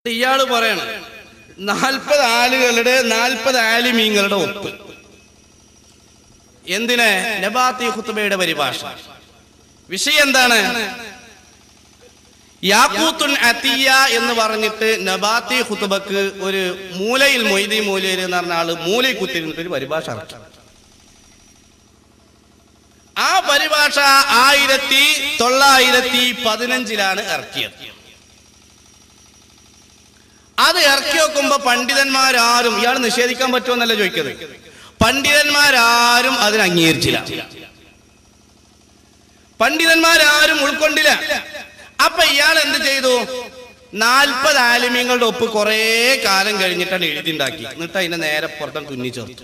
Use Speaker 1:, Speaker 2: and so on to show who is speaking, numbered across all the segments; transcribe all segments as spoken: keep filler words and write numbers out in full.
Speaker 1: ഇയാള് പറയണം നാൽപ്പത് ആളുകളുടെ നാൽപ്പത് ആലിമീങ്ങളുടെ ഒപ്പ്. എന്തിന്? നബാത്തി ഖുത്ബയുടെ പരിഭാഷ. വിഷയം എന്താണ്? യാഖൂത്തുൻ അത്തിയ എന്ന് പറഞ്ഞിട്ട് നബാത്തി ഖുത്ബക്ക് ഒരു മൂലയിൽ മൊയ്തി മൂലയിൽ എന്ന് പറഞ്ഞ ആള് മൂലയിൽ കുത്തിരുന്നിട്ട് ഒരു പരിഭാഷ ഇറക്കി. ആ പരിഭാഷ ആയിരത്തി തൊള്ളായിരത്തി പതിനഞ്ചിലാണ് ഇറക്കിയത്. അത് ഇറക്കി വെക്കുമ്പോ പണ്ഡിതന്മാരാരും, ഇയാൾ നിഷേധിക്കാൻ പറ്റുമെന്നല്ല ചോദിക്കുന്നത്, പണ്ഡിതന്മാരാരും അതിന് അംഗീകരിച്ചില്ല, പണ്ഡിതന്മാരാരും ഉൾക്കൊണ്ടില്ല. അപ്പൊ ഇയാൾ എന്ത് ചെയ്തു? നാൽപ്പത് ആലിമ്യങ്ങളുടെ ഒപ്പ് കുറെ കാലം കഴിഞ്ഞിട്ടാണ് എഴുതിണ്ടാക്കി. എന്നിട്ട് അതിന്റെ നേരെ പുറത്താണ് തുന്നി ചേർത്തു,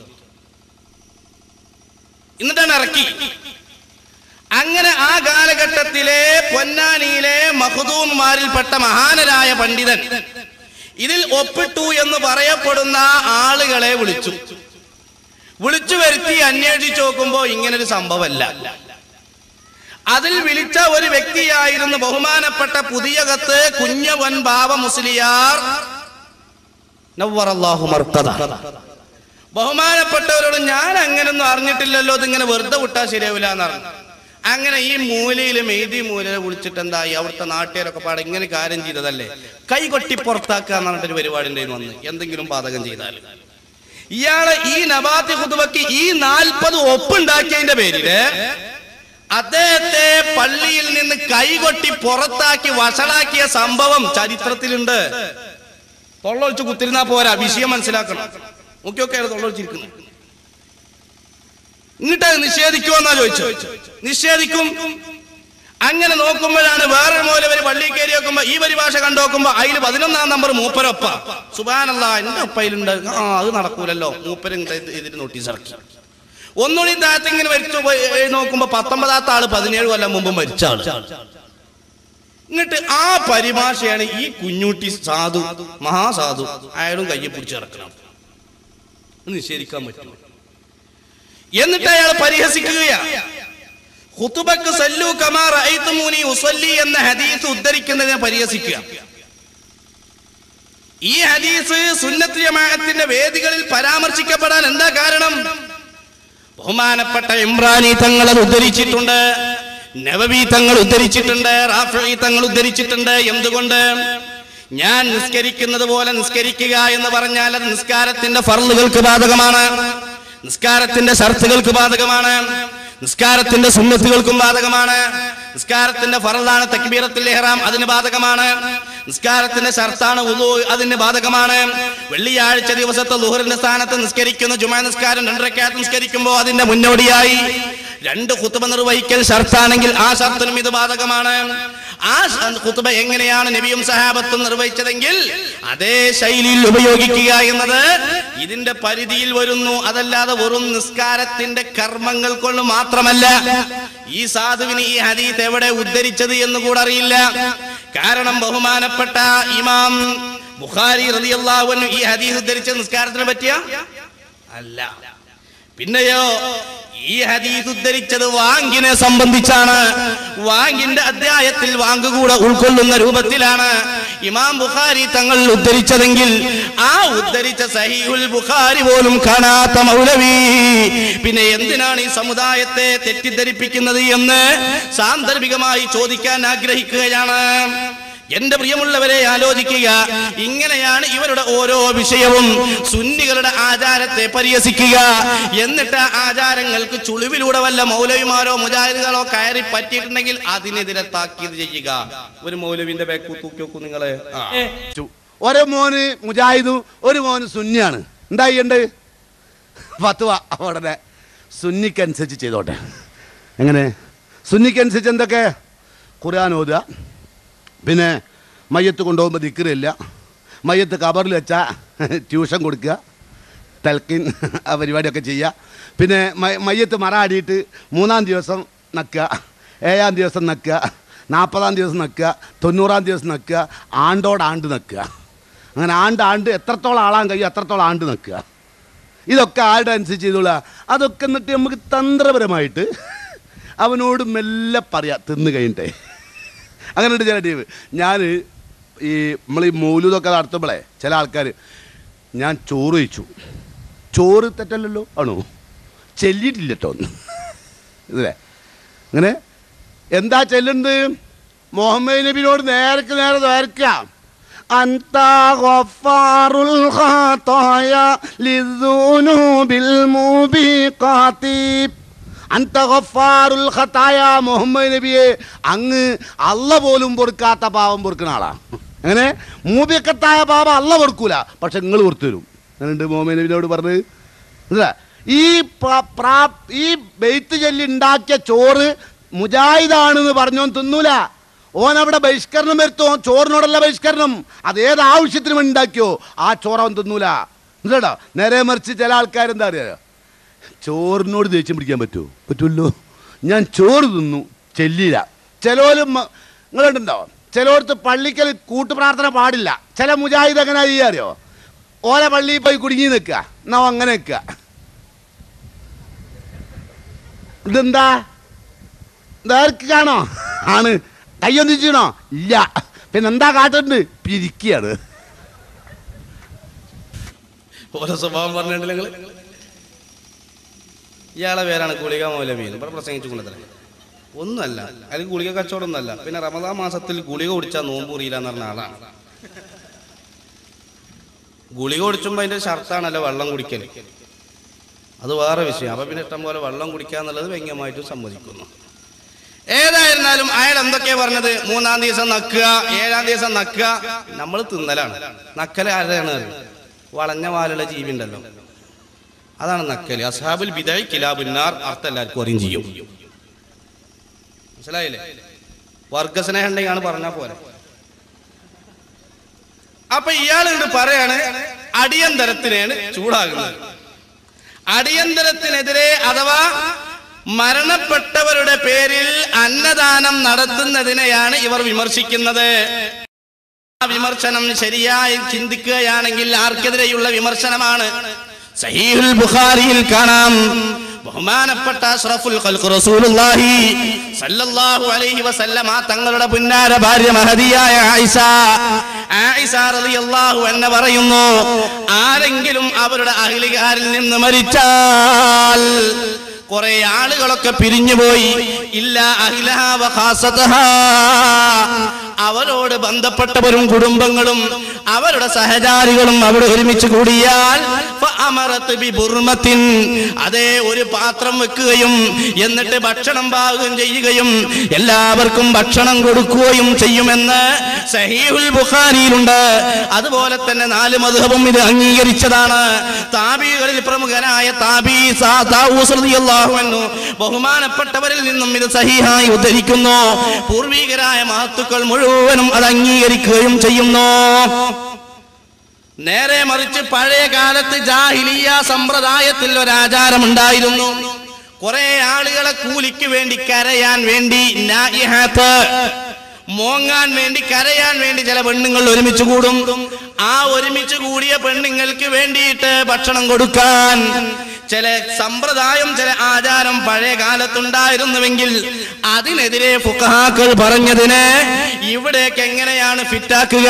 Speaker 1: എന്നിട്ടാണ് ഇറക്കി. അങ്ങനെ ആ കാലഘട്ടത്തിലെ പൊന്നാനിയിലെ മഖ്ദൂമുമാരിൽപ്പെട്ട മഹാനരായ പണ്ഡിതൻ ഇതിൽ ഒപ്പിട്ടു എന്ന് പറയപ്പെടുന്ന ആളുകളെ വിളിച്ചു വിളിച്ചു വരുത്തി അന്വേഷിച്ചു നോക്കുമ്പോ ഇങ്ങനൊരു സംഭവമല്ല. അതിൽ വിളിച്ച ഒരു വ്യക്തിയായിരുന്നു ബഹുമാനപ്പെട്ട പുതിയ കത്ത് കുഞ്ഞവൻ ബാവ മുസ്ലിയാർ നവ്വറല്ലാഹു മർക്കദ. ബഹുമാനപ്പെട്ടവരോട് ഞാൻ അങ്ങനൊന്നും അറിഞ്ഞിട്ടില്ലല്ലോ, ഇതിങ്ങനെ വെറുതെ വിട്ടാൽ ശരിയാവില്ല എന്ന് പറഞ്ഞു. അങ്ങനെ ഈ മൂലയിലും എഴുതി മൂലയെ വിളിച്ചിട്ട് എന്തായി, അവിടുത്തെ നാട്ടുകാരൊക്കെ പാടെ ഇങ്ങനെ കാര്യം ചെയ്തതല്ലേ, കൈ കൊട്ടി പുറത്താക്കുക എന്ന് പറഞ്ഞിട്ടൊരു പരിപാടിൻ്റെ വന്ന് എന്തെങ്കിലും പാതകം ചെയ്താൽ ഇയാളെ ഈ നബാത്തി ഖുത്ബക്ക് ഈ നാൽപ്പത് ഒപ്പുണ്ടാക്കിയതിന്റെ പേരില് അദ്ദേഹത്തെ പള്ളിയിൽ നിന്ന് കൈകൊട്ടി പുറത്താക്കി വഷളാക്കിയ സംഭവം ചരിത്രത്തിലുണ്ട്. തൊള്ളൊഴിച്ച് കുത്തിരുന്നാ പോരാ, വിഷയം മനസ്സിലാക്കണം. മുഖ്യമൊക്കെയാണ് തൊള്ളൊഴിച്ചിരിക്കുന്നത്. എന്നിട്ട് നിഷേധിക്കുമെന്നാ ചോദിച്ചു. നിഷേധിക്കും. അങ്ങനെ നോക്കുമ്പോഴാണ് വേറൊരു മൗലവി പള്ളി കയറി നോക്കുമ്പോ ഈ പരിഭാഷ കണ്ടു നോക്കുമ്പോ അതിൽ പതിനൊന്നാം നമ്പർ മൂപ്പരൊപ്പ. സുബ്ഹാനല്ലാഹ്, എന്റെ ഒപ്പയിലുണ്ട്. ആ അത് നടക്കൂലല്ലോ, മൂപ്പര് ഇതിന് നോട്ടീസ് ഇറക്കി. ഒന്നുകൂടി താഴത്ത് ഇങ്ങനെ മരിച്ചു നോക്കുമ്പോ പത്തൊമ്പതാമത്തെ ആള് പതിനേഴ് കൊല്ലം മുമ്പ് മരിച്ച ആള്. എന്നിട്ട് ആ പരിഭാഷയാണ് ഈ കുഞ്ഞൂട്ടി സാധു, മഹാസാധു, അയാളും കയ്യെ പിടിച്ച് ഇറക്കണം. നിഷേധിക്കാൻ പറ്റുമോ? എന്നിട്ട് അയാൾ പരിഹസിക്കുകയാണ്. ഖുതുബക്ക് സല്ലു കമാ റഅയ്തുമൂനി ഉസല്ലി എന്ന ഹദീസ് ഉദ്ധരിക്കുന്നതിനെ പരിഹസിക്കുക. ഈ ഹദീസ് സുന്നത്ത് ജമാഅത്തിന്റെ വേദികളിൽ പരാമർശിക്കപ്പെടാൻ എന്താ കാരണം? ബഹുമാനപ്പെട്ട ഇമ്രാനി തങ്ങൾ അത് ഉദ്ധരിച്ചിട്ടുണ്ട്, നവവി തങ്ങൾ ഉദ്ധരിച്ചിട്ടുണ്ട്, റാഫിഈ തങ്ങൾ ഉദ്ധരിച്ചിട്ടുണ്ട്. എന്തുകൊണ്ട്? ഞാൻ നിസ്കരിക്കുന്നത് പോലെ നിസ്കരിക്കുക എന്ന് പറഞ്ഞാൽ അത് നിസ്കാരത്തിന്റെ ഫർളുകൾക്ക് ബാധകമാണ്, നിസ്കാരത്തിന്റെ ശർത്തുകൾക്ക് ബാധകമാണ്, നിസ്കാരത്തിന്റെ സുന്നത്തുകൾക്കും ബാധകമാണ്. നിസ്കാരത്തിന്റെ ഫർളാണ് തക്ബീറത്തുൽ ഇഹ്റാം, അതിന് ബാധകമാണ്. നിസ്കാരത്തിന്റെ ശർത്താണ് വുളൂ, അതിന് ബാധകമാണ്. വെള്ളിയാഴ്ച ദിവസത്തെ ളുഹറിന്റെ സ്ഥാനത്ത് നിസ്കരിക്കുന്ന ജുമാ നിസ്കാരം രണ്ട് റക്അത്ത് നിസ്കരിക്കുമ്പോൾ അതിന്റെ മുന്നോടിയായി രണ്ട് ഖുത്ബ നിർവഹിക്കൽ ശർത്താണെങ്കിൽ ആ ശർത്തിനും ഇത് ബാധകമാണ്. ആ ഖുത്ബ എങ്ങനെയാണ് നബിയും സഹാബത്തും നിർവഹിച്ചതെങ്കിൽ അതേ ശൈലിയിൽ ഉപയോഗിക്കുക എന്നത് ഇതിന്റെ പരിധിയിൽ വരുന്നു. അതല്ലാതെ വെറും നിസ്കാരത്തിന്റെ കർമ്മങ്ങൾ കൊണ്ട് മാത്രമല്ല. ഈ സാധുവിന് ഈ ഹദീസ് എവിടെ ഉദ്ധരിച്ചത് എന്ന് കൂടെ അറിയില്ല. കാരണം ബഹുമാനപ്പെട്ട ഇമാം ബുഖാരി റളിയല്ലാഹു അൻഹു ഈ ഹദീസ് ഉദ്ധരിച്ച നിസ്കാരത്തിനെ പറ്റിയ അല്ല. പിന്നെയോ ഈ ഹദീസ് ഉദ്ധരിച്ചത് വാങ്കിനെ സംബന്ധിച്ചാണ്. വാങ്കിന്റെ അധ്യായത്തിൽ വാങ്ക് കൂടെ ഉൾക്കൊള്ളുന്ന രൂപത്തിലാണ് ഇമാം ബുഖാരി തങ്ങൾ ഉദ്ധരിച്ചതെങ്കിൽ ആ ഉദ്ധരിച്ച സഹീഹുൽ ബുഖാരി പോലും കാണാത്ത മൗലവി പിന്നെ എന്തിനാണ് ഈ സമുദായത്തെ തെറ്റിദ്ധരിപ്പിക്കുന്നത് എന്ന് സാന്ദർഭികമായി ചോദിക്കാൻ ആഗ്രഹിക്കുകയാണ്. എന്റെ പ്രിയമുള്ളവരെ, ആലോചിക്കുക. ഇങ്ങനെയാണ് ഇവരുടെ ഓരോ വിഷയവും. സുന്നികളുടെ ആചാരത്തെ പരിഹസിക്കുക, എന്നിട്ട് ആചാരങ്ങൾക്ക് ചുളിവിലൂടെ വല്ല മൗലവിമാരോ മുജാഹിദുകളോ കയറി പറ്റിയിട്ടുണ്ടെങ്കിൽ അതിനെതിരെ താക്കീത് ചെയ്യുക. ഒരു മൗലവിന്റെ ബാക്ക് തൂക്കി നോക്കൂ നിങ്ങളെ.
Speaker 2: ഒരു മോന് മുജാഹിദും ഒരു മോന് സുന്നിയാണ്. എന്താ ചെയ്യണ്ട്? ഫത്വ ഉടനെ സുന്നിക്കനുസരിച്ച് ചെയ്തോട്ടെ. എങ്ങനെ സുന്നിക്കനുസരിച്ച്? എന്തൊക്കെ? ഖുർആൻ ഓതുക, പിന്നെ മയ്യത്ത് കൊണ്ടുപോകുമ്പോൾ ദിക്റില്ല, മയ്യത്ത് കബറിൽ വെച്ചാൽ ട്യൂഷൻ കൊടുക്കുക, തൽക്കിൻ ആ പരിപാടിയൊക്കെ ചെയ്യുക, പിന്നെ മയ്യത്ത് മറ ആടിയിട്ട് മൂന്നാം ദിവസം നക്കുക, ഏഴാം ദിവസം നക്കുക, നാൽപ്പതാം ദിവസം നക്കുക, തൊണ്ണൂറാം ദിവസം നക്കുക, ആണ്ടോടാണ്ട് നക്കുക. അങ്ങനെ ആണ്ട് ആണ്ട് എത്രത്തോളം ആളാൻ കഴിയും അത്രത്തോളം ആണ്ട് നക്കുക. ഇതൊക്കെ ആരുടെ അനുസരിച്ച് ചെയ്തോളുക. അതൊക്കെ എന്നിട്ട് നമുക്ക് തന്ത്രപരമായിട്ട് അവനോട് മെല്ലെ പറയാം തിന്ന് കഴിഞ്ഞിട്ടേ. അങ്ങനെ ഉണ്ട് ചില ടീം. ഞാൻ ഈ നമ്മൾ ഈ മൗലൂദൊക്കെ നടത്തുമ്പോഴേ ചില ആൾക്കാർ ഞാൻ ചോറ് കഴിച്ചു, ചോറ് തെറ്റല്ലല്ലോ ആണോ, ചെല്ലിയിട്ടില്ല കേട്ടോ ഒന്ന് ഇതല്ലേ അങ്ങനെ എന്താ ചെല്ലുന്നത്? മുഹമ്മദ് നബിയോട് നേരക്ക് നേരെ നേർക്കാം. അന്ത ഗഫാറുൽ ഖതായ ലിദ്ദുനൂബിൽ മുബീഖാതി. അന്ത ഗഫാറുൽ ഖതായ, മുഹമ്മദ് നബിയെ അങ്ങ് അല്ല പോലും പൊറുക്കാത്ത പാവം പൊറുക്കുന്ന ആളാണ്. അങ്ങനെ മൂബിക്കത്തായ പാപം അല്ല പൊറുക്കൂല, പക്ഷെ നിങ്ങൾ പൊറുത്തു തരും. അങ്ങനെയുണ്ട് മുഹമ്മദ് നബിയോട് പറഞ്ഞത്. ഈ ഈ ബെയ്ത്ത് ചൊല്ലി ഉണ്ടാക്കിയ ചോറ് മുജാഹിദാണെന്ന് പറഞ്ഞോൻ തിന്നൂല. ഓൻ അവിടെ ബഹിഷ്കരണം വരുത്തോ, ചോറിനോടല്ല ബഹിഷ്കരണം, അതേത് ആവശ്യത്തിന് വേണ്ടി ഉണ്ടാക്കിയോ ആ ചോറവൻ തിന്നൂല. എന്താ നേരെ മറിച്ച് ചില ആൾക്കാരെന്താ അറിയാ, ചോറിനോട് ദേഷ്യം പിടിക്കാൻ പറ്റുമോ? പറ്റുമല്ലോ. ഞാൻ ചോറ് തിന്നു ചെല്ലില്ല. ചിലവരും നിങ്ങളുണ്ടോ, ചിലവർക്ക് പള്ളിക്കൽ കൂട്ടുപ്രാർത്ഥന പാടില്ല. ചില മുജാഹിദ് അങ്ങനെ ചെയ്യാറിയോ, ഓല പള്ളിയിൽ പോയി കുടുങ്ങി നിൽക്കുക, എന്നാ അങ്ങനെ നിൽക്കുക. ഇതെന്താ ദാർക്കാണോ? ആണ്. കയ്യൊന്നിച്ചണോ? ഇല്ല. പിന്നെ എന്താ കാട്ടുന്നുണ്ട്? പിരിക്കുകയാണ്.
Speaker 1: ഓരോ സ്വഭാവം പറഞ്ഞിട്ടില്ല നിങ്ങൾ. ഇയാളെ പേരാണ് ഗുളിക മൗലവി, ഇവിടെ പ്രസംഗിച്ചു കൊണ്ടതല്ല, ഒന്നുമല്ല. അതിൽ ഗുളിക കച്ചവടം ഒന്നുമല്ല. പിന്നെ റമദാൻ മാസത്തിൽ ഗുളിക കുടിച്ചാൽ നോമ്പ് മുറിയില്ല എന്ന് പറഞ്ഞ ആളാണ്. ഗുളിക കുടിച്ചുമ്പോൾ അതിന്റെ ഷർത്താണല്ലോ വെള്ളം കുടിക്കൽ, അത് വേറെ വിഷയം. അപ്പൊ പിന്നെ ഇഷ്ടം പോലെ വെള്ളം കുടിക്കുക എന്നുള്ളത് വ്യംഗ്യമായിട്ടും സമ്മതിക്കുന്നു. ഏതായിരുന്നാലും അയാൾ എന്തൊക്കെയാ പറഞ്ഞത്? മൂന്നാം ദിവസം നക്കുക, ഏഴാം ദിവസം നക്കുക. നമ്മൾ തിന്നലാണ്. നക്കല് ആരാണ്? വളഞ്ഞ വാലുള്ള ജീവി ഉണ്ടല്ലോ, അതാണ് നക്കല്. അസ്ഹാബുൽ ബിദഅ കിലാബുന്നാർ, അർത്ഥം എല്ലാവർക്കും അറിയും ചെയ്യും. മനസ്സിലായില്ലേ? വർഗസ്നേഹം ഉണ്ടെങ്കിൽ പറഞ്ഞാൽ പോലെ. അപ്പൊ ഇയാൾ ഇവിടെ പറയാണ് അടിയന്തരത്തിനാണ് ചൂടാകുന്നത്. അടിയന്തരത്തിനെതിരെ അഥവാ മരണപ്പെട്ടവരുടെ പേരിൽ അന്നദാനം നടത്തുന്നതിനെയാണ് ഇവർ വിമർശിക്കുന്നത്. ആ വിമർശനം ശരിയായി ചിന്തിക്കുകയാണെങ്കിൽ ആർക്കെതിരെയുള്ള വിമർശനമാണ്? സഹീഹുൽ ബുഖാരിയിൽ കാണാം, ബഹുമാനപ്പെട്ട അഷ്റഫുൽ ഖൽഖ് റസൂലുള്ളാഹി സല്ലല്ലാഹു അലൈഹി വസല്ലമ തങ്ങളുടെ പുന്നാര ഭാര്യ മഹദിയായ ആയിഷ ആയിഷ റളിയല്ലാഹു അൻഹ പറയുന്നു, ആരെങ്കിലും അവരുടെ അഹ്ലികാരിൽ നിന്ന് മരിച്ചാൽ കുറെ ആളുകളൊക്കെ പിരിഞ്ഞുപോയി, ഇല്ല അഹ്ലഹാ വ ഖാസതഹാ, അവരോട് ബന്ധപ്പെട്ടവരും കുടുംബങ്ങളും അവരുടെ സഹചാരികളും അവിടെ ഒരുമിച്ച് കൂടിയാൽ അതേ ഒരു പാത്രം വെക്കുകയും എന്നിട്ട് ഭക്ഷണം പാകുകയും ചെയ്യുകയും എല്ലാവർക്കും ഭക്ഷണം കൊടുക്കുകയും ചെയ്യുമെന്ന് സഹീഹുൽ ബുഖാരിയിലുണ്ട്. അതുപോലെ തന്നെ നാല് മദ്ഹബും ഇത് അംഗീകരിച്ചതാണ്. താബികളിൽ പ്രമുഖനായ താബി താവൂസ് റളിയല്ലാഹു അൻഹു ബഹുമാനപ്പെട്ടവരിൽ നിന്നും ഇത് സഹീഹായി ഉദ്ധരിക്കുന്നു. പൂർവികരായ മഹത്തുക്കൾ മുഴുവനും അത് അംഗീകരിക്കുകയും ചെയ്യുന്നു. നേരെ മറിച്ച് പഴയ കാലത്ത് ജാഹിലിയ സമ്പ്രദായത്തിൽ ഒരാചാരമുണ്ടായിരുന്നു. കുറെ ആളുകളെ കൂലിക്ക് വേണ്ടി കരയാൻ വേണ്ടി നായിഹാത്ത്, മോങ്ങാൻ വേണ്ടി കരയാൻ വേണ്ടി ചില പെണ്ണുങ്ങൾ ഒരുമിച്ച് കൂടും. ആ ഒരുമിച്ച് കൂടിയ പെണ്ണുങ്ങൾക്ക് വേണ്ടിയിട്ട് ഭക്ഷണം കൊടുക്കാൻ ചില സമ്പ്രദായം, ചില ആചാരം പഴയ കാലത്തുണ്ടായിരുന്നുവെങ്കിൽ അതിനെതിരെ ഫുഖഹാക്കൾ പറഞ്ഞതിന് ഇവിടേക്ക് എങ്ങനെയാണ് ഫിറ്റാക്കുക?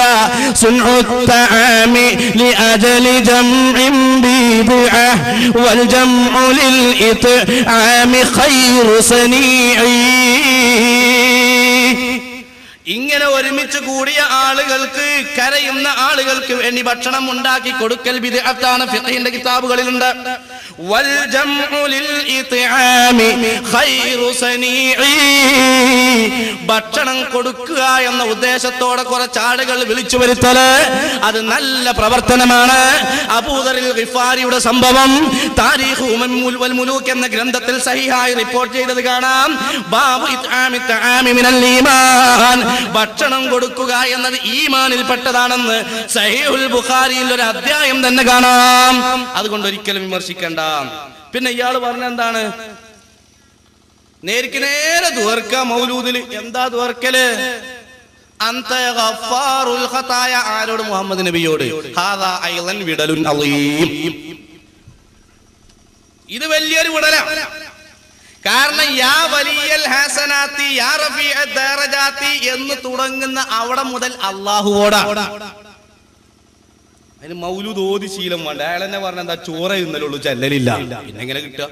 Speaker 1: ഇങ്ങനെ ഒരുമിച്ച് കൂടിയ ആളുകൾക്ക്, കരയുന്ന ആളുകൾക്ക് വേണ്ടി ഭക്ഷണം ഉണ്ടാക്കി കൊടുക്കൽ ബിദ്അത്താണ്. ഫിഖഹിന്റെ കിതാബുകളിലുണ്ട്. വൽ ജംഉ ലിൽ ഇത്ആമി ഖൈറു സനീഇ, ഭക്ഷണം കൊടുക്കുക എന്ന ഉദ്ദേശത്തോടെ കുറച്ച് ആളുകൾ വിളിച്ചു വരുത്തല് അത് നല്ല പ്രവർത്തനമാണ്. അബൂദറിൽ ഗിഫാരിയുടെ സംഭവം താരീഖ് ഉമമുൽ വൽ മുലൂക്ക് എന്ന ഗ്രന്ഥത്തിൽ സഹിഹായി റിപ്പോർട്ട് ചെയ്തത് കാണാം. ബാബു ഇത്ആമി തആമി മിനൽ ഈമാൻ, ഭക്ഷണം കൊടുക്കുക എന്നത് ഈമാനിൽ പെട്ടതാണെന്ന് സഹീഹുൽ ബുഖാരിയിൽ ഒരു അധ്യായം തന്നെ കാണാം. അതുകൊണ്ട് ഒരിക്കലും വിമർശിക്കണ്ട. പിന്നെ ഇയാൾ പറഞ്ഞ എന്താണ്? നേരിക്ക് നേരെ ദുആർക്ക മൗലൂദിൽ. എന്താ ദുആർക്കല്? അൻത ഗഫാറുൽ ഖതായ, ആരോട്? മുഹമ്മദ് നബിയോട്. ഹാദാ അയ്ളൻ വിടലുൻ അളീം, ഇത് വലിയൊരു വിടലാണ്. കാരണം യാ വലിയൽ ഹസനാത്തി യാ റഫീഅ ദറജാത്തി എന്ന് തുടങ്ങുന്ന അവിടെ മുതൽ അല്ലാഹുവോടാണ്. അതിന് മൗലൂദ് ഓതി ശീലം വേണ്ട. അയാൾ തന്നെ പറഞ്ഞ എന്താ ചോറ ഇന്നലുള്ളൂ ചെല്ലലില്ല. പിന്നെ എങ്ങനെ കിട്ടുക?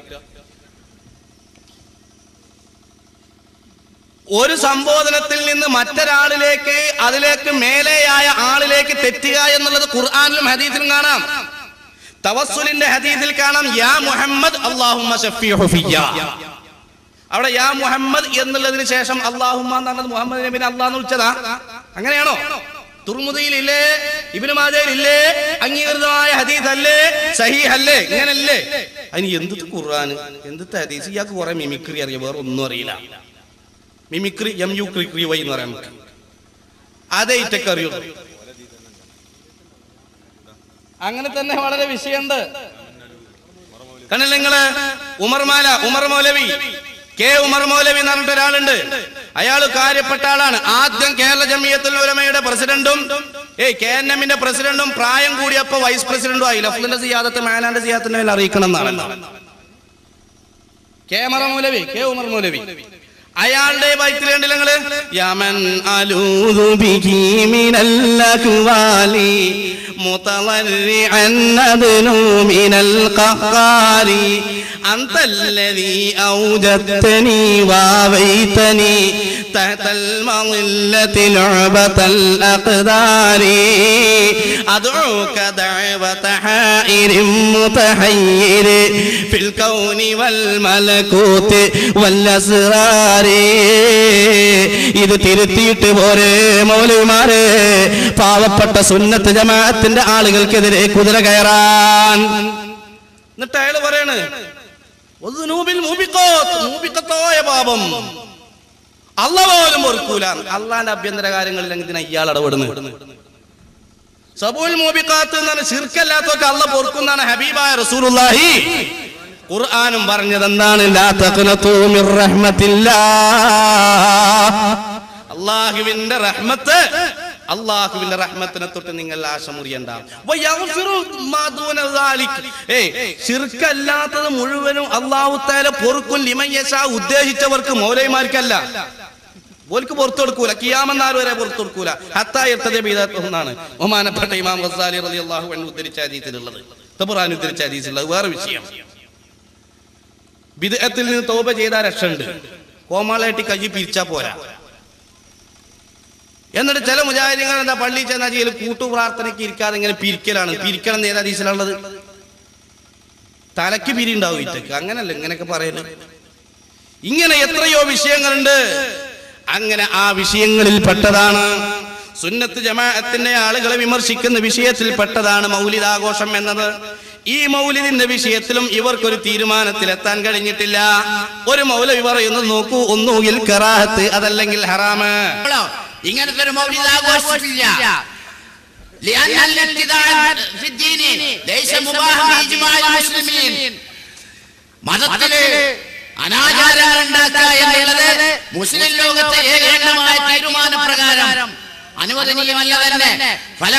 Speaker 1: ഒരു സംബോധനത്തിൽ നിന്ന് മറ്റൊരാളിലേക്ക് അതിലേക്ക് മേലെയായ ആളിലേക്ക് തെറ്റുക എന്നുള്ളത് ഖുർആനിലും ഹദീസിലും കാണാം. തവസ്സുലിന്റെ ഹദീസിൽ കാണാം യാ മുഹമ്മദ് അല്ലാഹുമ്മ ശഫീഉ ഫിയ്യ. അവിടെ യാ മുഹമ്മദ് എന്നുള്ളതിന് ശേഷം അല്ലാഹുമ്മ എന്ന് പറഞ്ഞത് മുഹമ്മദ് നബിനെ അല്ലാഹ് എന്ന് വിളിച്ചതാ. അങ്ങനെയാണോ? തുർമുദിയിലില്ലേ, ഇബ്നു മാജയിലില്ലേ, അംഗീകൃതമായ ഹദീസ് അല്ലേ, സഹീഹ് അല്ലേ? ഇങ്ങനല്ലേ? അതിന് എന്ത് ഖുർആൻ, എന്ത് ഹദീസ്? ഇയാൾക്ക് കുറെ മിമിക്രി അറിയാം, വേറെ ഒന്നും അറിയില്ല. മിമിക്രി എം യു ക്രി വൈ എന്ന് പറയാം നമുക്ക്. അതേ ഇറ്റൊക്കെ അറിയുള്ളൂ. അങ്ങനെ തന്നെ വളരെ വിഷയമുണ്ട്. കണ്ടില്ല നിങ്ങള്? ഉമർമാല ഉമർ മൗലവി, കെ ഉമർ മൗലവി എന്ന് പറഞ്ഞിട്ട് ഒരാളുണ്ട്. അയാൾ കാര്യപ്പെട്ട ആളാണ്. ആദ്യം കേരള ജമിയത്തുൽ ഉലമയുടെ പ്രസിഡന്റും ഏയ് കെ എൻ എമ്മിന്റെ പ്രസിഡന്റും പ്രായം കൂടിയപ്പോ വൈസ് പ്രസിഡന്റും ആയി. ലഫ്ലിന്റെ സിയാദത്ത് മാനാന്റെ സിയാദത്തിന്റെ മേൽ അറിയിക്കണം എന്നാണ് കെ ഉമർ മൗലവി. കെ ഉമർ മൗലവി അയാളുടെ ബൈത്തിൽ കണ്ടില്ല നിങ്ങള്? യമൻ അലൂദു ബിഹി മിനൽ അഖ്വാലി മുതവർരിഅൻ അദ്നു മിനൽ ഖഖാരി അൻതല്ലദീ ഔജദ്തനി വവൈതനി തഹതൽ മളില്ലത്തിൽ ഉബതൽ അഖ്ദാരി അദ്ഉക ദഅവത ഹായിരിൻ മുതഹയ്യിർ ഫിൽ കൗനി വൽ മലകൂതി വൽ അസ്റാർ. ഇത് തിരുത്തിയിട്ട് പോരെ മൗലവിമാരെ, പാവപ്പെട്ട സുന്നത്ത് ജമാഅത്തിന്റെ ആളുകൾക്കെതിരെ കുതിര കയറാൻ. എന്നിട്ട് അയാൾ പറയാണ് പാപം അല്ലാഹ് പോലും പൊറുക്കൂല. അള്ളാന്റെ ആഭ്യന്തര കാര്യങ്ങളിൽ എന്തിനാ ഇയാൾ ഇടപെടുന്നത്? സബൂൽ മൂബിഖാത്ത് എന്നാണ് ശിർക്കല്ലാത്തൊക്കെ അല്ലാഹ് പൊറുക്കുന്നാണ് ഹബീബായ റസൂലുള്ളാഹി ഖുർആനും പറഞ്ഞത്. എന്താണ്? ലാ തഖ്നതു മിർ റഹ്മത്തില്ലാഹ്. അല്ലാഹുവിന്റെ റഹ്മത്ത്, അല്ലാഹുവിന്റെ റഹ്മത്തിനെ തൊട്ട് നിങ്ങൾ ആശ മുറിയണ്ട. വയഗ്ഫിറു മാ ദൂന ദാലിക്. ഏയ് ശിർക്കല്ലാത്തത് മുഴുവനും അല്ലാഹു തആല പൊറുക്കും. ലിമൻ യശാ, ഉദ്ദേശിച്ചവർക്ക്, മൗലവിമാർക്കല്ല. ഓൽക്ക് പുറത്തു കൊടുക്കൂല, ഖിയാമത്ത് നാൾ വരെ പുറത്തു കൊടുക്കൂല. ഹത്താ യർതദി ബിദാത്തുന്നാണ് ബഹുമാനപ്പെട്ട ഇമാം ഗസാലി റളിയല്ലാഹു അൻഹു ഉദ്ധരിച്ച ഹദീസിലുള്ളത്. തബറാനി ഉദ്ധരിച്ച ഹദീസിലുള്ളത് വേറെ വിഷയം. ബിദ്അത്തിൽ നിന്ന് തൗബ ചെയ്താൽ രക്ഷയുണ്ട്. കോമാളായിട്ട് കൈ പിരിച്ചാ പോരാ. എന്നിട്ട് ചില മുജാഹിദീങ്ങൾ എന്താ പള്ളിയിൽ ചെന്നാൽ ചെയ്യൽ കൂട്ടു പ്രാർത്ഥനയ്ക്ക് ഇരിക്കാതെ ഇങ്ങനെ പിരിക്കലാണ്. പിരിക്കണം എന്ന് ഏതാ ഹദീസിലുള്ളത്? തലയ്ക്ക് പിരി ഉണ്ടാവും ഇറ്റക്ക്. അങ്ങനല്ല ഇങ്ങനെയൊക്കെ പറയല്. ഇങ്ങനെ എത്രയോ വിഷയങ്ങളുണ്ട്. അങ്ങനെ ആ വിഷയങ്ങളിൽ പെട്ടതാണ് സുന്നത്ത് ജമാഅത്തിന്റെ ആളുകളെ വിമർശിക്കുന്ന വിഷയത്തിൽ പെട്ടതാണ് മൗലിദാഘോഷം എന്നത്. ഈ മൗലിദിന്റെ വിഷയത്തിലും ഇവർക്കൊരു തീരുമാനത്തിലെത്താൻ കഴിഞ്ഞിട്ടില്ല. ഒരു മൗലവി പറയുന്നത് നോക്കൂ, ഒന്നുകിൽ കറാഹത്ത് അതല്ലെങ്കിൽ ഹറാമ്.
Speaker 3: ഇങ്ങനത്തെ ഒരു മൗലിദാഘോഷമില്ല. മതത്തില് അനാചാരങ്ങൾ ഉണ്ടാക്കുക എന്നുള്ളത് മുസ്ലിം ലോകത്തെ ഏകണ്ഠമായ തീരുമാനപ്രകാരം അനുവദനീയമല്ല തന്നെ.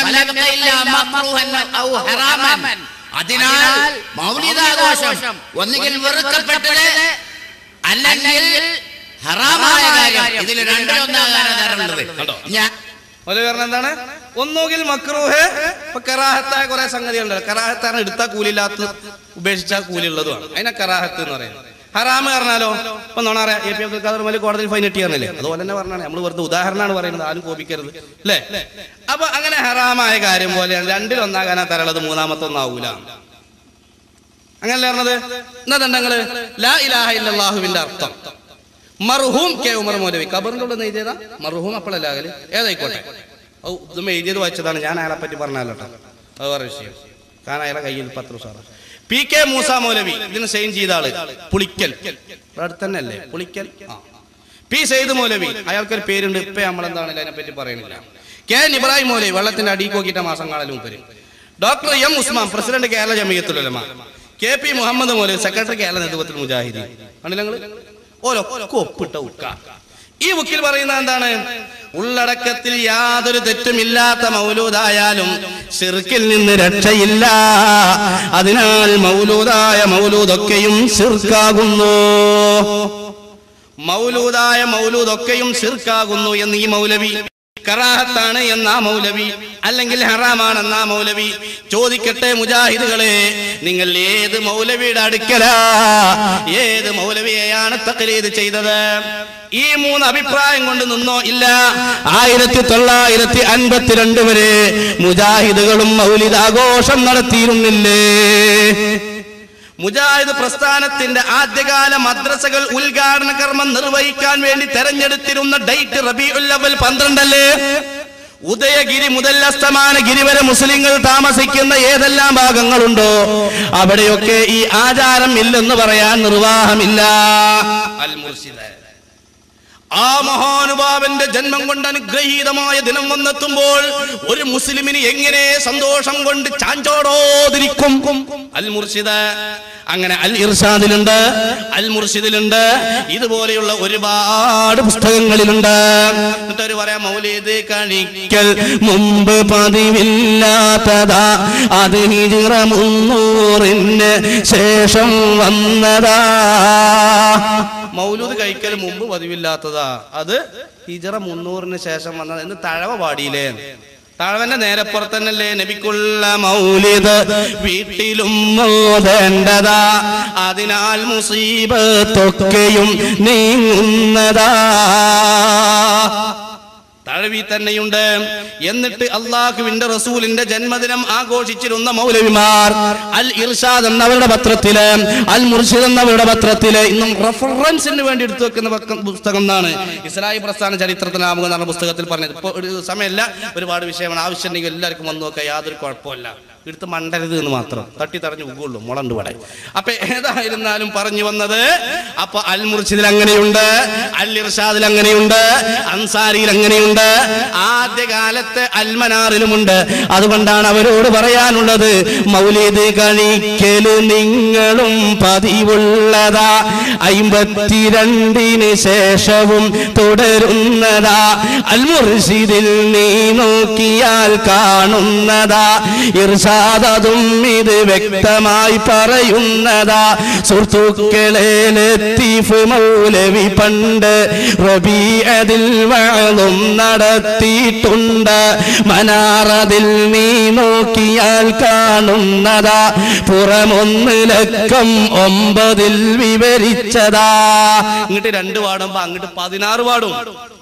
Speaker 3: അതിനാൽ മൗലിദാഘോഷം ഒന്നുകിൽ വെറുക്കപ്പെട്ടത് അല്ലെങ്കിൽ ഹറാമായ കാര്യം, ഇതിൽ രണ്ടിലൊന്നാകാനുള്ളത്.
Speaker 1: എന്താണ്? ഒന്നുകിൽ മക്രൂഹ്, കറാഹത്തായ കുറെ സംഗതികളുണ്ട്. കറാഹത്താണ് എടുത്താൽ കൂലിയില്ലാത്ത, ഉപേക്ഷിച്ചാൽ കൂലി ഉള്ളതുമാണ്. അതിനെ കറാഹത്ത് എന്ന് പറയുന്നത്. ഹറാമ് പറഞ്ഞാലോ ഇപ്പൊ നോണാറ എ പി അബ്ദുൽ ഖാദർ മലി കോടതിയിൽ ഫൈൻ കിട്ടിയാർന്നില്ലേ? അതുപോലെ തന്നെ പറഞ്ഞാണ്. നമ്മൾ വെറുതെ ഉദാഹരണമാണ് പറയുന്നത്, ആരും കോപിക്കരുത് അല്ലേ? അപ്പൊ അങ്ങനെ ഹറാമായ കാര്യം പോലെയാണ്. രണ്ടിലൊന്നാകാനാ തരളത്, മൂന്നാമത്തെ ഒന്നാവൂല. അങ്ങനല്ലേ പറഞ്ഞത്? എന്നാ തണ്ടങ്ങള് ലാ ഇലാഹ ഇല്ലല്ലാഹുവിന്റെ അർത്ഥം മർഹൂം കെ ഉമർ മൗലവി കബറിന്റെ ഉള്ള എഴുതിയതാ. മർഹൂം അപ്പോഴല്ല ആകല്, ഏതായിക്കോട്ടെ. ഓ ഇതും എഴുതിയത് വായിച്ചതാണ്. ഞാൻ അയാളെ പറ്റി പറഞ്ഞാലോ കേട്ടോ, അത് വേറെ വിഷയം. കാരണം അയാളെ കയ്യിൽ പത്ര sir P K Moosa Moulavi ഇതിന് സൈൻ ചെയ്ത ആള് പുളിക്കൽ, അടുത്ത് തന്നെ അല്ലേ പുളിക്കൽ. ആ പി സയ്യിദ് മൗലവി, അയാൾക്കൊരു പേരുണ്ട്, ഇപ്പൊ നമ്മളെന്താണല്ലോ അതിനെ പറ്റി പറയുന്നില്ല. കെ ഇബ്രാഹിം മൗലവി വെള്ളത്തിന്റെ അടി കോക്കിട്ട മാസം കാണലും പേര്. Doctor M Usman president Kerala Jamiyyathul Ulama. K P Muhammad Moulavi secretary Kerala നേതൃത്വത്തിൽ മുജാഹിദീൻ. കണ്ടില്ല നിങ്ങള്? ഓലൊക്കെ ഒപ്പിട്ട ഉക്ക. ഈ ബുക്കിൽ പറയുന്നത് എന്താണ്? ഉള്ളടക്കത്തിൽ യാതൊരു തെറ്റുമില്ലാത്ത മൗലൂദായാലും ശിർക്കിൽ നിന്ന് രക്ഷയില്ല. അതിനാൽ മൗലൂദായ മൗലൂദൊക്കെയും ശിർക്കാകുന്നു. മൗലൂദായ മൗലൂദൊക്കെയും ശിർക്കാകുന്നു എന്ന് ഈ മൗലവി, കറാഹത്താണ് എന്നാ മൗലവി, അല്ലെങ്കിൽ ഹറാമാണെന്നാ മൗലവി. ചോദിക്കട്ടെ മുജാഹിദുകളെ, നിങ്ങൾ ഏത് മൗലവിയുടെ അടുക്കലാ, ഏത് മൗലവിയെയാണ് തഖ്ലീദ് ചെയ്തത്? ഈ മൂന്ന് അഭിപ്രായം കൊണ്ട് നിന്നോ? ഇല്ല. ആയിരത്തി തൊള്ളായിരത്തി അൻപത്തിരണ്ട് വരെ മുജാഹിദുകളും മൗലിദ് ആഘോഷം നടത്തിയിരുന്നില്ലേ? മുജാഹിദ് പ്രസ്ഥാനത്തിന്റെ ആദ്യകാല മദ്രസകൾ ഉദ്ഘാടന കർമ്മം നിർവഹിക്കാൻ വേണ്ടി തെരഞ്ഞെടുത്തിരുന്ന ഡേറ്റ് റബീഉൽ അവ്വൽ പന്ത്രണ്ടല്ലേ? ഉദയഗിരി മുതൽ അസ്തമാനഗിരി വരെ മുസ്ലിങ്ങൾ താമസിക്കുന്ന ഏതെല്ലാം ഭാഗങ്ങളുണ്ടോ അവിടെയൊക്കെ ഈ ആചാരം ഇല്ലെന്ന് പറയാൻ നിർവാഹമില്ല. അൽ മുർശിദ് ആ മഹാനുഭാവന്റെ ജന്മം കൊണ്ട് അനുഗ്രഹീതമായ ദിനം വന്നെത്തുമ്പോൾ ഒരു മുസ്ലിമിന് എങ്ങനെ സന്തോഷം കൊണ്ട് ചാഞ്ചോടോതിരിക്കും? അൽ മുർശിദ് അങ്ങനെ അൽ ഇർഷാദിലുണ്ട്, അൽ മുർശിദിലുണ്ട്, ഇതുപോലെയുള്ള ഒരുപാട് പുസ്തകങ്ങളിലുണ്ട്. എന്നിട്ട് പറയാം, മൗലിദ് കഴിക്കൽ മുമ്പ് പതിവില്ലാത്തതാ, അത് ഹിജ്റ മുന്നൂറിന് ശേഷം വന്നതാ. മൗലൂദ് കഴിക്കൽ മുമ്പ് പതിവില്ലാത്തതാ, അത് ഹിജ്റ മുന്നൂറിന് ശേഷം വന്നതാ എന്ന് തഴവ പാടിയില്ലേ? തഴവന്റെ നേരപ്പുറത്തന്നല്ലേ നബിക്കുള്ള മൗലിദ് വീട്ടിലും മോദേണ്ടതാ, അതിനാൽ മുസീബത്തൊക്കെയും നീങ്ങുന്നതാ. തഴവി തന്നെയുണ്ട്. എന്നിട്ട് അള്ളാഹുവിന്റെ റസൂലിന്റെ ജന്മദിനം ആഘോഷിച്ചിരുന്ന മൗലവിമാർ അൽ ഇർഷാദ് എന്നവരുടെ പത്രത്തില്, അൽ മുർഷിദ് എന്നവരുടെ പത്രത്തില് ഇന്നും റെഫറൻസിന് വേണ്ടി എടുത്തു വെക്കുന്ന പുസ്തകം എന്നാണ് ഇസ്ലാഹി പ്രസ്ഥാന ചരിത്രത്തിനാമുക എന്ന പുസ്തകത്തിൽ പറഞ്ഞത്. ഇപ്പൊ ഒരു സമയമല്ല, ഒരുപാട് വിഷയമാണ്. ആവശ്യമുണ്ടെങ്കിൽ എല്ലാവർക്കും വന്നു നോക്കാം, യാതൊരു കുഴപ്പമില്ല. എടുത്ത് മണ്ടരുത് എന്ന് മാത്രം, തട്ടി തടഞ്ഞു പോകുള്ളൂ, മുളണ്ട് പട. അപ്പൊ ഏതായിരുന്നാലും പറഞ്ഞു വന്നത്, അപ്പൊ അൽ മുർഷിദിൽ അങ്ങനെയുണ്ട്, അൽ ഇർഷാദിൽ അങ്ങനെയുണ്ട്, അൻസാരിയിൽ അങ്ങനെയുണ്ട്, ആദ്യകാലത്ത് അൽമനാറിലുമുണ്ട്. അതുകൊണ്ടാണ് അവരോട് പറയാനുള്ളത്, മൗലിദ് കഴിക്കല് നിങ്ങളും പതിവുള്ളതാ, അമ്പത്തിരണ്ടിന് ശേഷവും തുടരുന്നതാ, അൽ മുർഷിദിൽ നീ നോക്കിയാൽ കാണുന്നതാ, ഇർഷാദും ഇത് വ്യക്തമായി പറയുന്നതാ. സുഹൃത്തുക്കളെ, ലത്തീഫ് മൗലവി പണ്ട് റബീഅതിൽ വഅളും നടത്തിയിട്ടുണ്ട്, മനാറതിൽ നീ നോക്കിയാൽ കാണുന്നതാ, പുറമൊന്ന് ലക്കം ഒമ്പതിൽ വിവരിച്ചതാ. ഇങ്ങോട്ട് രണ്ട് പാടുമ്പോ അങ്ങോട്ട് പതിനാറ് പാടും.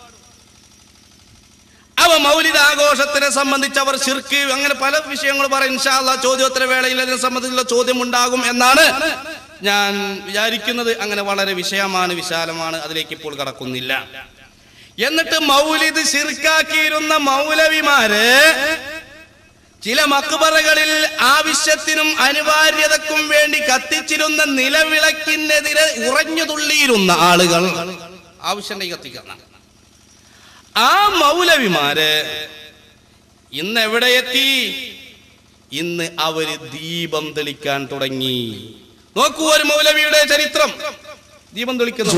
Speaker 1: അവ മൗലിദ് ആഘോഷത്തിനെ സംബന്ധിച്ച് അവർ ശിർക്ക് അങ്ങനെ പല വിഷയങ്ങൾ പറയും. ഇൻഷാ അല്ലാഹ് ചോദ്യോത്തര വേളയിൽ അതിനെ സംബന്ധിച്ചുള്ള ചോദ്യം ഉണ്ടാകും എന്നാണ് ഞാൻ വിചാരിക്കുന്നത്. അങ്ങനെ വളരെ വിഷയമാണ്, വിശാലമാണ്, അതിലേക്ക് ഇപ്പോൾ കടക്കുന്നില്ല. എന്നിട്ട് മൗലിദ് ശിർക്കാക്കിയിരുന്ന മൗലവിമാര് ചില മക്ബറകളിൽ ആവശ്യത്തിനും അനിവാര്യതക്കും വേണ്ടി കത്തിച്ചിരുന്ന നിലവിളക്കിനെതിരെ ഉറഞ്ഞു തുള്ളിയിരുന്ന ആളുകൾ, ആവശ്യം കത്തിക്കുന്ന ആ മൗലവിമാര് ഇന്ന് എവിടെ എത്തി? ഇന്ന് അവര് ദീപം തെളിക്കാൻ തുടങ്ങി. നോക്കൂ ഒരു മൗലവിയുടെ ചരിത്രം. ദീപം തെളിക്കുന്ന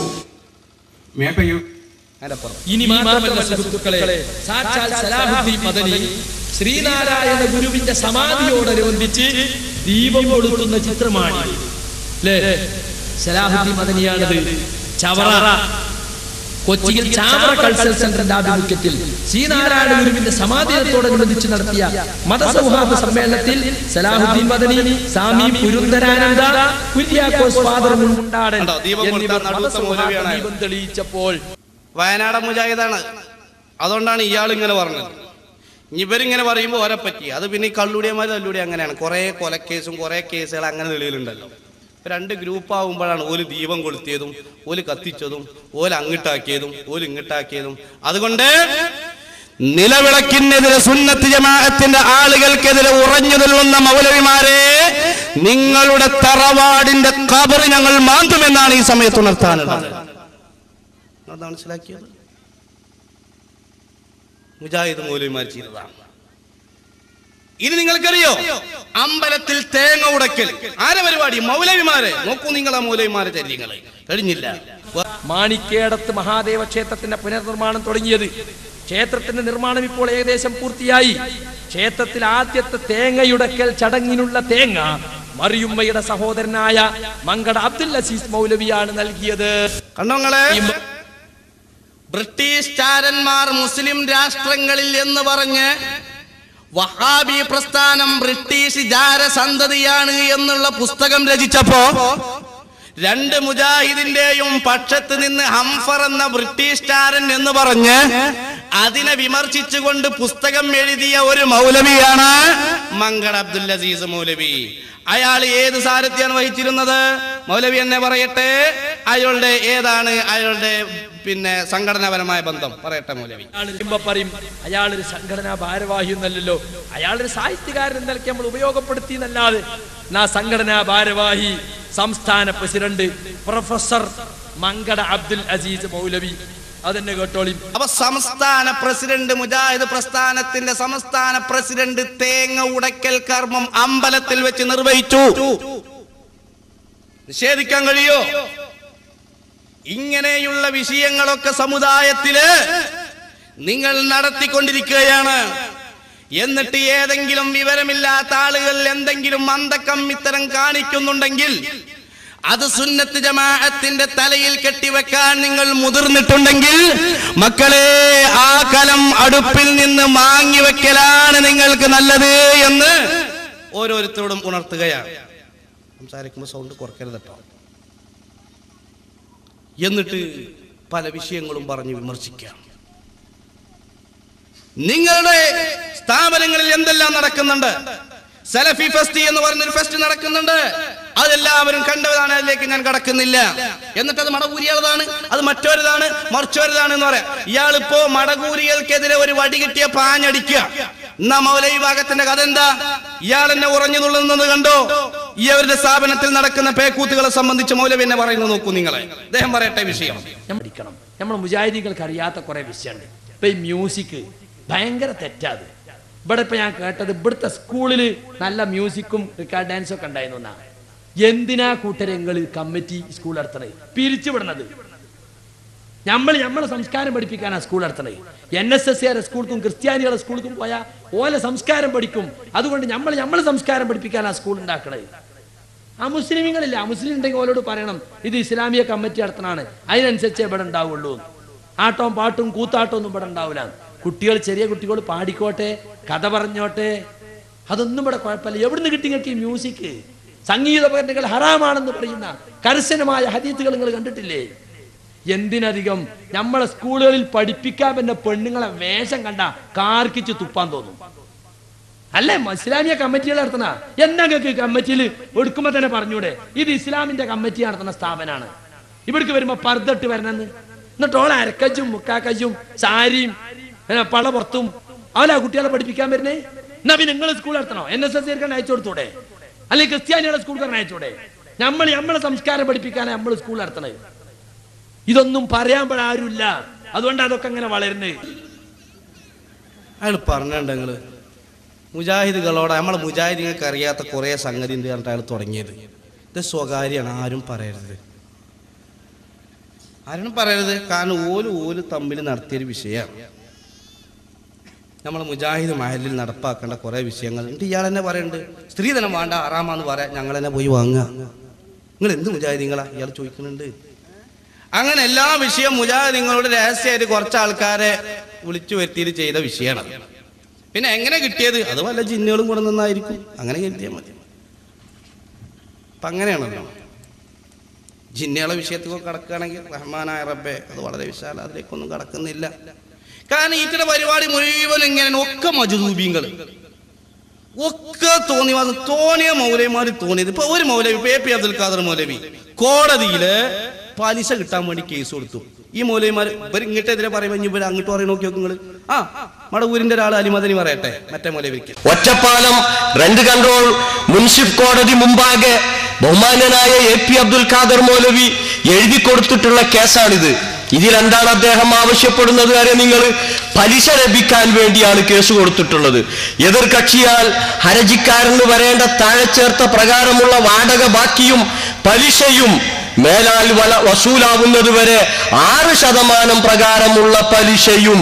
Speaker 4: ഇനി മാത്രമല്ല സുഹൃത്തുക്കളെ, സാക്ഷാൽ സലാഹുദ്ദീൻ മദനി ശ്രീനാരായണ ഗുരുവിന്റെ സമാധിയോടനുബന്ധിച്ച് ദീപം കൊളുത്തുന്ന ചിത്രമാണ്. സലാഹുദ്ദീൻ മദനിയാണത്. ചവറ കൊച്ചിയിൽ ചാവറ കൾച്ചറൽ സെന്ററിന്റെ ആഭിമുഖ്യത്തിൽ ശ്രീനാരായണ ഗുരുവിന്റെ സമാധിയോടനുബന്ധിച്ച് നടത്തിയ മതസൗഹാർദ്ദ സമ്മേളനത്തിൽ സലാഹുദ്ദീൻ മദനി, സ്വാമി പുരുന്ദരാനന്ദ, കുര്യാക്കോസ് ഫാദർ മുണ്ടാടൻ എന്നിവർ മതസൗഹാർദ്ദ ദീപം തെളിയിച്ചപ്പോൾ
Speaker 1: വയനാട് മുജാഹിദാണ്. അതുകൊണ്ടാണ് ഇയാൾ ഇങ്ങനെ പറഞ്ഞത്. ഇവരിങ്ങനെ പറയുമ്പോൾ ഓരെ പറ്റി അത് പിന്നെ ഈ കള്ളുടിയന്മാർ തല്ലുടി അങ്ങനെയാണ്. കുറെ കൊലക്കേസും കുറെ കേസുകൾ അങ്ങനെ തെളിയിലുണ്ടല്ലോ. രണ്ട് ഗ്രൂപ്പ് ആകുമ്പോഴാണ് ഓല് ദീപം കൊളുത്തിയതും ഓല് കത്തിച്ചതും ഓല് അങ്ങിട്ടാക്കിയതും ഓല് ഇങ്ങിട്ടാക്കിയതും. അതുകൊണ്ട് നിലവിളക്കിനെതിരെ സുന്നത്ത് ജമാഅത്തിന്റെ ആളുകൾക്കെതിരെ ഉറഞ്ഞു നിൽക്കുന്ന മൗലവിമാരെ, നിങ്ങളുടെ തറവാടിന്റെ ഖബർ ഞങ്ങൾ മാന്തുമെന്നാണ് ഈ സമയത്ത് ഉണർത്താനുള്ളത്. മനസ്സിലാക്കിയത് മുജാഹിദ് മൗലവിമാർ ചെയ്തതാണ്. ഇനി നിങ്ങൾക്കറിയോ, അമ്പലത്തിൽ തേങ്ങ ഉടക്കൽ ആരെ പരിപാടി? മൗലവിമാരെ. നോക്കൂ നിങ്ങൾ ആ മൗലവിമാരെ ചര്യങ്ങളെ. കഴിഞ്ഞില്ല.
Speaker 4: മാണിക്കേടത്ത് മഹാദേവ ക്ഷേത്രത്തിന്റെ പുനർനിർമ്മാണം തുടങ്ങിയത്. ക്ഷേത്രത്തിന്റെ നിർമ്മാണം ഇപ്പോൾ ഏകദേശം പൂർത്തിയായി. ക്ഷേത്രത്തിൽ ആദ്യത്തെ തേങ്ങയുടക്കൽ ചടങ്ങിനുള്ള തേങ്ങ മറിയുമ്മയുടെ സഹോദരനായ മങ്കട അബ്ദുൽ അസീസ് മൗലവിയാണ് നൽകിയത്.
Speaker 1: കണ്ടോങ്ങളെ, ബ്രിട്ടീഷ് ചാരന്മാർ മുസ്ലിം രാഷ്ട്രങ്ങളിൽ എന്ന് പറഞ്ഞ് വഹാബി പ്രസ്ഥാനം ബ്രിട്ടീഷ് ജാരസന്തതിയാണ് എന്നുള്ള പുസ്തകം രചിച്ചപ്പോ രണ്ട് മുജാഹിദിന്റെയും പക്ഷത്ത് നിന്ന് ഹംഫർ എന്ന ബ്രിട്ടീഷ് ചാരൻ എന്ന് പറഞ്ഞ് അതിനെ വിമർശിച്ചുകൊണ്ട് പുസ്തകം എഴുതിയ ഒരു മൗലവിയാണ് മങ്കട അബ്ദുൽ അസീസ് മൗലവി. അയാൾ ഏത് സാരഥ്യാണ് വഹിച്ചിരുന്നത്? മൗലവി എന്നെ പറയട്ടെ, അയാളുടെ ഏതാണ് അയാളുടെ പിന്നെ സംഘടനാപരമായ ബന്ധം പറയട്ടെ മൗലവി.
Speaker 4: പറയും അയാളൊരു സംഘടനാ ഭാരവാഹി എന്നല്ലല്ലോ, അയാളൊരു സാഹിത്യകാരൻ എന്നൊക്കെ നമ്മൾ ഉപയോഗപ്പെടുത്തി എന്നല്ലാതെ. ആ സംഘടനാ ഭാരവാഹി സംസ്ഥാന പ്രസിഡന്റ് പ്രൊഫസർ മങ്കട അബ്ദുൽ അസീസ് മൗലവി, അതെന്നെ കേട്ടോളി.
Speaker 1: അപ്പൊ സംസ്ഥാന പ്രസിഡന്റ്, മുജാഹിദ് പ്രസ്ഥാനത്തിന്റെ സംസ്ഥാന പ്രസിഡന്റ് തേങ്ങ ഉടക്കൽ കർമ്മം അമ്പലത്തിൽ വെച്ച് നിർവഹിച്ചു. നിഷേധിക്കാൻ കഴിയോ? ഇങ്ങനെയുള്ള വിഷയങ്ങളൊക്കെ സമുദായത്തില് നിങ്ങൾ നടത്തിക്കൊണ്ടിരിക്കുകയാണ്. എന്നിട്ട് ഏതെങ്കിലും വിവരമില്ലാത്ത ആളുകൾ എന്തെങ്കിലും മന്ദക്കം ഇത്തരം കാണിക്കുന്നുണ്ടെങ്കിൽ അത് സുന്നത്ത് ജമാഅത്തിന്റെ തലയിൽ കെട്ടിവെക്കാൻ നിങ്ങൾ മുതിർന്നിട്ടുണ്ടെങ്കിൽ മക്കളെ, ആ കലം അടുപ്പിൽ നിന്ന് മാങ്ങിവെക്കലാണ് നിങ്ങൾക്ക് നല്ലത് എന്ന് ഓരോരുത്തരോടും ഉണർത്തുകയാണ്. സംസാരിക്കുമ്പോൾ സൗണ്ട് കുറയ്ക്കരുത് കേട്ടോ. എന്നിട്ട് പല വിഷയങ്ങളും പറഞ്ഞ് വിമർശിക്കാം. നിങ്ങളുടെ സ്ഥാപനങ്ങളിൽ എന്തെല്ലാം നടക്കുന്നുണ്ട്? സലഫി ഫെസ്റ്റ് എന്ന് പറഞ്ഞൊരു ഫെസ്റ്റ് നടക്കുന്നുണ്ട്. അതെല്ലാവരും കണ്ടതാണ്, അതിലേക്ക് ഞാൻ കടക്കുന്നില്ല. എന്നിട്ട് അത് മടകൂരികളതാണ്, അത് മറ്റൊരുതാണ്, മറിച്ചൊരുതാണ് എന്ന് പറയാം. ഇയാളിപ്പോ മടകൂരികൾക്കെതിരെ ഒരു വടി കിട്ടിയ പാഞ്ഞടിക്കുക. എന്നാ മൗലവി ഭാഗത്തിന്റെ കഥ എന്താ? ഇയാൾ എന്നെ ഉറഞ്ഞു നുള്ളുന്നത് കണ്ടോ? ഈ അവരുടെ സ്ഥാപനത്തിൽ നടക്കുന്ന പേക്കൂത്തുകളെ സംബന്ധിച്ച് മൗലവി എന്നെ പറയുന്നത് നോക്കൂ നിങ്ങളെ. അദ്ദേഹം പറയട്ടെ വിഷയം.
Speaker 4: പഠിക്കണം. നമ്മൾ മുജാഹിദീകൾക്ക് അറിയാത്ത കുറെ വിഷയമുണ്ട്. ഇപ്പൊ ഈ മ്യൂസിക് ഭയങ്കര തെറ്റാത്. ഇവിടെ ഇപ്പൊ ഞാൻ കേട്ടത് ഇവിടുത്തെ സ്കൂളിൽ നല്ല മ്യൂസിക്കും റിക്കാർഡ് ഡാൻസും ഒക്കെ ഉണ്ടായിരുന്നു. എന്തിനാ കൂട്ടരങ്ങൾ കമ്മിറ്റി സ്കൂൾ നടത്തണേ? പിരിച്ചുവിടണത്. നമ്മൾ നമ്മളെ സംസ്കാരം പഠിപ്പിക്കാനാണ് സ്കൂൾ നടത്തണേ. എൻ എസ് എസ് കാരെ സ്കൂൾക്കും ക്രിസ്ത്യാനികളുടെ സ്കൂൾക്കും പോയാൽ ഓലെ സംസ്കാരം പഠിക്കും. അതുകൊണ്ട് നമ്മൾ നമ്മളെ സംസ്കാരം പഠിപ്പിക്കാനാണ് സ്കൂൾ ഉണ്ടാക്കണേ. ആ മുസ്ലിമീങ്ങളില്ല, ആ മുസ്ലിം ഉണ്ടെങ്കിൽ ഓലോട് പറയണം ഇത് ഇസ്ലാമിക കമ്മിറ്റി നടത്തണാണ്, അതിനനുസരിച്ചേ ഇവിടെ ഉണ്ടാവുള്ളൂ. ആട്ടവും പാട്ടും കൂത്താട്ടവും ഒന്നും ഇവിടെ ഉണ്ടാവില്ല. കുട്ടികൾ, ചെറിയ കുട്ടികൾ പാടിക്കോട്ടെ, കഥ പറഞ്ഞോട്ടെ, അതൊന്നും ഇവിടെ കുഴപ്പമില്ല. എവിടുന്ന് കിട്ടി നിങ്ങൾക്ക് ഈ മ്യൂസിക്? സംഗീതോപകരണങ്ങൾ ഹറാമാണെന്ന് പറയുന്ന കർശനമായ ഹദീസുകൾ നിങ്ങൾ കണ്ടിട്ടില്ലേ? എന്തിനധികം നമ്മളെ സ്കൂളുകളിൽ പഠിപ്പിക്കാൻ പറ്റുന്ന പെണ്ണുങ്ങളെ വേഷം കണ്ട കാർക്കിച്ച് തുപ്പാൻ തോന്നും. അല്ലേ ഇസ്ലാമിക കമ്മിറ്റികൾ നടത്തുന്ന എന്നൊക്കെ കമ്മിറ്റിയിൽ എടുക്കുമ്പോ തന്നെ പറഞ്ഞൂടെ ഇത് ഇസ്ലാമിന്റെ കമ്മിറ്റി നടത്തുന്ന സ്ഥാപനമാണ്, ഇവിടേക്ക് വരുമ്പോ പർദ്ദട്ട് വരണമെന്ന്. എന്നിട്ട് ഓളെ അരക്കച്ചും മുക്കാക്കച്ചും സാരിയും പള പുറത്തും അവലാ കുട്ടികളെ പഠിപ്പിക്കാൻ വരുന്നേ. എന്നാ പിന്നെ നിങ്ങൾ സ്കൂൾ നടത്തണോ? എൻ എസ് എസ് കാരൻ അയച്ചു കൊടുത്തൂടെ? അല്ലെങ്കിൽ ക്രിസ്ത്യാനികളുടെ സ്കൂൾക്കാരൻ അയച്ചൂടെ? നമ്മൾ നമ്മളെ സംസ്കാരം പഠിപ്പിക്കാനാണ് നമ്മൾ സ്കൂൾ നടത്തണേ. ഇതൊന്നും പറയാൻ ആരുമില്ല, അതുകൊണ്ട് അതൊക്കെ അങ്ങനെ വളരുന്നേ.
Speaker 1: അയാൾ പറഞ്ഞിട്ടുണ്ട് നിങ്ങള് മുജാഹിദുകളോട്, നമ്മളെ മുജാഹിദുകൾക്ക് അറിയാത്ത കുറെ സംഗതി ഉണ്ട് പറഞ്ഞിട്ട് അയാൾ തുടങ്ങിയത്. ഇത് സ്വകാര്യമാണ്, ആരും പറയരുത്, ആരും പറയരുത്. കാരണം ഓല് ഓല് തമ്മിൽ നടത്തിയൊരു വിഷയമാണ്. നമ്മൾ മുജാഹിദ് മഹലിൽ നടപ്പാക്കേണ്ട കുറെ വിഷയങ്ങൾ ഉണ്ട്. ഇയാൾ തന്നെ പറയുന്നുണ്ട് സ്ത്രീധനം വേണ്ട, ആറാമാന്ന് പറയാം, ഞങ്ങൾ തന്നെ പോയി വാങ്ങുക. നിങ്ങൾ എന്ത് മുജാഹിദീങ്ങളാ ഇയാൾ ചോദിക്കുന്നുണ്ട്. അങ്ങനെ എല്ലാ വിഷയവും മുജാഹിദ് നിങ്ങളോട് രഹസ്യമായിട്ട് കുറച്ച് ആൾക്കാരെ വിളിച്ചു വരുത്തിയിട്ട് ചെയ്ത വിഷയമാണ്. പിന്നെ എങ്ങനെ കിട്ടിയത്? അത് വല്ല ജിന്നുകളും കൂടെ നിന്നായിരിക്കും, അങ്ങനെ കരുതിയാൽ മതി. അപ്പൊ അങ്ങനെയാണല്ലോ. ജിന്നുകളെ വിഷയത്തിൽ കടക്കുകയാണെങ്കിൽ റഹ്മാനായ റബ്ബെ, അത് വളരെ വിശാല, അതിലേക്കൊന്നും കടക്കുന്നില്ല. കാരണം ഇത്തരം പരിപാടി മുഴുവൻ ഇങ്ങനെ ഒക്കെ മജ്ദൂബീങ്ങൾ ഒക്കെ തോന്നി തോന്നിയ മൗലവിമാര് തോന്നിയത്. ഇപ്പൊ ഒരു മൗലവി, ഇപ്പൊ എ പി അബ്ദുൽ ഖാദർ മൗലവി കോടതിയില് പലിശ കിട്ടാൻ വേണ്ടി കേസ് കൊടുത്തു. ഈ മൗലവിമാര് ഇവർ ഇങ്ങോട്ടെതിരെ പറയുമ്പോൾ ഇവർ അങ്ങോട്ട് പറയണ നോക്കി നോക്ക് നിങ്ങൾ. ആ മടവൂരിന്റെ ഒരാൾ അലിമദനി പറയട്ടെ, മറ്റേ മൗലവിക്ക്.
Speaker 5: ഒറ്റപ്പാലം റെന്റ് കൺട്രോൾ മുൻസിഫ് കോടതി മുമ്പാകെ ബഹുമാന്യനായ എ പി അബ്ദുൽ ഖാദർ മൗലവി എഴുതി കൊടുത്തിട്ടുള്ള കേസാണിത്. ഇതിലെന്താണ് അദ്ദേഹം ആവശ്യപ്പെടുന്നത്? കാര്യം നിങ്ങൾ പലിശ ലഭിക്കാൻ വേണ്ടിയാണ് കേസ് കൊടുത്തിട്ടുള്ളത്. എതിർ കക്ഷിയാൽ ഹർജിക്കാരന് വരേണ്ട താഴെ ചേർത്ത പ്രകാരമുള്ള വാടക ബാക്കിയും പലിശയും മേലാൽ വല വസൂലാവുന്നത് വരെ ആറ് ശതമാനം പ്രകാരമുള്ള പലിശയും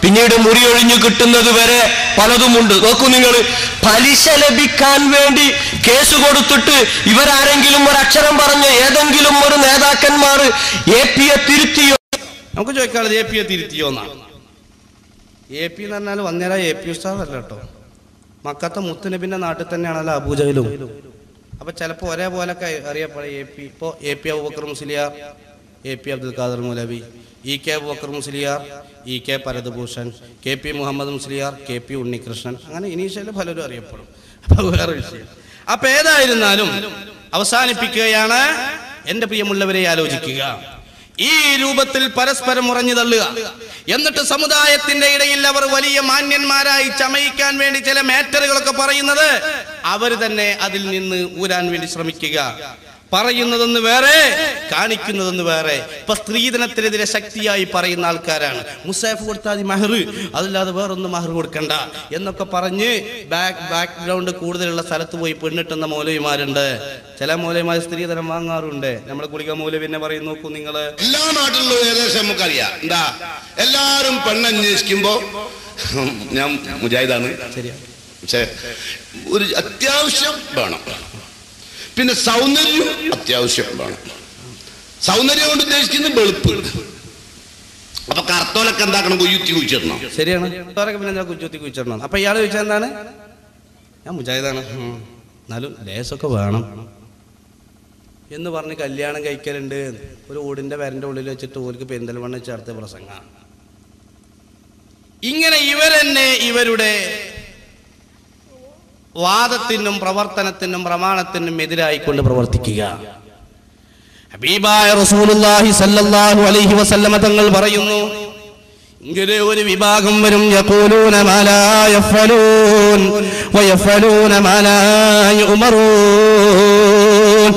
Speaker 5: പിന്നീട് മുറിയൊഴിഞ്ഞു കിട്ടുന്നത് വരെ പലതുമുണ്ട്. നോക്കൂ നിങ്ങൾ, പലിശ ലഭിക്കാൻ വേണ്ടി കേസ് കൊടുത്തിട്ട് ഇവരാരെങ്കിലും ഒരു അക്ഷരം പറഞ്ഞ ഏതെങ്കിലും ഒരു നേതാക്കന്മാർ എ പിയെ തിരുത്തിയോ?
Speaker 1: നമുക്ക് ചോദിക്കാനുള്ളത് എ പിയെ തിരുത്തിയോ എന്നാണ്. എ പി എന്ന് പറഞ്ഞാൽ വന്നേരാ എ പി ഉസ്താദ് അല്ല കേട്ടോ, മക്കത്തെ മുത്തുനബിന്റെ നാട്ടിൽ തന്നെയാണല്ലോ അബൂജഹലും. അപ്പൊ ചിലപ്പോൾ ഒരേപോലൊക്കെ അറിയപ്പെടുക എ പി. ഇപ്പോൾ A P Abubakar Musliyar, A P Abdul Khader Moulavi, E K Abubakar Musliyar, E K Paradabhushan, K P Muhammad Musliyar, K P Unnikrishnan, അങ്ങനെ ഇനീഷ്യല് പലരും അറിയപ്പെടും. അപ്പൊ വേറെ വിഷയം. അപ്പൊ ഏതായിരുന്നാലും അവസാനിപ്പിക്കുകയാണ്. എന്റെ പ്രിയമുള്ളവരെ ആലോചിക്കുക, ഈ രൂപത്തിൽ പരസ്പരം ഉറഞ്ഞു തള്ളുക, എന്നിട്ട് സമുദായത്തിന്റെ ഇടയിൽ അവർ വലിയ മാന്യന്മാരായി ചമയിക്കാൻ വേണ്ടി ചില മാറ്ററുകളൊക്കെ പറയുന്നത്, അവർ തന്നെ അതിൽ നിന്ന് ഊരാൻ വേണ്ടി ശ്രമിക്കുക. പറയുന്നതൊന്ന് വേറെ, കാണിക്കുന്നതൊന്ന് വേറെ. ഇപ്പൊ സ്ത്രീധനത്തിനെതിരെ ശക്തിയായി പറയുന്ന ആൾക്കാരാണ്. മുസാഫ് കൊടുത്താൽ മഹർ, അതല്ലാതെ വേറൊന്നും മഹർ കൊടുക്കണ്ട എന്നൊക്കെ പറഞ്ഞ് ബാക്ക് ബാക്ക്ഗ്രൗണ്ട് കൂടുതലുള്ള സ്ഥലത്ത് പോയി പെണ്ണിട്ടുന്ന മൗലവിമാരുണ്ട്. ചില മൗലവിമാർ സ്ത്രീധനം വാങ്ങാറുണ്ട്. നമ്മളെ കുളിക മൗലവിനെ പറയും, നോക്കൂ നിങ്ങള്,
Speaker 2: എല്ലാ നാട്ടിലുള്ള ഏകദേശം നമുക്കറിയാം. എന്താ, എല്ലാരും പെണ്ണന്വേഷിക്കുമ്പോ ഞാൻ മുജാഹിദാണ്,
Speaker 1: ശരിയാ,
Speaker 2: പക്ഷെ ഒരു അത്യാവശ്യം വേണം, പിന്നെ സൗന്ദര്യം അത്യാവശ്യം വേണം. സൗന്ദര്യം കൊണ്ട് ഉദ്ദേശിക്കുന്നത് വെളുപ്പ്. അപ്പൊ കറുത്തോലൊക്കെ എന്താക്കണം, കുയ്യുത്തി കുഴിച്ചിടണം.
Speaker 1: ശരിയാണ്. പിന്നെ എന്താ കുച്ചുത്തി കുഴിച്ചിടണം. അപ്പൊ ഇയാൾ ചോദിച്ചാൽ എന്താണ്, ഞാൻ മുജാഹിദാണ്, എന്നാലും ലേസൊക്കെ വേണം എന്ന് പറഞ്ഞ് കല്യാണം കഴിക്കലുണ്ട്. ഒരു ഓടിന്റെ പേരന്റെ ഉള്ളിൽ വെച്ചിട്ട് ഓർക്ക് പെരിന്തൽമണ്ണ ചേർത്ത പ്രസംഗം. ഇങ്ങനെ ഇവരെന്നെ ഇവരുടെ വാദത്തിനും പ്രവർത്തനത്തിനും പ്രമാണത്തിനും എതിരായിക്കൊണ്ട് പ്രവർത്തിക്കുക. ഹബീബായ റസൂലുള്ളാഹി സ്വല്ലല്ലാഹു അലൈഹി വസല്ലമ തങ്ങൾ പറയുന്നു, ഇങ്ങനെ ഒരു വിഭാഗം വരും, യഖൂലൂന മാ ലാ യഫ്അലൂൻ വയഫ്അലൂന മാ ലാ യുമറൂൻ.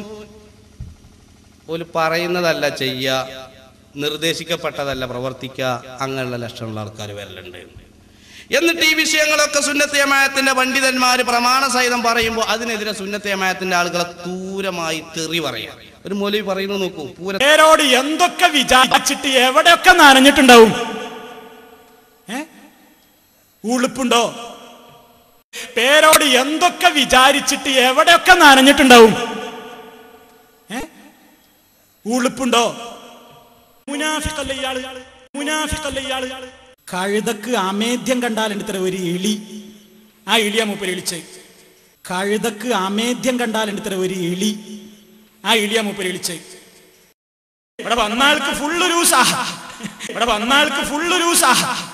Speaker 1: ഓല് പറയുന്നതല്ല ചെയ്യുക, നിർദ്ദേശിക്കപ്പെട്ടതല്ല പ്രവർത്തിക്കുക, അങ്ങനെയുള്ള ലക്ഷണമുള്ള ആൾക്കാർ വരലുണ്ട്. എന്നിട്ട് ഈ വിഷയങ്ങളൊക്കെ സുന്നത്ത് ജമാഅത്തിന്റെ പണ്ഡിതന്മാർ പ്രമാണ സഹിതം പറയുമ്പോൾ അതിനെതിരെ സുന്നത്ത് ജമാഅത്തിന്റെ ആളുകളെ ദൂരമായി തെറി പറയാം. ഒരു മൗലവി പറയുന്നത് നോക്കൂ,
Speaker 6: പേരോട് എന്തൊക്കെ വിചാരിച്ചിട്ട് എവിടെയൊക്കെ നനഞ്ഞിട്ടുണ്ടാവും. ഏ ഉളുപ്പുണ്ടോ? പേരോട് എന്തൊക്കെ വിചാരിച്ചിട്ട് എവിടെയൊക്കെ നനഞ്ഞിട്ടുണ്ടാവും. ഏ ഉളുപ്പുണ്ടോ? മുനാഫിഖല്ല ഇയാള്, മുനാഫിഖല്ല ഇയാള്. കഴുതക്ക് അമേദ്യം കണ്ടാലുണ്ട് ഇത്ര ഒരു എളി, ആ എളിയാ മൂപ്പര് എളിച്ച്. കഴുതക്ക് അമേദ്യം കണ്ടാലുണ്ട് ഇത്ര ഒരു എളി, ആ എളിയാ മൂപ്പര് എളിച്ച്. ഇവിടെ വന്നാൾക്ക് ഫുള്ള് രൂസാ, ഇവിടെ വന്നാൾക്ക് ഫുള്ള് രൂസാ.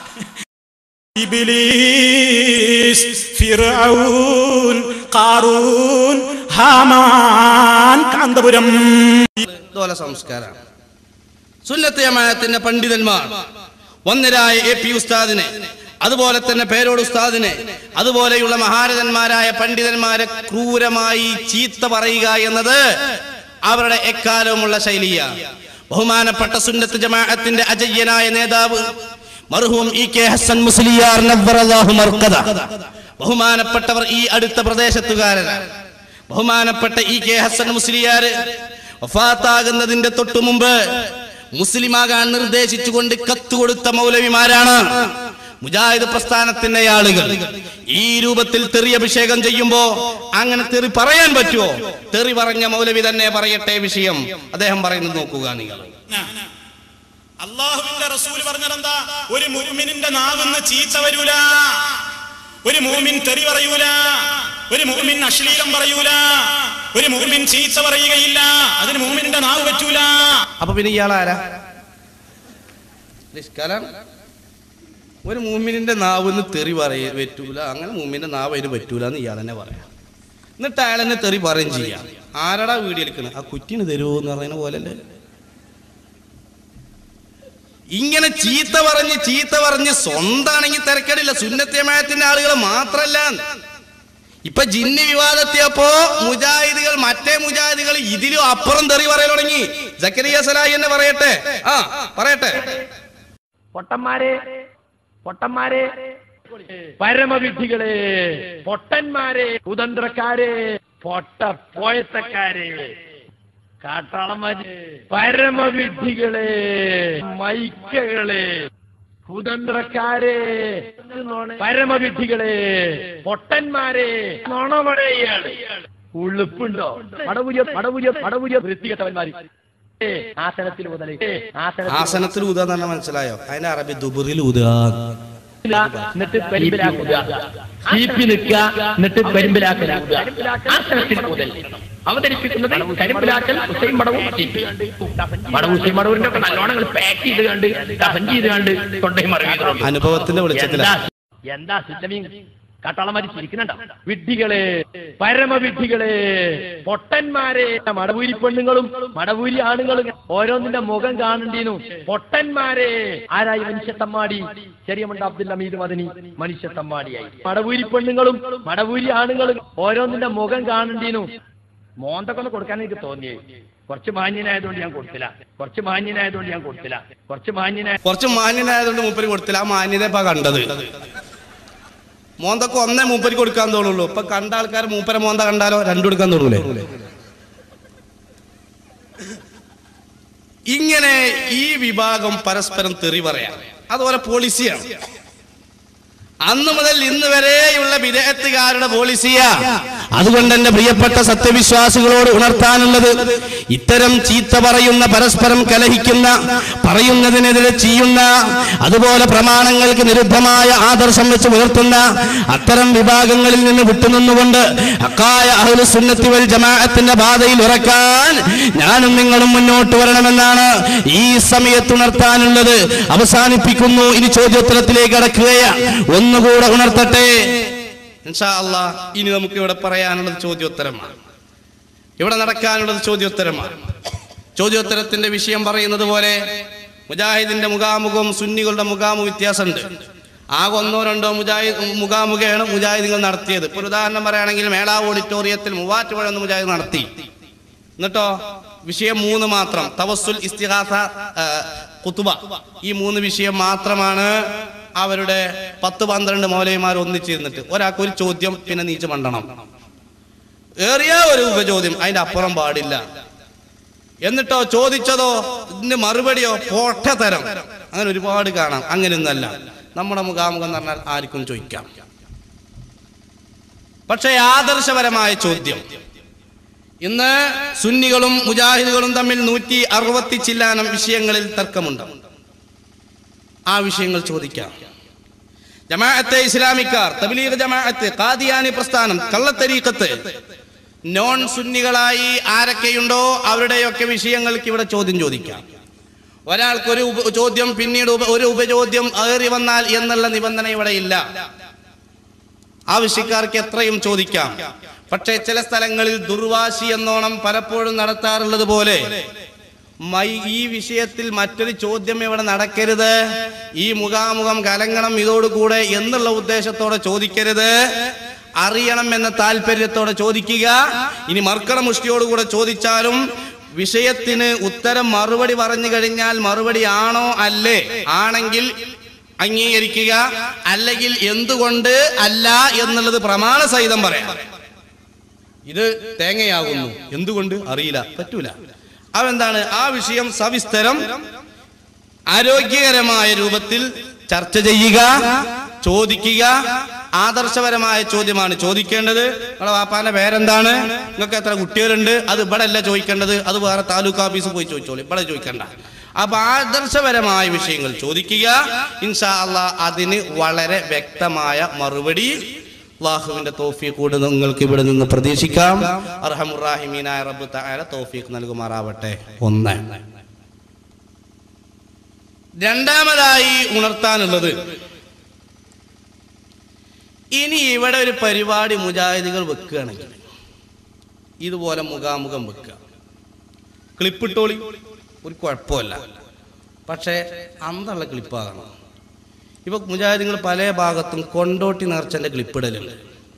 Speaker 6: ഇബ്ലീസ്, ഫിർഔൻ, ഖാറൂൻ, ഹാമാൻ, കാന്തപുരം.
Speaker 1: ഇതുപോലെ സംസ്കാരമാണ്. സുന്നത്ത് ജമാഅത്തിന്റെ പണ്ഡിതന്മാർ ഒന്നരായ എ പി ഉസ്താദിനെ, അതുപോലെ തന്നെ പേരോട് ഉസ്താദിനെ, അതുപോലെയുള്ള മഹാരഥന്മാരായ പണ്ഡിതന്മാരെ ക്രൂരമായി ചീത്ത പറയുക എന്നത് അവരുടെ എക്കാലവുമുള്ള ശൈലിയാണ്. ബഹുമാനപ്പെട്ട സുന്നത്ത് ജമാഅത്തിന്റെ അജയ്യനായ നേതാവ് മർഹൂം ഇ കെ ഹസൻ മുസ്ലിയാർ നവ്വറല്ലാഹു മർഖദ, ബഹുമാനപ്പെട്ടവർ ഈ അടുത്ത പ്രദേശത്തുകാരനാണ്. ബഹുമാനപ്പെട്ട ഇ കെ ഹസൻ മുസ്ലിയാർ വഫാത്താകുന്നതിന്റെ തൊട്ടു മുമ്പ് മുസ്ലിമാകാൻ നിർദ്ദേശിച്ചുകൊണ്ട് കത്ത് കൊടുത്ത മൗലവിമാരാണ് മുജാഹിദ് പ്രസ്ഥാനത്തിന്റെ ആളുകൾ. ഈ രൂപത്തിൽ തെറി അഭിഷേകം ചെയ്യുമ്പോ അങ്ങനെ തെറി പറയാൻ പറ്റുമോ? തെറി പറഞ്ഞ മൗലവി തന്നെ പറയട്ടെ വിഷയം. അദ്ദേഹം പറയുന്നത് നോക്കുക നിങ്ങൾ.
Speaker 6: അല്ലാഹുവിന്റെ റസൂൽ പറഞ്ഞതെന്താ? ഒരു മുഅ്മിനിന്റെ നാവിന്ന് ചീത്ത വരൂല, ഒരു മുഅ്മിൻ തെറി പറയൂല, ഒരു മുഅ്മിൻ അശ്ലീലം പറയൂല, ഒരു മുഅ്മിൻ ചീത്ത പറയുകയില്ല, അതിന് മുഅ്മിനിന്റെ നാവ് പറ്റൂല.
Speaker 1: അപ്പൊ പിന്നെ ഇയാൾ ആരാ? ഒരു മുഅ്മിനിന്റെ നാവിന്ന് തെറി പറയ പറ്റൂല, അങ്ങനെ മുഅ്മിന്റെ നാവ് അതിന് പറ്റൂല എന്ന് ഇയാൾ തന്നെ പറയാം. എന്നിട്ട് അയാൾ തന്നെ തെറി പറയും ചെയ്യാം. ആരാടാ വീഡിയോ എടുക്കണത്? ആ കുറ്റിന് തരുമോ എന്ന് പറയുന്ന പോലല്ലേ. ഇങ്ങനെ ചീത്ത പറഞ്ഞ് ചീത്ത പറഞ്ഞ് സ്വന്താണെങ്കിൽ തിരക്കടില്ല, സുന്നത്ത് ജമാഅത്തിന്റെ ആളുകൾ മാത്രല്ല. ഇപ്പൊ ജിന്ന് വിവാദത്തിയപ്പോ മുജാഹിദുകൾ, മറ്റേ മുജാഹിദുകൾ ഇതിലും അപ്പുറം തെറി പറയാൻ തുടങ്ങി. സക്കരിയ സലാഹി എന്ന് പറയട്ടെ, ആ പറയട്ടെ.
Speaker 4: പൊട്ടന്മാരെ, പൊട്ടന്മാരെ, പരമവിഡ്ഢികളെ, പൊട്ടന്മാരെ, കുതന്ത്രക്കാരെ, പൊട്ട പോയത്തക്കാരെ, കാട്ടാളന്മാരെ, പരമവിഡ്ഢികളെ, മൈക്കകളെ, കുതന്ത്രക്കാരെ, പരമവിഡ്ഢികളെ, പൊട്ടന്മാരെ, നുണമടയാണ്. ഉളുപ്പുണ്ടോ? മടപുരിയ മടപുരിയ മടപുരിയ വൃത്തികെട്ടവന്മാര് ആസനത്തിൽ ഊതലേ
Speaker 1: ആസനത്തിൽ ഊതാ തന്നെ മനസ്സിലായോ? അതിന്റെ അറബി ദുബുറിൽ ഊതാ.
Speaker 4: എന്നിട്ട് പെരുമ്പിലാക്കുക, ചീപ്പി നിൽക്കുക, എന്നിട്ട് പെരുമ്പിലാക്കലാക്കുക. ആസനത്തിൽ ഊതൽ അവതരിപ്പിക്കുന്നത് കരിമ്പിലാക്കൽ ഹുസൈൻ മടവും മടവും ഹുസൈൻ മടവിന്റെ ഒക്കെ നല്ലോണം പാക്ക് ചെയ്ത് കണ്ട് കഫൻ ചെയ്ത് കണ്ട് കൊണ്ടേ മറിയുന്നുണ്ട്.
Speaker 1: അനുഭവത്തിന്റെ വെളിച്ചത്തില
Speaker 4: എന്താ സിസ്റ്റമീൻ കട്ടളമാരി ചിരിക്കുന്നുണ്ടോ? വിഡ്ഢികളെ, പരമവിഡ്ഢികളെ, പൊട്ടന്മാരെ, മടവൂരി പെണ്ണുങ്ങളും മടവൂരി ആണുങ്ങളും ഓരോന്നിന്റെ മുഖം കാണണ്ടീനു. പൊട്ടന്മാരെ, ആരായി? മനുഷ്യത്തമ്മാടി. ചെറിയമുണ്ട് അബ്ദുൽ ഹമീദ് മദനി മനുഷ്യത്തമ്മാടിയായി. മടവൂരി പെണ്ണുങ്ങളും മടവൂരി ആണുങ്ങളും ഓരോന്നിന്റെ മുഖം കാണണ്ടീനു. മോന്തൊക്കെ ഒന്ന് കൊടുക്കാൻ എനിക്ക് തോന്നിയേ. കുറച്ച് മാന്യനായതുകൊണ്ട് ഞാൻ കൊടുത്തില്ല. കുറച്ച് മാന്യനായതുകൊണ്ട് ഞാൻ കൊടുത്തില്ല. കുറച്ച് മാന്യനായ
Speaker 1: കുറച്ച് മാന്യനായതുകൊണ്ട് മൂപ്പര് കൊടുത്തില്ല. ആ മാന്യത ഇപ്പൊ കണ്ടത്. മോന്തൊക്കെ ഒന്നേ മൂപ്പര് കൊടുക്കാൻ തോന്നുള്ളൂ. ഇപ്പൊ കണ്ട ആൾക്കാർ മൂപ്പര മോന്ത കണ്ടാലോ രണ്ടു കൊടുക്കാൻ തോന്നൂലേ? ഇങ്ങനെ ഈ വിഭാഗം പരസ്പരം തെറി പറയാം. അതുപോലെ പോളിസിയാണ്. അന്ന് മുതൽ ഇന്ന് വരെയുള്ള വിദേഹത്തുകാരുടെ പോളിസിയാ. അതുകൊണ്ട് എന്റെ പ്രിയപ്പെട്ട സത്യവിശ്വാസികളോട് ഉണർത്താനുള്ളത്, ഇത്തരം ചീത്ത പറയുന്ന, പരസ്പരം കലഹിക്കുന്ന, പറയുന്നതിനെതിരെ ചെയ്യുന്ന, അതുപോലെ പ്രമാണങ്ങൾക്ക് നിരുദ്ധമായ ആദർശം വെച്ച് പുലർത്തുന്ന അത്തരം വിഭാഗങ്ങളിൽ നിന്ന് വിട്ടുനിന്നുകൊണ്ട് ഹക്കായ അഹ്ലുസ് സുന്നത്തി വൽ ജമാഅത്തിന്റെ പാതയിൽ ഉറക്കാൻ ഞാനും നിങ്ങളും മുന്നോട്ട് വരണമെന്നാണ് ഈ സമയത്ത് ഉണർത്താനുള്ളത്. അവസാനിപ്പിക്കുന്നു. ഇനി ചോദ്യോത്തരത്തിലേക്ക് കടക്കുകയാണ്. ഒന്നുകൂടെ ഉണർത്തട്ടെ ഇൻഷാ അല്ലാഹ്. ഇനി നമുക്ക് ഇവിടെ പറയാനുള്ളത് ചോദ്യോത്തരമാണ്. ഇവിടെ നടക്കാനുള്ളത് ചോദ്യോത്തരമാണ്. ചോദ്യോത്തരത്തിന്റെ വിഷയം പറയുന്നത് പോലെ മുജാഹിദിന്റെ മുഖാമുഖവും സുന്നികളുടെ മുഖാമുഖ വ്യത്യാസമുണ്ട്. ആകെ ഒന്നോ രണ്ടോ മുജാഹിദ് മുഖാമുഖയാണ് മുജാഹിദുകൾ നടത്തിയത്. ഇപ്പോൾ ഉദാഹരണം പറയുകയാണെങ്കിൽ മേളാവ് ഓഡിറ്റോറിയത്തിൽ മൂവാറ്റുപുഴ ഒന്ന് മുജാഹിദ് നടത്തി. എന്നിട്ടോ വിഷയം മൂന്ന് മാത്രം, തവസ്സുൽ, ഇസ്തിഗാസ, ഖുതുബ. ഈ മൂന്ന് വിഷയം മാത്രമാണ് അവരുടെ പത്ത് പന്ത്രണ്ട് മൗലവിമാർ ഒന്നിച്ചിരുന്നിട്ട്. ഒരാൾക്ക് ഒരു ചോദ്യം, പിന്നെ നീച്ച് മണ്ടണം, ഏറിയ ഒരു ഉപചോദ്യം, അതിന്റെ അപ്പുറം പാടില്ല. എന്നിട്ടോ ചോദിച്ചതോ ഇതിന്റെ മറുപടിയോ പൊട്ടത്തരം. അങ്ങനെ ഒരുപാട് കാണാം. അങ്ങനെയൊന്നല്ല നമ്മുടെ മുഖാമുഖം എന്ന് പറഞ്ഞാൽ ആർക്കും ചോദിക്കാം. പക്ഷേ ആദർശപരമായ ചോദ്യം, ഇന്ന് സുന്നികളും മുജാഹിദുകളും തമ്മിൽ നൂറ്റി അറുപത്തി ചില്ലാനം വിഷയങ്ങളിൽ തർക്കമുണ്ട്. ആ വിഷയങ്ങൾ ചോദിക്കാം. ജമാഅത്തെ ഇസ്ലാമിക്കാർ, തബ്ലീഗ് ജമാഅത്ത്, ഖാദിയാനി പ്രസ്ഥാനം, കള്ളത്തരീഖത്ത്, നോൺ സുന്നികളായി ആരൊക്കെയുണ്ടോ അവരുടെയൊക്കെ വിഷയങ്ങൾക്ക് ഇവിടെ ചോദ്യം ചോദിക്കാം. ഒരാൾക്കൊരു ചോദ്യം പിന്നീട് ഒരു ഉപചോദ്യം ഏറി വന്നാൽ എന്നുള്ള നിബന്ധന ഇവിടെ ഇല്ല. ആവശ്യക്കാർക്ക് എത്രയും ചോദിക്കാം. പക്ഷേ ചില സ്ഥലങ്ങളിൽ ദുർവാശി എന്നോണം പലപ്പോഴും നടത്താറുള്ളത് പോലെ ഈ വിഷയത്തിൽ മറ്റൊരു ചോദ്യം ഇവിടെ നടക്കരുത്, ഈ മുഖാമുഖം കലങ്ങണം ഇതോടുകൂടെ എന്നുള്ള ഉദ്ദേശത്തോടെ ചോദിക്കരുത്, അറിയണം എന്ന താല്പര്യത്തോടെ ചോദിക്കുക. ഇനി മർക്കട മുഷ്ടിയോടുകൂടെ ചോദിച്ചാലും വിഷയത്തിന് ഉത്തരം മറുപടി പറഞ്ഞു കഴിഞ്ഞാൽ മറുപടി ആണോ അല്ലേ, ആണെങ്കിൽ അംഗീകരിക്കുക, അല്ലെങ്കിൽ എന്തുകൊണ്ട് അല്ല എന്നുള്ളത് പ്രമാണ സഹിതം പറയാം. ഇത് തേങ്ങയാകുന്നു, എന്തുകൊണ്ട് അറിയില്ല, പറ്റൂല. അതെന്താണ്? ആ വിഷയം സവിസ്തരം ആരോഗ്യകരമായ രൂപത്തിൽ ചർച്ച ചെയ്യുക, ചോദിക്കുക. ആദർശപരമായ ചോദ്യമാണ് ചോദിക്കേണ്ടത്. നിങ്ങളെ വാപ്പാന്റെ പേരെന്താണ്, നിങ്ങൾക്ക് എത്ര കുട്ടികളുണ്ട്, അത് ഇവിടെ അല്ല ചോദിക്കേണ്ടത്, അത് വേറെ താലൂക്ക് ഓഫീസിൽ പോയി ചോദിച്ചോളൂ, ഇവിടെ ചോദിക്കണ്ട. അപ്പൊ ആദർശപരമായ വിഷയങ്ങൾ ചോദിക്കുക. ഇൻഷാ അല്ലാഹ് അതിന് വളരെ വ്യക്തമായ മറുപടി അല്ലാഹുവിന്റെ തൗഫീഖ് കൂടെ നിങ്ങൾക്ക് ഇവിടെ നിന്ന് പ്രതീക്ഷിക്കാം. അർഹമുർ റഹീമീനായ റബ്ബ് തആല തൗഫീഖ് നൽകുമാറാവട്ടെ. ഒന്ന്. രണ്ടാമതായി ഉണർത്താനുള്ളത്, ഇനി ഇവിടെ ഒരു പരിപാടി മുജാഹിദുകൾ വെക്കുകയാണെങ്കിൽ ഇതുപോലെ മുഖാമുഖം വെക്കുക, ക്ലിപ്പിട്ടോളി, ഒരു കുഴപ്പമില്ല. പക്ഷേ അന്നുള്ള ക്ലിപ്പാകണം. ഇപ്പൊ മുജാഹിദുകൾ പല ഭാഗത്തും കൊണ്ടോട്ടി നേർച്ചന്റെ ക്ലിപ്പിടലുണ്ട്.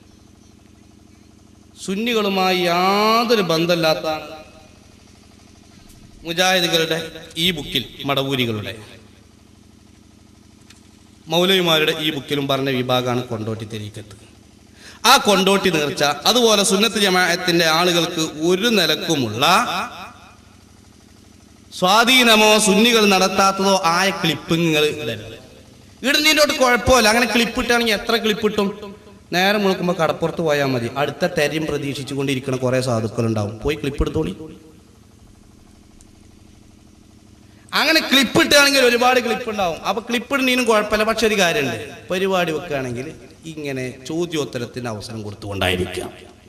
Speaker 1: സുന്നികളുമായി യാതൊരു ബന്ധമില്ലാത്ത മുജാഹിദുകളുടെ ഈ ബുക്കിൽ, മടവൂരികളുടെ മൗലവിമാരുടെ ഈ ബുക്കിലും പറഞ്ഞ വിഭാഗമാണ് കൊണ്ടോട്ടി തെരീക്കത്ത്. ആ കൊണ്ടോട്ടി നേർച്ച അതുപോലെ സുന്നത്ത് ജമാഅത്തിന്റെ ആളുകൾക്ക് ഒരു നിലക്കുമുള്ള സ്വാധീനമോ സുന്നികൾ നടത്താത്തതോ ആയ ക്ലിപ്പിങ്ങൾ ഇടരുത്. ഇടുന്നതിനോട് കുഴപ്പമില്ല. അങ്ങനെ ക്ലിപ്പ് ഇട്ടാണെങ്കിൽ എത്ര ക്ലിപ്പ് ഇട്ടും നേരെ മുഴുക്കുമ്പോൾ കടപ്പുറത്ത് പോയാൽ മതി. അടുത്ത തെരയും പ്രതീക്ഷിച്ചു കൊണ്ടിരിക്കുന്ന കുറെ സാധുക്കൾ ഉണ്ടാവും. പോയി ക്ലിപ്പ് എടുത്തോളി. അങ്ങനെ ക്ലിപ്പ് ഇട്ടാണെങ്കിൽ ഒരുപാട് ക്ലിപ്പ് ഉണ്ടാവും. അപ്പൊ ക്ലിപ്പ് ഇടുന്നതിനും കുഴപ്പമില്ല. പക്ഷെ ഒരു കാര്യമുണ്ട്, പരിപാടി വെക്കുകയാണെങ്കിൽ ഇങ്ങനെ ചോദ്യോത്തരത്തിന് അവസരം കൊടുത്തുകൊണ്ടായിരിക്കാം.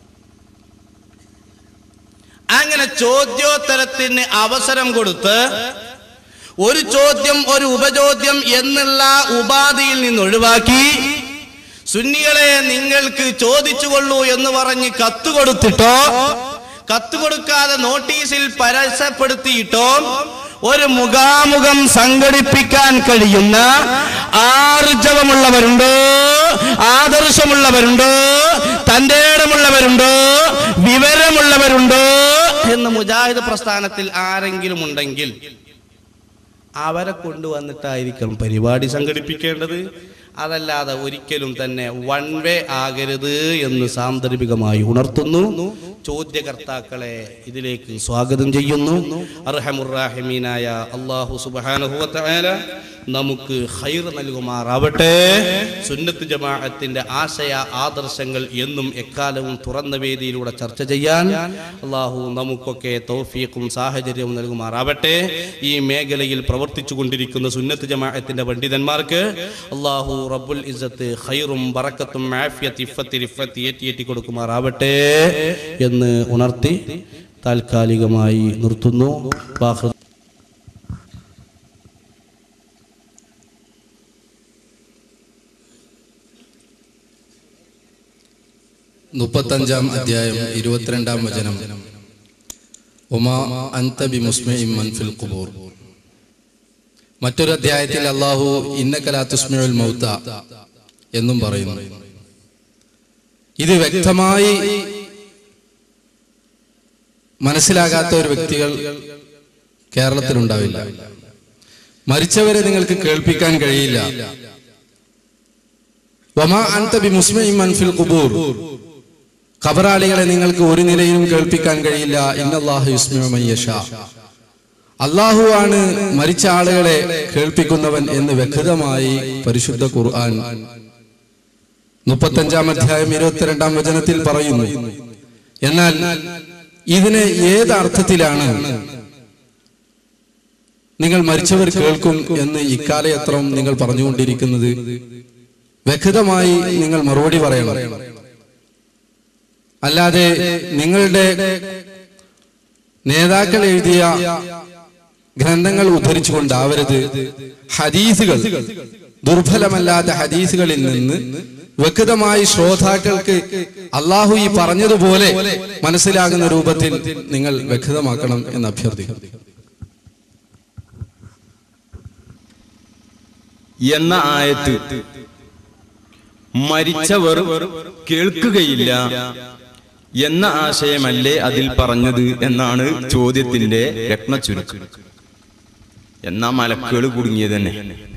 Speaker 1: അങ്ങനെ ചോദ്യോത്തരത്തിന് അവസരം കൊടുത്ത് ഒരു ചോദ്യം ഒരു ഉപചോദ്യം എന്നുള്ള ഉപാധിയിൽ നിന്ന് ഒഴിവാക്കി സുന്നികളെ നിങ്ങൾക്ക് ചോദിച്ചുകൊള്ളൂ എന്ന് പറഞ്ഞ് കത്ത് കൊടുത്തിട്ടോ കത്ത് കൊടുക്കാതെ നോട്ടീസിൽ പരസ്യപ്പെടുത്തിയിട്ടോ ഒരു മുഖാമുഖം സംഘടിപ്പിക്കാൻ കഴിയുന്ന ആർജവമുള്ളവരുണ്ടോ, ആദർശമുള്ളവരുണ്ടോ, തന്റെ ഇടമുള്ളവരുണ്ടോ, വിവരമുള്ളവരുണ്ടോ എന്ന് മുജാഹിദ് പ്രസ്ഥാനത്തിൽ ആരെങ്കിലും ഉണ്ടെങ്കിൽ അവരെ കൊണ്ടുവന്നിട്ടായിരിക്കണം പരിപാടി സംഘടിപ്പിക്കേണ്ടത്. അതല്ലാതെ ഒരിക്കലും തന്നെ വൺ വേ ആകരുത് എന്ന് സാന്ദർഭികമായി ഉണർത്തുന്നു. ചോദ്യകർത്താക്കളെ ഇതിലേക്ക് സ്വാഗതം ചെയ്യുന്നു. അർഹമുർറാഹിമീനായ അല്ലാഹു സുബ്ഹാനഹു വ തആല നമുക്ക് ഖൈർ നൽകുമാറാവട്ടെ. സുന്നത്ത് ജമാഅത്തിന്റെ ആശയ ആദർശങ്ങൾ എന്നും എക്കാലവും തുറന്ന വേദിയിലൂടെ ചർച്ച ചെയ്യാൻ അല്ലാഹു നമുക്കൊക്കെ തൗഫീഖും സാഹചര്യവും നൽകുമാറാവട്ടെ. ഈ മേഖലയിൽ പ്രവർത്തിച്ചു കൊണ്ടിരിക്കുന്ന സുന്നത്ത് ജമാഅത്തിന്റെ പണ്ഡിതന്മാർക്ക് അല്ലാഹു റബ്ബുൽ ഇസ്സത്ത് ഖൈറും ബറക്കത്തും ആഫിയത്ത് ഇഫ്ഫത്ത് റിഫത്ത് ഏറ്റി കൊടുക്കുമാറാവട്ടെ എന്ന് ഉണർത്തി താൽക്കാലികമായി നിർത്തുന്നു.
Speaker 7: മുപ്പത്തഞ്ചാം അധ്യായം ഇരുപത്തിരണ്ടാം വചനം. ഉമാ അൻത ബിമുസ്മിഇൻ മൻ ഫിൽ ഖുബൂർ. മറ്റൊരു അധ്യായത്തിൽ അല്ലാഹു ഇന്നക ലാ തുസ്മിഉൽ മൗത എന്നും പറയുന്നു. ഇത് വ്യക്തമായി മനസ്സിലാകാത്ത ഒരു വ്യക്തികൾ കേരളത്തിലുണ്ടാവില്ല. മരിച്ചവരെ നിങ്ങൾക്ക് കേൾപ്പിക്കാൻ കഴിയില്ല. വമാ അൻത ബിമുസ്മിഇൻ മൻ ഫിൽ ഖുബൂർ. ഖബറാളികളെ നിങ്ങൾക്ക് ഒരു നിലയിലും കേൾപ്പിക്കാൻ കഴിയില്ല. ഇന്നല്ലാഹു യുസ്മിഉ മൻ യശാ. അല്ലാഹു ആണ് മരിച്ച ആളുകളെ കേൾപ്പിക്കുന്നവൻ എന്ന് വ്യക്തമായി പരിശുദ്ധ ഖുർആൻ മുപ്പത്തഞ്ചാം അധ്യായം ഇരുപത്തിരണ്ടാം വചനത്തിൽ പറയുന്നു. എന്നാൽ ഇതിനെ ഏത് അർത്ഥത്തിലാണ് നിങ്ങൾ മരിച്ചവർ കേൾക്കും എന്ന് ഇക്കാലയത്രം നിങ്ങൾ പറഞ്ഞുകൊണ്ടിരിക്കുന്നത്? വ്യക്തമായി നിങ്ങൾ മറുപടി പറയണം. അല്ലാതെ നിങ്ങളുടെ നേതാക്കൾ എഴുതിയ ഗ്രന്ഥങ്ങൾ ഉദ്ധരിച്ചുകൊണ്ടാവരുത്. ഹദീസുകൾ, ദുർബലമല്ലാത്ത ഹദീസുകളിൽ നിന്ന് വ്യക്തമായി ശ്രോതാക്കൾക്ക് അള്ളാഹു ഈ പറഞ്ഞതുപോലെ മനസ്സിലാകുന്ന രൂപത്തിൽ നിങ്ങൾ വ്യക്തമാക്കണം എന്ന് അഭ്യർത്ഥിക്കുന്നു.
Speaker 8: എന്ന ആയത്ത് മരിച്ചവർ കേൾക്കുകയില്ല എന്ന ആശയമല്ലേ അതിൽ പറഞ്ഞത് എന്നാണ് ചോദ്യത്തിന്റെ രത്നച്ചുരുക്കം. എന്നാ മലക്കുകൾ കുടുങ്ങിയത് തന്നെ.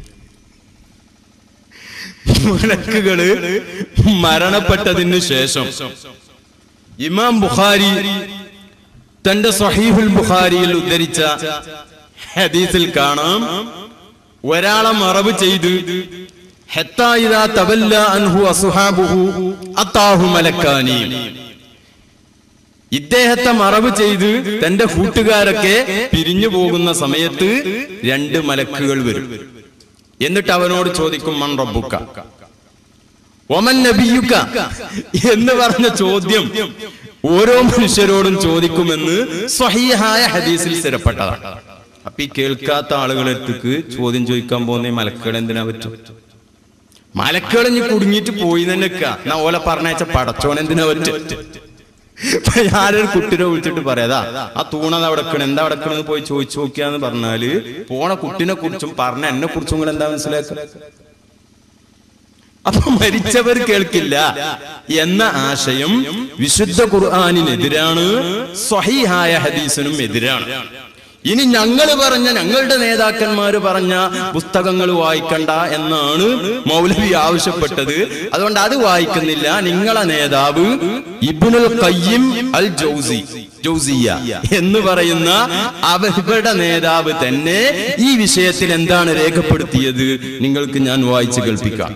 Speaker 8: മലക്കുകള് മരണപ്പെട്ടതിന് ശേഷം ഇമാം ബുഖാരി തന്റെ സ്വഹീഹുൽ ബുഖാരിയിൽ ഉദ്ധരിച്ച ഹദീസിൽ കാണാം, ഒരാളെ മറവ് ചെയ്ത് ഹത്താ ഇദാ തവല്ല അൻഹു അസ്ഹാബുഹു അതാഹു മലക്കാനി. ഇദ്ദേഹത്തെ മറവ് ചെയ്ത് തന്റെ കൂട്ടുകാരൊക്കെ പിരിഞ്ഞു പോകുന്ന സമയത്ത് രണ്ട് മലക്കുകൾ വരും. എന്നിട്ട് അവനോട് ചോദിക്കും, മൻ റബ്ബുക വമൻ നബിയുക എന്ന് പറഞ്ഞ ചോദ്യം ഓരോ മനുഷ്യരോടും ചോദിക്കുമെന്ന് സ്വഹീഹായ ഹദീസിൽ സ്ഥിരപ്പെട്ടതാണ്. അപ്പൊ ഈ കേൾക്കാത്ത ആളുകളെടുത്തേക്ക് ചോദ്യം ചോദിക്കാൻ പോകുന്ന മലക്കുകൾ എന്തിനാ പറ്റും? മലക്കുകൾ ഇനി കുടുങ്ങിയിട്ട് പോയി തന്നെ എന്നാ ഓലെ പറഞ്ഞയച്ച പടച്ചോൻ എന്തിനാ പറ്റും? ഞാനൊരു കുട്ടിനെ വിളിച്ചിട്ട് പറയാതാ ആ തൂണത് അവിടെ എന്താ അടക്കണെന്ന് പോയി ചോദിച്ചു നോക്കിയാന്ന് പറഞ്ഞാല് പോണ കുട്ടിനെ കുറിച്ചും പറഞ്ഞ എന്നെ കുറിച്ചും കൂടെ എന്താ മനസ്സിലാക്കുക? അപ്പൊ മരിച്ചവർ കേൾക്കില്ല എന്ന ആശയം വിശുദ്ധ ഖുർആനിനെതിരാണ്, സ്വഹീഹായ ഹദീസിനും എതിരാണ്. ഇനി ഞങ്ങൾ പറഞ്ഞ ഞങ്ങളുടെ നേതാക്കന്മാര് പറഞ്ഞ പുസ്തകങ്ങൾ വായിക്കണ്ട എന്നാണ് മൗലവി ആവശ്യപ്പെട്ടത്. അതുകൊണ്ട് അത് വായിക്കുന്നില്ല. നിങ്ങളെ നേതാവ് ഇബ്നുൽ ഖയ്യിം അൽ ജൗസി ജൗസിയ എന്ന് പറയുന്ന അവരുടെ നേതാവ് തന്നെ ഈ വിഷയത്തിൽ എന്താണ് രേഖപ്പെടുത്തിയത് നിങ്ങൾക്ക് ഞാൻ വായിച്ചു കേൾപ്പിക്കാം.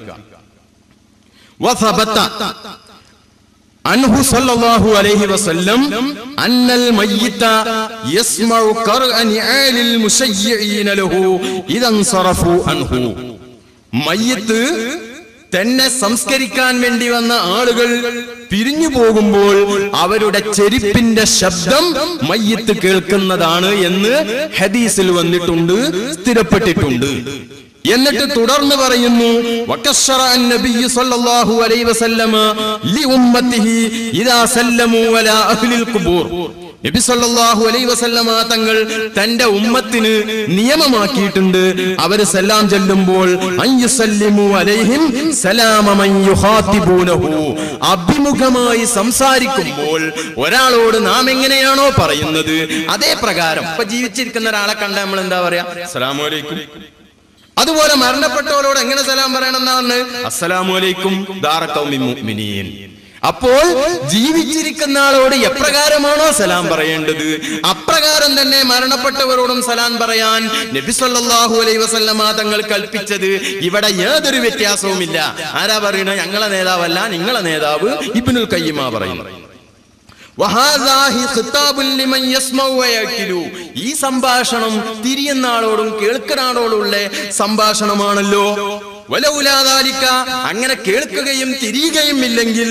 Speaker 8: വസബത അൻഹു സല്ലല്ലാഹു അലൈഹി വസല്ലം അന്നൽ മയ്യിത യസ്മഉ ഖർഅ നിആലിൽ മുശയ്യിഈന ലഹു ഇദൻ സറഫു അൻഹു. മയ്യിത്ത് തന്നെ സംസ്കരിക്കാൻ വേണ്ടി വന്ന ആളുകൾ പിരിഞ്ഞു പോകുമ്പോൾ അവരുടെ ചെരുപ്പിന്റെ ശബ്ദം മയ്യിത്ത് കേൾക്കുന്നതാണ് എന്ന് ഹദീസിൽ വന്നിട്ടുണ്ട്, സ്ഥിരപ്പെട്ടിട്ടുണ്ട്. എന്നിട്ട് തുടർന്ന് പറയുന്നു, വകശറ അൻ-നബിയ്യു സ്വല്ലല്ലാഹു അലൈഹി വസല്ലമ ലിഉമ്മത്തിഹി ഇദാ സല്ലമു അലാ അഹ്ലിൽ ഖുബൂർ. നബി സല്ലല്ലാഹു അലൈഹി വസല്ലമ തങ്ങൾ തന്റെ ഉമ്മത്തിന് നിയമമാക്കിയിട്ടുണ്ട്, അവര് സലാം ചൊല്ലുമ്പോൾ അൻയുസല്ലിമു അലൈഹിം സലാമ മൻ യുഖാതിബൂനഹു. അഭിമുഖമായി സംസാരിക്കുമ്പോൾ ഒരാളോട് നാം എങ്ങനെയാണോ പറയുന്നത് അതേ പ്രകാരം. ഇപ്പൊ ജീവിച്ചിരിക്കുന്ന ഒരാളെ കണ്ട നമ്മൾ എന്താ പറയാ? അസ്സലാമു അലൈക്കും. അതുപോലെ മരണപ്പെട്ടവരോട് എങ്ങനെ സലാം പറയണമെന്നാണ്? അസ്സലാമു അലൈക്കും ദാറ ഖൗമിൻ മുഅ്മിനീൻ. അപ്പോൾ ജീവിച്ചിരിക്കുന്ന ആളോട് എപ്രകാരമാണോ സലാം പറയേണ്ടത് അപ്രകാരം തന്നെ മരണപ്പെട്ടവരോടും സലാം പറയാൻ നബി സല്ലല്ലാഹു അലൈഹി വസല്ലമ തങ്ങൾ കൽപ്പിച്ചത്. ഇവിടെ യാതൊരു വ്യത്യാസവുമില്ല. ആരാ പറയണ? ഞങ്ങളെ നേതാവല്ല, നിങ്ങളെ നേതാവ് ഇബ്നുൽ ഖയ്യിമ പറയുന്നു. ഈ സംഭാഷണം തിരിയുന്ന ആളോടും കേൾക്കുന്ന ആളോടുള്ള സംഭാഷണമാണല്ലോ. അങ്ങനെ കേൾക്കുകയും തിരിയുകയും ഇല്ലെങ്കിൽ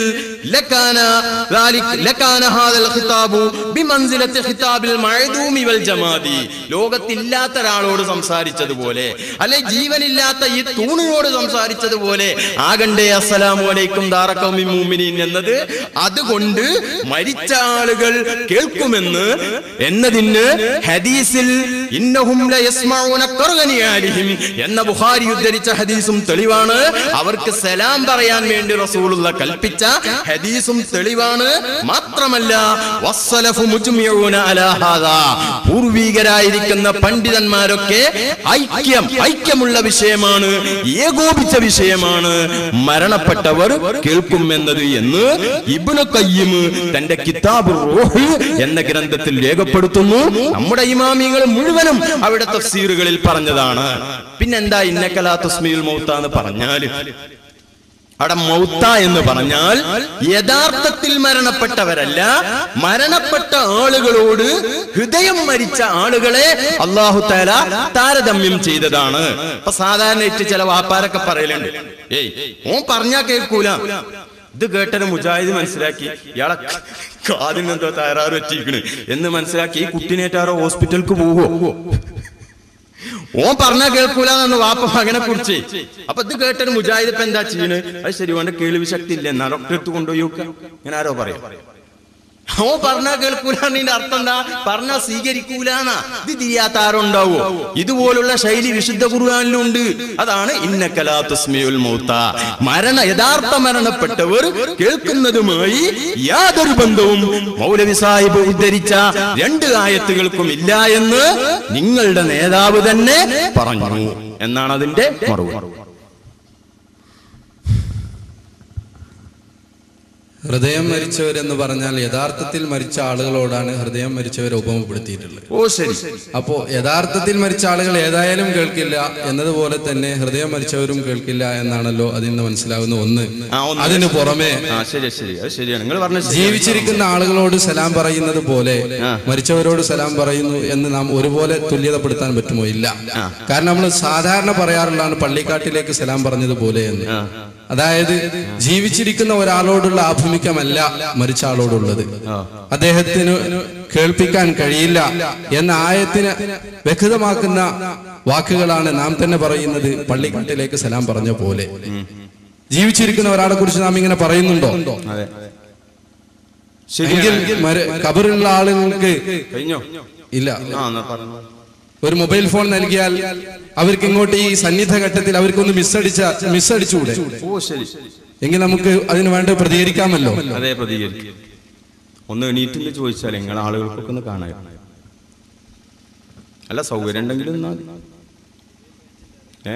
Speaker 8: ലോകത്തില്ലാത്ത ഒരാളോട് സംസാരിച്ചതുപോലെ, അല്ലെ ജീവനില്ലാത്ത ഈ തൂണിനോട് സംസാരിച്ചതുപോലെ ആകണ്ടേ അസ്സലാമു അലൈക്കും ദാറ ഖൗമിൻ മുഅ്മിനീൻ എന്നത്. അതുകൊണ്ട് മരിച്ച ആളുകൾ കേൾക്കുമെന്ന് എന്നതിന് ഹദീസിൽ ഇന്നഹും ലയസ്മഊന ഖർഗനിയാലിഹിം എന്ന ബുഖാരി ഉദ്ധരിച്ച ഹദീസും തെളിവാണ്. അവർക്ക് സലാം പറയാൻ വേണ്ടി റസൂലുള്ള കൽപ്പിച്ച ഹദീസും തെളിവാണ്. മാത്രമല്ല വസ്സലഫു മുജ്മിഊന അലാ ഹാദാ, പൂർവികരായിരിക്കുന്ന പണ്ഡിതന്മാരൊക്കെ ഐക്യം ഐക്യമുള്ള വിഷയമാണ്, ഏകോപിച്ച വിഷയമാണ് മരണപ്പെട്ടവർ കേൾക്കുമെന്നത് എന്ന് ഇബ്നു ഖയ്യിം തന്റെ കിതാബുർ റൂഹ് എന്ന ഗ്രന്ഥത്തിൽ രേഖപ്പെടുത്തുന്നു. നമ്മുടെ ഇമാമികൾ മുഴുവനും അവിടെ തഫ്സീറുകളിൽ പറഞ്ഞതാണ്. പിന്നെന്താ ഇന്നക ലാ തുസ്മിഉൽ മൗത എന്ന് പറഞ്ഞാൽ? അവിടെ മൗത്ത എന്ന് പറഞ്ഞാൽ യഥാർത്ഥത്തിൽ മരണപ്പെട്ടവരല്ല, മരണപ്പെട്ട ആളുകളോട് ഹൃദയം മരിച്ച ആളുകളെ അല്ലാഹു തആല താരതമ്യം ചെയ്തതാണ്. അപ്പൊ സാധാരണയായിട്ട് ചില വാപ്പാരൊക്കെ പറയലുണ്ട്, ഏയ് ഓൻ പറഞ്ഞാ കേൾക്കൂല. ഇത് കേട്ടന് മുജാഹിദ് മനസ്സിലാക്കി ഇയാളെ കാതിനെന്തോ തയ്യാറ് പറ്റിയിരിക്കണ് എന്ന് മനസ്സിലാക്കി ഈ കുട്ടിനേറ്റാറോ ഹോസ്പിറ്റലിക്ക് പോവോ? ഓൻ പറഞ്ഞാ കേൾക്കൂലെന്ന് വാപ്പ മകനെ കുറിച്ച്. അപ്പൊ ഇത് കേട്ടൊരു മുജാഹിദ് ഇപ്പൊ എന്താ ചെയ്യണ്? അത് ശരി, ഓന്റെ കേൾവി ശക്തി ഇല്ല, എന്നാ ഡോക്ടറെ അടുത്ത് കൊണ്ടുപോയി നോക്കുക. ഞാൻ ആരോ പറയാം ഓൻ പറഞ്ഞാ കേൾക്കൂലെന്നതിന്റെ അർത്ഥം എന്താ? പറഞ്ഞാ സ്വീകരിക്കൂലെന്നാ. ഇത് തിരിയാത്ത ആരോ ഉണ്ടാവോ? ഇതുപോലുള്ള ശൈലി വിശുദ്ധ ഖുർആനിലുണ്ട്. അതാണ് ഇന്നക ലാ തുസ്മിഉൽ മൗത. മരണ യഥാർത്ഥ മരണപ്പെട്ടവർ കേൾക്കുന്നതുമായി യാതൊരു ബന്ധവും മൗലവി സാഹിബ് ഉദ്ധരിച്ച രണ്ട് ആയത്തുകൾക്കും ഇല്ല എന്ന് നിങ്ങളുടെ നേതാവ് തന്നെ പറഞ്ഞു എന്നാണ് അതിന്റെ മറുപടി.
Speaker 7: ഹൃദയം മരിച്ചവരെന്ന് പറഞ്ഞാൽ യഥാർത്ഥത്തിൽ മരിച്ച ആളുകളോടാണ് ഹൃദയം മരിച്ചവരെ ഉപമപ്പെടുത്തിയിട്ടുള്ളത്.
Speaker 8: ഓ ശരി.
Speaker 7: അപ്പോ യഥാർത്ഥത്തിൽ മരിച്ച ആളുകൾ ഏതായാലും കേൾക്കില്ല എന്നതുപോലെ തന്നെ ഹൃദയം മരിച്ചവരും കേൾക്കില്ല എന്നാണല്ലോ അതിൽ നിന്ന് മനസ്സിലാവുന്ന ഒന്ന്. അതിനു പുറമെ ജീവിച്ചിരിക്കുന്ന ആളുകളോട് സലാം പറയുന്നത് പോലെ മരിച്ചവരോട് സലാം പറയുന്നു എന്ന് നാം ഒരുപോലെ തുല്യതപ്പെടുത്താൻ പറ്റുമോ? ഇല്ല. കാരണം നമ്മൾ സാധാരണ പറയാറുള്ളതാണ് പള്ളിക്കാട്ടിലേക്ക് സലാം പറഞ്ഞതുപോലെ എന്ന്. അതായത് ജീവിച്ചിരിക്കുന്ന ഒരാളോടുള്ള ആഭിമുഖ്യമല്ല മരിച്ച ആളോടുള്ളത്. അദ്ദേഹത്തിന് കേൾപ്പിക്കാൻ കഴിയില്ല എന്ന ആയത്തിന് വ്യക്തമാക്കുന്ന വാക്കുകളാണ് നാം തന്നെ പറയുന്നത് പള്ളിക്കാട്ടിലേക്ക് സലാം പറഞ്ഞ പോലെ. ജീവിച്ചിരിക്കുന്ന ഒരാളെ കുറിച്ച് നാം ഇങ്ങനെ പറയുന്നുണ്ടോ? എങ്കിൽ ഖബറിലുള്ള ആളുകൾക്ക് ഇല്ല. ഒരു മൊബൈൽ ഫോൺ നൽകിയാൽ അവർക്ക് ഇങ്ങോട്ട് ഈ സന്നിധ ഘട്ടത്തിൽ അവർക്കൊന്ന് മിസ്സടിച്ച മിസ്സടിച്ചുകൂടെ? എങ്കിൽ നമുക്ക് അതിന് വേണ്ടി പ്രതികരിക്കാമല്ലോ.
Speaker 8: അതെ, പ്രതികരിക്കും. ഒന്ന് എണീറ്റിട്ട് ചോദിച്ചാൽ നിങ്ങൾ ആളുകൾക്കൊക്കെ ഒന്ന് കാണാം. അല്ല സൗകര്യം ഉണ്ടെങ്കിലും എന്നാ ഏ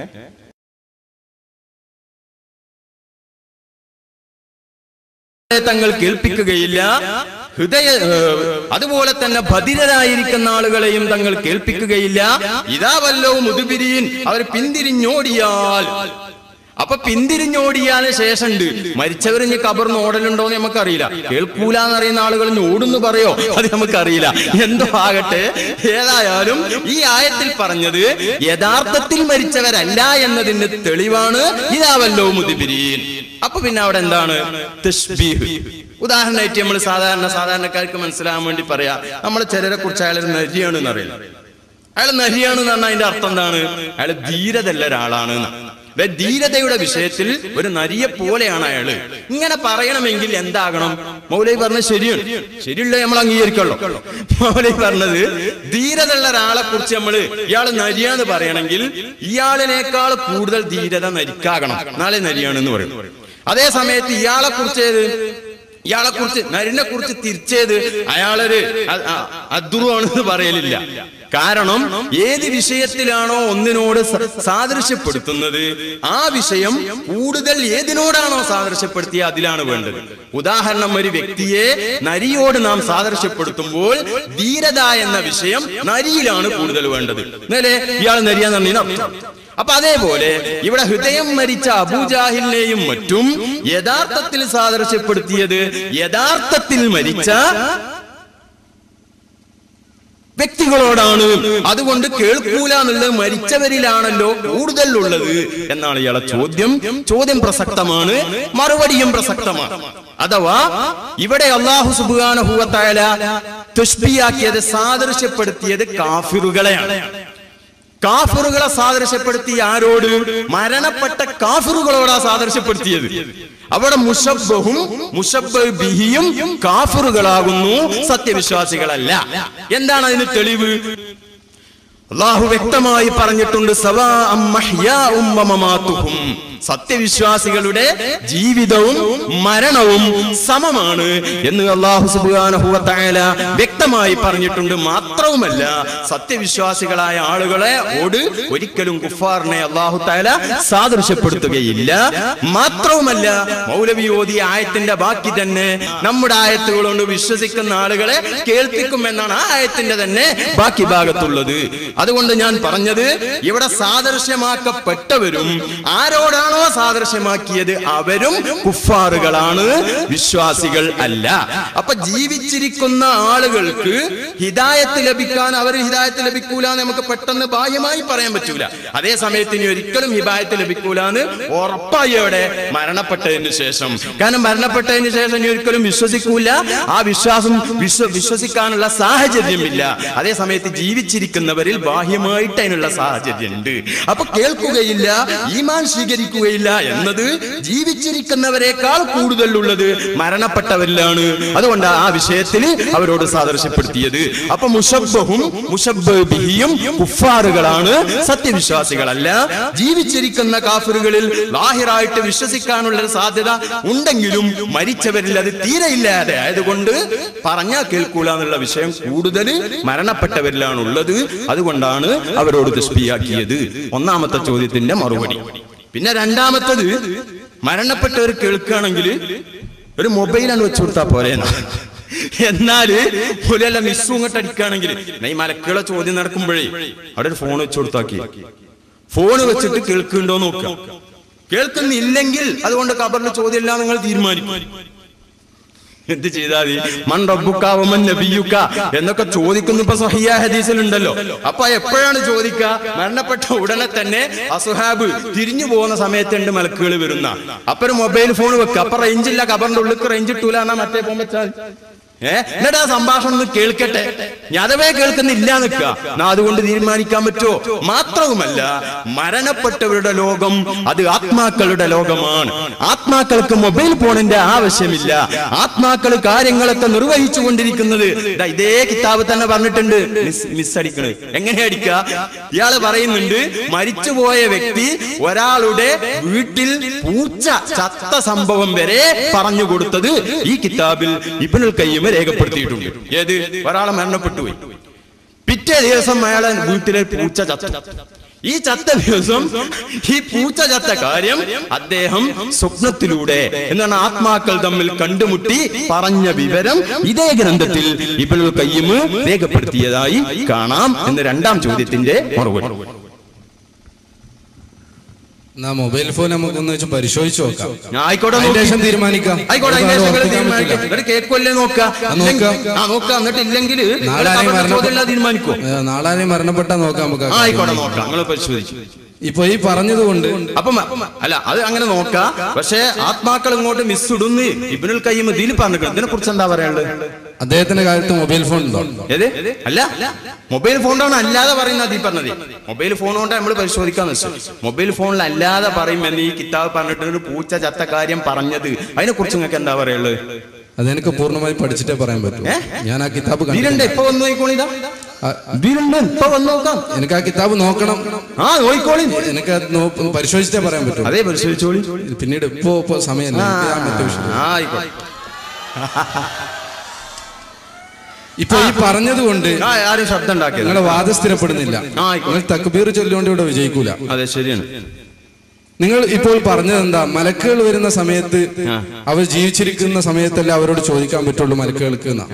Speaker 8: തങ്ങൾ കേൾപ്പിക്കുകയില്ല. ഹൃദയ അതുപോലെ തന്നെ ബധിരരായിരിക്കുന്ന ആളുകളെയും തങ്ങൾ കേൾപ്പിക്കുകയില്ല. ഇതാ വല്ലോ മുതുപിരിയൻ അവർ പിന്തിരിഞ്ഞോടിയാൽ, അപ്പൊ പിന്തിരിഞ്ഞോടിയാല് ശേഷമുണ്ട് മരിച്ചവരിഞ്ഞ് കബറിന് ഓടലുണ്ടോന്ന് നമുക്കറിയില്ല. കേൾക്കൂല എന്നറിയുന്ന ആളുകൾ ഓടുന്നു പറയോ അത് നമുക്കറിയില്ല. എന്തോ ആകട്ടെ, ഏതായാലും ഈ ആയത്തിൽ പറഞ്ഞത് യഥാർത്ഥത്തിൽ മരിച്ചവരല്ല എന്നതിന് തെളിവാണ് ഇതാവല്ലോ മുതുപിരിയൻ. അപ്പൊ പിന്നെ അവിടെ എന്താണ് തശ്ബീഹ്? ഉദാഹരണമായിട്ട് നമ്മൾ സാധാരണ സാധാരണക്കാർക്ക് മനസ്സിലാകാൻ വേണ്ടി പറയാ, നമ്മൾ ചിലരെ കുറിച്ച് അയാൾ നരിയാണെന്ന് അറിയില്ല. അയാൾ നരിയാണെന്ന് പറഞ്ഞാൽ അതിന്റെ അർത്ഥം എന്താണ്? അയാൾ ധീരതല്ല ഒരാളാണ്. ധീരതയുടെ വിഷയത്തിൽ ഒരു നരിയെ പോലെയാണ് അയാള്. ഇങ്ങനെ പറയണമെങ്കിൽ എന്താകണം? മൗലവി പറഞ്ഞത് ശരിയാണ്, ശരിയുള്ള നമ്മൾ അംഗീകരിക്കുള്ളൂ. മൗലവി പറഞ്ഞത് ധീരതയുള്ള ഒരാളെ കുറിച്ച് നമ്മള് ഇയാള് നരിയാന്ന് പറയണമെങ്കിൽ ഇയാളിനേക്കാൾ കൂടുതൽ ധീരത നരിക്കാകണം, നാളെ നരിയാണെന്ന് പറയും. അതേ സമയത്ത് ഇയാളെ കുറിച്ച് ഇയാളെ കുറിച്ച് നരിനെ കുറിച്ച് തിരിച്ചേത് അയാളൊരു അദ്ദുറുവാണെന്ന് പറയലില്ല. കാരണം ഏത് വിഷയത്തിലാണോ ഒന്നിനോട് സാദൃശ്യപ്പെടുത്തുന്നത് ആ വിഷയം കൂടുതൽ ഏതിനോടാണോ സാദൃശ്യപ്പെടുത്തിയ അതിലാണ് വേണ്ടത്. ഉദാഹരണം, ഒരു വ്യക്തിയെ നരിയോട് നാം സാദൃശ്യപ്പെടുത്തുമ്പോൾ ധീരത എന്ന വിഷയം നരിയിലാണ് കൂടുതൽ വേണ്ടത്. എന്നല്ലേ ഇയാൾ നരിയാന്ന് പറഞ്ഞാൽ. അപ്പൊ അതേപോലെ ഇവിടെ ഹൃദയം മരിച്ച അബൂജാഹിലിനെയും മറ്റും യഥാർത്ഥത്തിൽ സാദൃശ്യപ്പെടുത്തിയത് യഥാർത്ഥത്തിൽ മരിച്ച വ്യക്തികളോടാണ്. അതുകൊണ്ട് കേൾക്കൂല എന്നുള്ളത് മരിച്ചവരിലാണല്ലോ കൂടുതൽ ഉള്ളത് എന്നാണ് ഇയാളെ ചോദ്യം. ചോദ്യം പ്രസക്തമാണ്, മറുപടിയും പ്രസക്തമാണ്. അഥവാ ഇവിടെ അല്ലാഹു സുബ്ഹാനഹു വ തആല തശ്ബീഹാക്കിയത്, സാദൃശ്യപ്പെടുത്തിയത് കാഫിറുകളെയാണ്. കാഫിറുകളെ സാദൃശ്യപ്പെടുത്തി ആരോട്? മരണപ്പെട്ട കാഫിറുകളോടാ സാദൃശ്യപ്പെടുത്തിയത്. അവിടെ മുശബ്ബഹും മുശബ്ബഹ് ബിഹിയും കാഫിറുകളാകുന്നു, സത്യവിശ്വാസികളല്ല. എന്താണ് അതിന് തെളിവ്? അല്ലാഹു വ്യക്തമായി പറഞ്ഞിട്ടുണ്ട്, സവാഅം മഹ്യാഉം വമമാതുഹും, സത്യവിശ്വാസികളുടെ ജീവിതവും മരണവും സമമാണ് എന്ന് അല്ലാഹു സുബ്ഹാനഹു വ തആല വ്യക്തമായി പറഞ്ഞിട്ടുണ്ട്. മാത്രവുമല്ല, സത്യവിശ്വാസികളായ ആളുകളെ ഓട് ഒരിക്കലും കുഫാറിനെ അല്ലാഹു തആല സാദൃശ്യപ്പെടുത്തുകയില്ല. മാത്രവുമല്ല, മൗലവി ഓതിയ ആയത്തിന്റെ ബാക്കി തന്നെ നമ്മുടെ ആയത്തുകൾ കൊണ്ട് വിശ്വസിക്കുന്ന ആളുകളെ കേൾപ്പിക്കുമെന്നാണ് ആ ആയത്തിന്റെ തന്നെ ബാക്കി ഭാഗത്തുള്ളത്. അതുകൊണ്ട് ഞാൻ പറഞ്ഞത്, ഇവിടെ സാദൃശ്യമാക്കപ്പെട്ടവരും ആരോടാണോ സാദൃശ്യമാക്കിയത് അവരും കുഫാറുകളാണ്, വിശ്വാസികൾ അല്ല. അപ്പൊ ജീവിച്ചിരിക്കുന്ന ആളുകൾക്ക് ഹിദായത്ത് ലഭിക്കാൻ അവർ ഹിദായത്ത് ലഭിക്കൂല എന്ന് നമുക്ക് പെട്ടെന്ന് ബാഹ്യമായി പറയാൻ പറ്റൂല. അതേ സമയത്ത് ഇനി ഒരിക്കലും ഹിദായത്ത് ലഭിക്കൂല എന്ന് ഉറപ്പായി അവിടെ മരണപ്പെട്ടതിന് ശേഷം. കാരണം മരണപ്പെട്ടതിന് ശേഷം ഇനി ഒരിക്കലും വിശ്വസിക്കൂല, ആ വിശ്വാസം വിശ്വ വിശ്വസിക്കാനുള്ള സാഹചര്യമില്ല. അതേ സമയത്ത് ജീവിച്ചിരിക്കുന്നവരിൽ ബാഹ്യമായിട്ട് അതിനുള്ള സാഹചര്യം ഉണ്ട്. അപ്പൊ കേൾക്കുകയില്ല, ഈമാൻ സ്വീകരിക്കുകയില്ല എന്നത് ജീവിച്ചിരിക്കുന്നവരെക്കാൾ കൂടുതൽ ഉള്ളത് മരണപ്പെട്ടവരിലാണ്. അതുകൊണ്ട് ആ വിഷയത്തിൽ അവരോട് സാദൃശ്യപ്പെടുത്തിയത്. അപ്പൊ മുശബ്ബഹും മുശബ്ബഹ് ബിഹിയും കുഫാറുകളാണ്, സത്യവിശ്വാസികളല്ല. ജീവിച്ചിരിക്കുന്ന കാഫിറുകളിൽ ലാഹിറായിട്ട് വിശ്വസിക്കാനുള്ള സാധ്യത ഉണ്ടെങ്കിലും മരിച്ചവരിൽ അത് തീരെ ഇല്ലാതെ ആയതുകൊണ്ട് പറഞ്ഞാൽ കേൾക്കൂല എന്നുള്ള വിഷയം കൂടുതൽ മരണപ്പെട്ടവരിലാണ് ഉള്ളത്. അതുകൊണ്ടാണ് അവരോട് തശ്ബീഹാക്കിയത്. ഒന്നാമത്തെ ചോദ്യത്തിന്റെ മറുപടി. പിന്നെ രണ്ടാമത്തത്, മരണപ്പെട്ടവർ കേൾക്കുകയാണെങ്കിൽ ഒരു മൊബൈലാണ് വെച്ചു കൊടുത്താൽ പോരെ. എന്നാല് പുലല്ല മിസ്സുങ്ങട്ട് അടിക്കുകയാണെങ്കിൽ ഈ മലക്കുകളെ ചോദ്യം നടക്കുമ്പോഴേ അവിടെ ഒരു ഫോൺ വെച്ചു കൊടുത്താക്കി ഫോൺ വെച്ചിട്ട് കേൾക്കുന്നുണ്ടോ നോക്കുക. കേൾക്കുന്നില്ലെങ്കിൽ അതുകൊണ്ട് ഖബറിൽ ചോദ്യം ഇല്ല നിങ്ങൾ തീരുമാനിക്കും. എന്ത് ചെയ്താൽ മൻ റബ്ബുക വമൻ നബിയുക എന്നൊക്കെ ചോദിക്കുന്നു ഇപ്പൊ സ്വഹീഹ ഹദീസിലുണ്ടല്ലോ. അപ്പൊ എപ്പോഴാണ് ചോദിക്കുക? മരണപ്പെട്ട ഉടനെ തന്നെ അസ്ഹാബ് തിരിഞ്ഞു പോകുന്ന സമയത്തുണ്ട് മലക്കുകൾ വരുന്ന. അപ്പൊ ഒരു മൊബൈൽ ഫോൺ വെക്കുക. അപ്പൊ റേഞ്ച് ഇല്ല, ഖബറിന്റെ ഉള്ളിൽ റേഞ്ച് ഇട്ടൂല എന്നാ മറ്റേ ഫോൺ വെച്ചാൽ ഏഹ് എന്നിട്ട് ആ സംഭാഷണം ഒന്ന് കേൾക്കട്ടെ. ഞാനവേ കേൾക്കുന്നില്ല നിൽക്കുക. അതുകൊണ്ട് തീരുമാനിക്കാൻ പറ്റുമോ? മാത്രവുമല്ല, മരണപ്പെട്ടവരുടെ ലോകം അത് ആത്മാക്കളുടെ ലോകമാണ്. ആത്മാക്കൾക്ക് മൊബൈൽ ഫോണിന്റെ ആവശ്യമില്ല. ആത്മാക്കൾ കാര്യങ്ങളൊക്കെ നിർവഹിച്ചു കൊണ്ടിരിക്കുന്നത് ഇതേ കിതാബ് തന്നെ പറഞ്ഞിട്ടുണ്ട്. മിസ് അടിക്കണത് എങ്ങനെ അടിക്കുക? ഇയാള് പറയുന്നുണ്ട്, മരിച്ചുപോയ വ്യക്തി ഒരാളുടെ വീട്ടിൽ പൂച്ച ചത്ത സംഭവം വരെ പറഞ്ഞു കൊടുത്തത് ഈ കിതാബിൽ ഇബ്നുൽ ഖയ്യിം രേഖപ്പെടുത്തിയിട്ടുണ്ട്. ഏത്? ഒരാളെ മരണപ്പെട്ടു പോയി, പിറ്റേ ദിവസം അയാളെ വീട്ടിലെ പൂച്ച ചത്തു. ഈ ചത്ത ദിവസം ഈ പൂച്ച ചത്ത കാര്യം അദ്ദേഹം സ്വപ്നത്തിലൂടെ എന്നാണ് ആത്മാക്കൾ തമ്മിൽ കണ്ടുമുട്ടി പറഞ്ഞ വിവരം ഇതേ ഗ്രന്ഥത്തിൽ ഇബ്നുൽ ഖയ്യിം രേഖപ്പെടുത്തിയതായി കാണാം എന്ന് രണ്ടാം ചോദ്യത്തിന്റെ മറുപടി.
Speaker 7: എന്നാ മൊബൈൽ ഫോൺ നമുക്കൊന്ന് വെച്ച് പരിശോധിച്ച് നോക്കാം.
Speaker 8: ആയിക്കോട്ടെ,
Speaker 7: തീരുമാനിക്കാം.
Speaker 8: ആയിക്കോട്ടെ, കേൾക്കുമല്ലേ നോക്കാം. എന്നിട്ട് ഇല്ലെങ്കിൽ തീരുമാനിക്കോ?
Speaker 7: നാളെ മരണപ്പെട്ടാ നോക്കാം നമുക്ക്.
Speaker 8: ആയിക്കോട്ടെ, നോക്കാം. നിങ്ങൾ പരിശോധിച്ചു.
Speaker 7: ഇപ്പൊ ഈ പറഞ്ഞത് കൊണ്ട്
Speaker 8: അപ്പം അല്ല, അത് അങ്ങനെ നോക്കാം. പക്ഷെ ആത്മാക്കൾ ഇങ്ങോട്ട് മിസ് ഇടുന്ന് ഇബ്നുൽ ഖയ്യിം ഇതിൽ പറഞ്ഞു. ഇതിനെ കുറിച്ച് എന്താ പറയാനുള്ളത്?
Speaker 7: അദ്ദേഹത്തിന്റെ കാലത്ത് മൊബൈൽ ഫോൺ ഉണ്ടോ?
Speaker 8: ഏത്? അല്ല, മൊബൈൽ ഫോണിലാണ് അല്ലാതെ പറയുന്നത്. ഈ പറഞ്ഞത് മൊബൈൽ ഫോൺ കൊണ്ട് നമ്മൾ പരിശോധിക്കാന്ന് വെച്ചു. മൊബൈൽ ഫോണിൽ അല്ലാതെ പറയുമെന്ന് ഈ കിതാബ് പറഞ്ഞിട്ട് ഒരു പൂച്ച ചത്ത കാര്യം പറഞ്ഞത്, അതിനെ കുറിച്ച് നിങ്ങൾക്ക് എന്താ പറയുള്ളത്?
Speaker 7: അതെനിക്ക് പൂർണ്ണമായി പഠിച്ചിട്ടേ പറയാൻ പറ്റും. ഞാൻ ആ കിതാബ്
Speaker 8: ഇപ്പൊ വന്നു നോക്കോളിതാ, ഇപ്പൊ വന്നു നോക്കാം.
Speaker 7: എനിക്ക് ആ കിതാബ് നോക്കണം.
Speaker 8: ആ നോക്കോളി,
Speaker 7: എനിക്ക് പരിശോധിച്ചിട്ടേ പറയാൻ പറ്റും.
Speaker 8: അതേ പരിശോധിച്ചോളി.
Speaker 7: പിന്നീട് ഇപ്പോ ഇപ്പൊ സമയം ഇപ്പൊ ഈ പറഞ്ഞത് കൊണ്ട്
Speaker 8: ആരും ശബ്ദം ഉണ്ടാക്കി
Speaker 7: നിങ്ങളെ വാദം സ്ഥിരപ്പെടുന്നില്ല. നിങ്ങൾ തക്ബീർ ചൊല്ലുകൊണ്ട് ഇവിടെ വിജയിക്കൂല.
Speaker 8: അതെ, ശരിയാണ്.
Speaker 7: നിങ്ങൾ ഇപ്പോൾ പറഞ്ഞത് എന്താ? മലക്കുകൾ വരുന്ന സമയത്ത് അവർ ജീവിച്ചിരിക്കുന്ന സമയത്തല്ല അവരോട് ചോദിക്കാൻ പറ്റുള്ളൂ മലക്കുകൾക്ക് എന്നാ.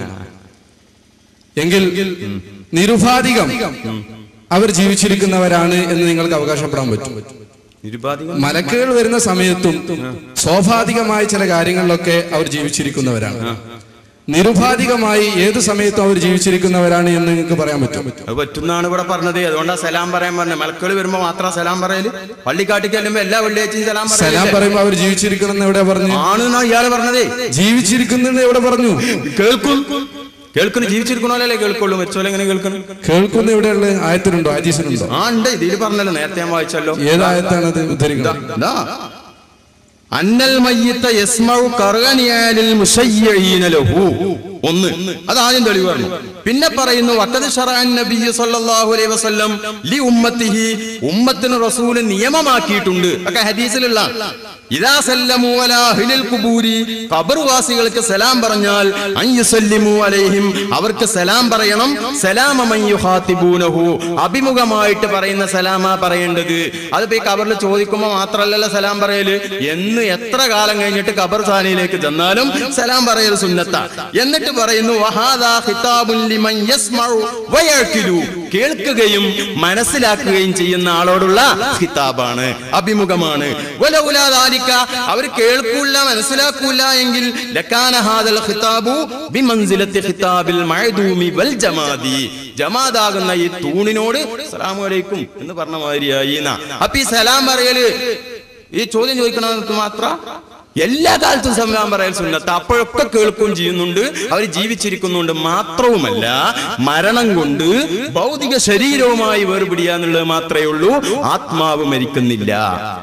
Speaker 7: എങ്കിൽ നിരുപാധികം അവർ ജീവിച്ചിരിക്കുന്നവരാണ് എന്ന് നിങ്ങൾക്ക് അവകാശപ്പെടാൻ പറ്റും. മലക്കുകൾ വരുന്ന സമയത്തും സ്വാഭാവികമായ ചില കാര്യങ്ങളിലൊക്കെ അവർ ജീവിച്ചിരിക്കുന്നവരാണ്. നിരുപാധികമായി ഏത് സമയത്തും അവർ ജീവിച്ചിരിക്കുന്നവരാണ് എന്ന് നിങ്ങൾക്ക് പറയാൻ പറ്റും?
Speaker 8: അത് പറ്റുന്നാണ് ഇവിടെ പറഞ്ഞത്. അതുകൊണ്ടാ സലാം പറയാൻ പറഞ്ഞത്. മലക്കുകൾ വരുമ്പോ മാത്രം സലാം പറയല്. പള്ളിക്കാട്ടിക്ക് ചെല്ലുമ്പോ എല്ലാ വെള്ളിയാഴ്ചയും സലാം
Speaker 7: സലാം പറയുമ്പോ അവർ ജീവിച്ചിരിക്കണം എവിടെ പറഞ്ഞു?
Speaker 8: ആണെന്നാ ഇയാള് പറഞ്ഞതേ.
Speaker 7: ജീവിച്ചിരിക്കുന്നെന്ന് എവിടെ പറഞ്ഞു?
Speaker 8: കേൾക്കും, കേൾക്കുന്നു. ജീവിച്ചിരിക്കണോലല്ലേ കേൾക്കുള്ളൂ. മരിച്ചോലെ എങ്ങനെ കേൾക്കണം?
Speaker 7: കേൾക്കുന്ന എവിടെയുള്ള ആയത്തിനുണ്ടോ? ഹദീസിനുണ്ടോ?
Speaker 8: ആ ഉണ്ട്, ഇതിൽ പറഞ്ഞല്ലോ, നേരത്തെ ഞാൻ വായിച്ചല്ലോ.
Speaker 7: ഏതായത്താണത് ഉദ്ധരിക്കുന്നത്?
Speaker 8: അന്നൽ മയ്യിത്ത യസ്മഉ ഖർഅനിയാലിൽ മുശയ്യഈന ലഹു. ഒന്ന്, അത് ആദ്യം തെളിവ് പറഞ്ഞു. പിന്നെ പറയുന്നു വഖദ് ശറഅൻ നബിയ്യ സല്ലല്ലാഹു അലൈഹി വസല്ലം ലി ഉമ്മത്തിഹി, ഉമ്മത്തിന് റസൂൽ നിയമമാക്കിയിട്ടുണ്ട്. ഒക്കെ ഹദീസിലുള്ള. ഇദാ സല്ലമു അലാ അഹ്ലിൽ ഖുബൂരി, ഖബർവാസികൾക്ക് സലാം പറഞ്ഞാൽ അൻ യുസല്ലിമു അലൈഹിം, അവർക്ക് സലാം പറയണം. സലാമ മൻ യുഖാതിബൂനഹു, അഭിമുഖമായിട്ട് പറയുന്ന സലാമാ പറയേണ്ടത്. അതിപ്പോ ഈ ഖബറിൽ ചോദിക്കുമ്പോൾ മാത്രമല്ലല്ലോ സലാം പറയല്. എന്ന് എത്ര കാലം കഴിഞ്ഞിട്ട് ഖബർ സാനിയിലേക്ക് ചെന്നാലും സലാം പറയൽ സുന്നത്താ. എന്നിട്ട് പറയുന്നു വഹാദാ ഖിതാബുൻ ലിമൻ യസ്മഉ വയഅഖിലു, കേൾക്കുകയും മനസ്സിലാക്കുകയും ചെയ്യുന്ന ആളോടുള്ള ഖിതാബാണ്, അഭിമുഖമാണ്. വലൗലാ ദാലിക, അവർ കേൾക്കൂല മനസ്സിലാക്കൂല എങ്കിൽ ലകാന ഹാദൽ ഖിതാബു ബിമൻസിലത്തി ഖിതാബിൽ മഅദൂമി വൽ ജമാദി, ജമാദാകുന്ന ഈ തൂണിനോട് അസ്സലാമു അലൈക്കും എന്ന് പറഞ്ഞ മാതിരിയായി. അപ്പൊ ഈ സലാം പറയല് ഈ ചോദ്യം ചോദിക്കണമെന്ന് മാത്രം എല്ലാ കാലത്തും സലാം പറയൽ സുന്നത്ത്. അപ്പോഴൊക്കെ കേൾക്കുകയും ചെയ്യുന്നുണ്ട്, അവർ ജീവിച്ചിരിക്കുന്നുണ്ട്. മാത്രവുമല്ല മരണം കൊണ്ട് ഭൗതിക ശരീരവുമായി വേർപിടിയാന്നുള്ളത് മാത്രമേ ഉള്ളൂ. ആത്മാവ് മരിക്കുന്നില്ല.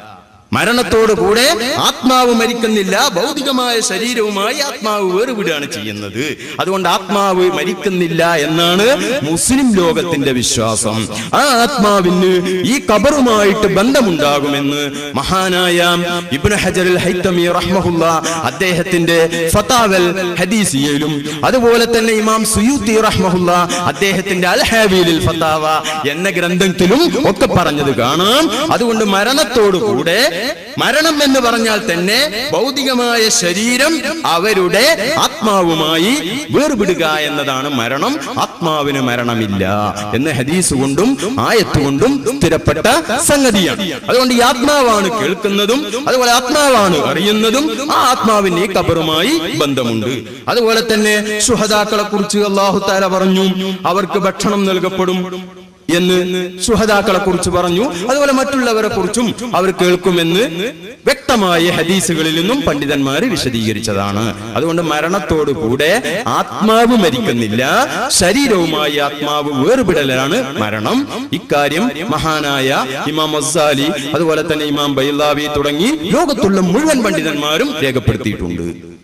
Speaker 8: മരണത്തോടു കൂടെ ആത്മാവ് മരിക്കുന്നില്ല. ഭൗതികമായ ശരീരവുമായി ആത്മാവ് വേർപിടുകയാണ് ചെയ്യുന്നത്. അതുകൊണ്ട് ആത്മാവ് മരിക്കുന്നില്ല എന്നാണ് മുസ്ലിം ലോകത്തിന്റെ വിശ്വാസം. ആ ആത്മാവിന് ഈ ഖബറുമായിട്ട് ബന്ധമുണ്ടാകുമെന്ന് മഹാനായ ഇബ്നു ഹജർ അൽ ഹൈതമി റഹ്മഹുല്ലാ അദ്ദേഹത്തിന്റെ ഫതാവൽ ഹദീസിയയിലും അതുപോലെ തന്നെ ഇമാം സുയൂത്തി റഹ്മഹുല്ലാ അദ്ദേഹത്തിന്റെ അൽ ഹാവിലിൽ ഫതാവ എന്ന ഗ്രന്ഥത്തിലും ഒക്കെ പറഞ്ഞത് കാണാം. അതുകൊണ്ട് മരണത്തോടു കൂടെ, മരണം എന്ന് പറഞ്ഞാൽ തന്നെ ഭൗതികമായ ശരീരം അവരുടെ ആത്മാവുമായി വേർപിടുക എന്നതാണ് മരണം. ആത്മാവിന് മരണമില്ല എന്ന് ഹദീസ് കൊണ്ടും ആയത്ത് കൊണ്ടും സ്ഥിരപ്പെട്ട സംഗതിയാണ്. അതുകൊണ്ട് ഈ ആത്മാവാണ് കേൾക്കുന്നതും അതുപോലെ ആത്മാവാണ് അറിയുന്നതും. ആ ആത്മാവിന് ഈ ഖബറുമായി ബന്ധമുണ്ട്. അതുപോലെ തന്നെ ശുഹദാക്കളെ കുറിച്ച് അല്ലാഹു തആല പറഞ്ഞു അവർക്ക് ഭക്ഷണം നൽകപ്പെടും എന്ന് ശുഹദാക്കളെ കുറിച്ച് പറഞ്ഞു. അതുപോലെ മറ്റുള്ളവരെ കുറിച്ചും അവർ കേൾക്കുമെന്ന് വ്യക്തമായ ഹദീസുകളിൽ നിന്നും പണ്ഡിതന്മാർ വിശദീകരിച്ചതാണ്. അതുകൊണ്ട് മരണത്തോടു കൂടെ ആത്മാവ് മരിക്കുന്നില്ല, ശരീരവുമായി ആത്മാവ് വേർപിടലാണ് മരണം. ഇക്കാര്യം മഹാനായ ഇമാം ഗസാലി അതുപോലെ തന്നെ ഇമാം ബൈലാവി തുടങ്ങി ലോകത്തുള്ള മുഴുവൻ പണ്ഡിതന്മാരും രേഖപ്പെടുത്തിയിട്ടുണ്ട്.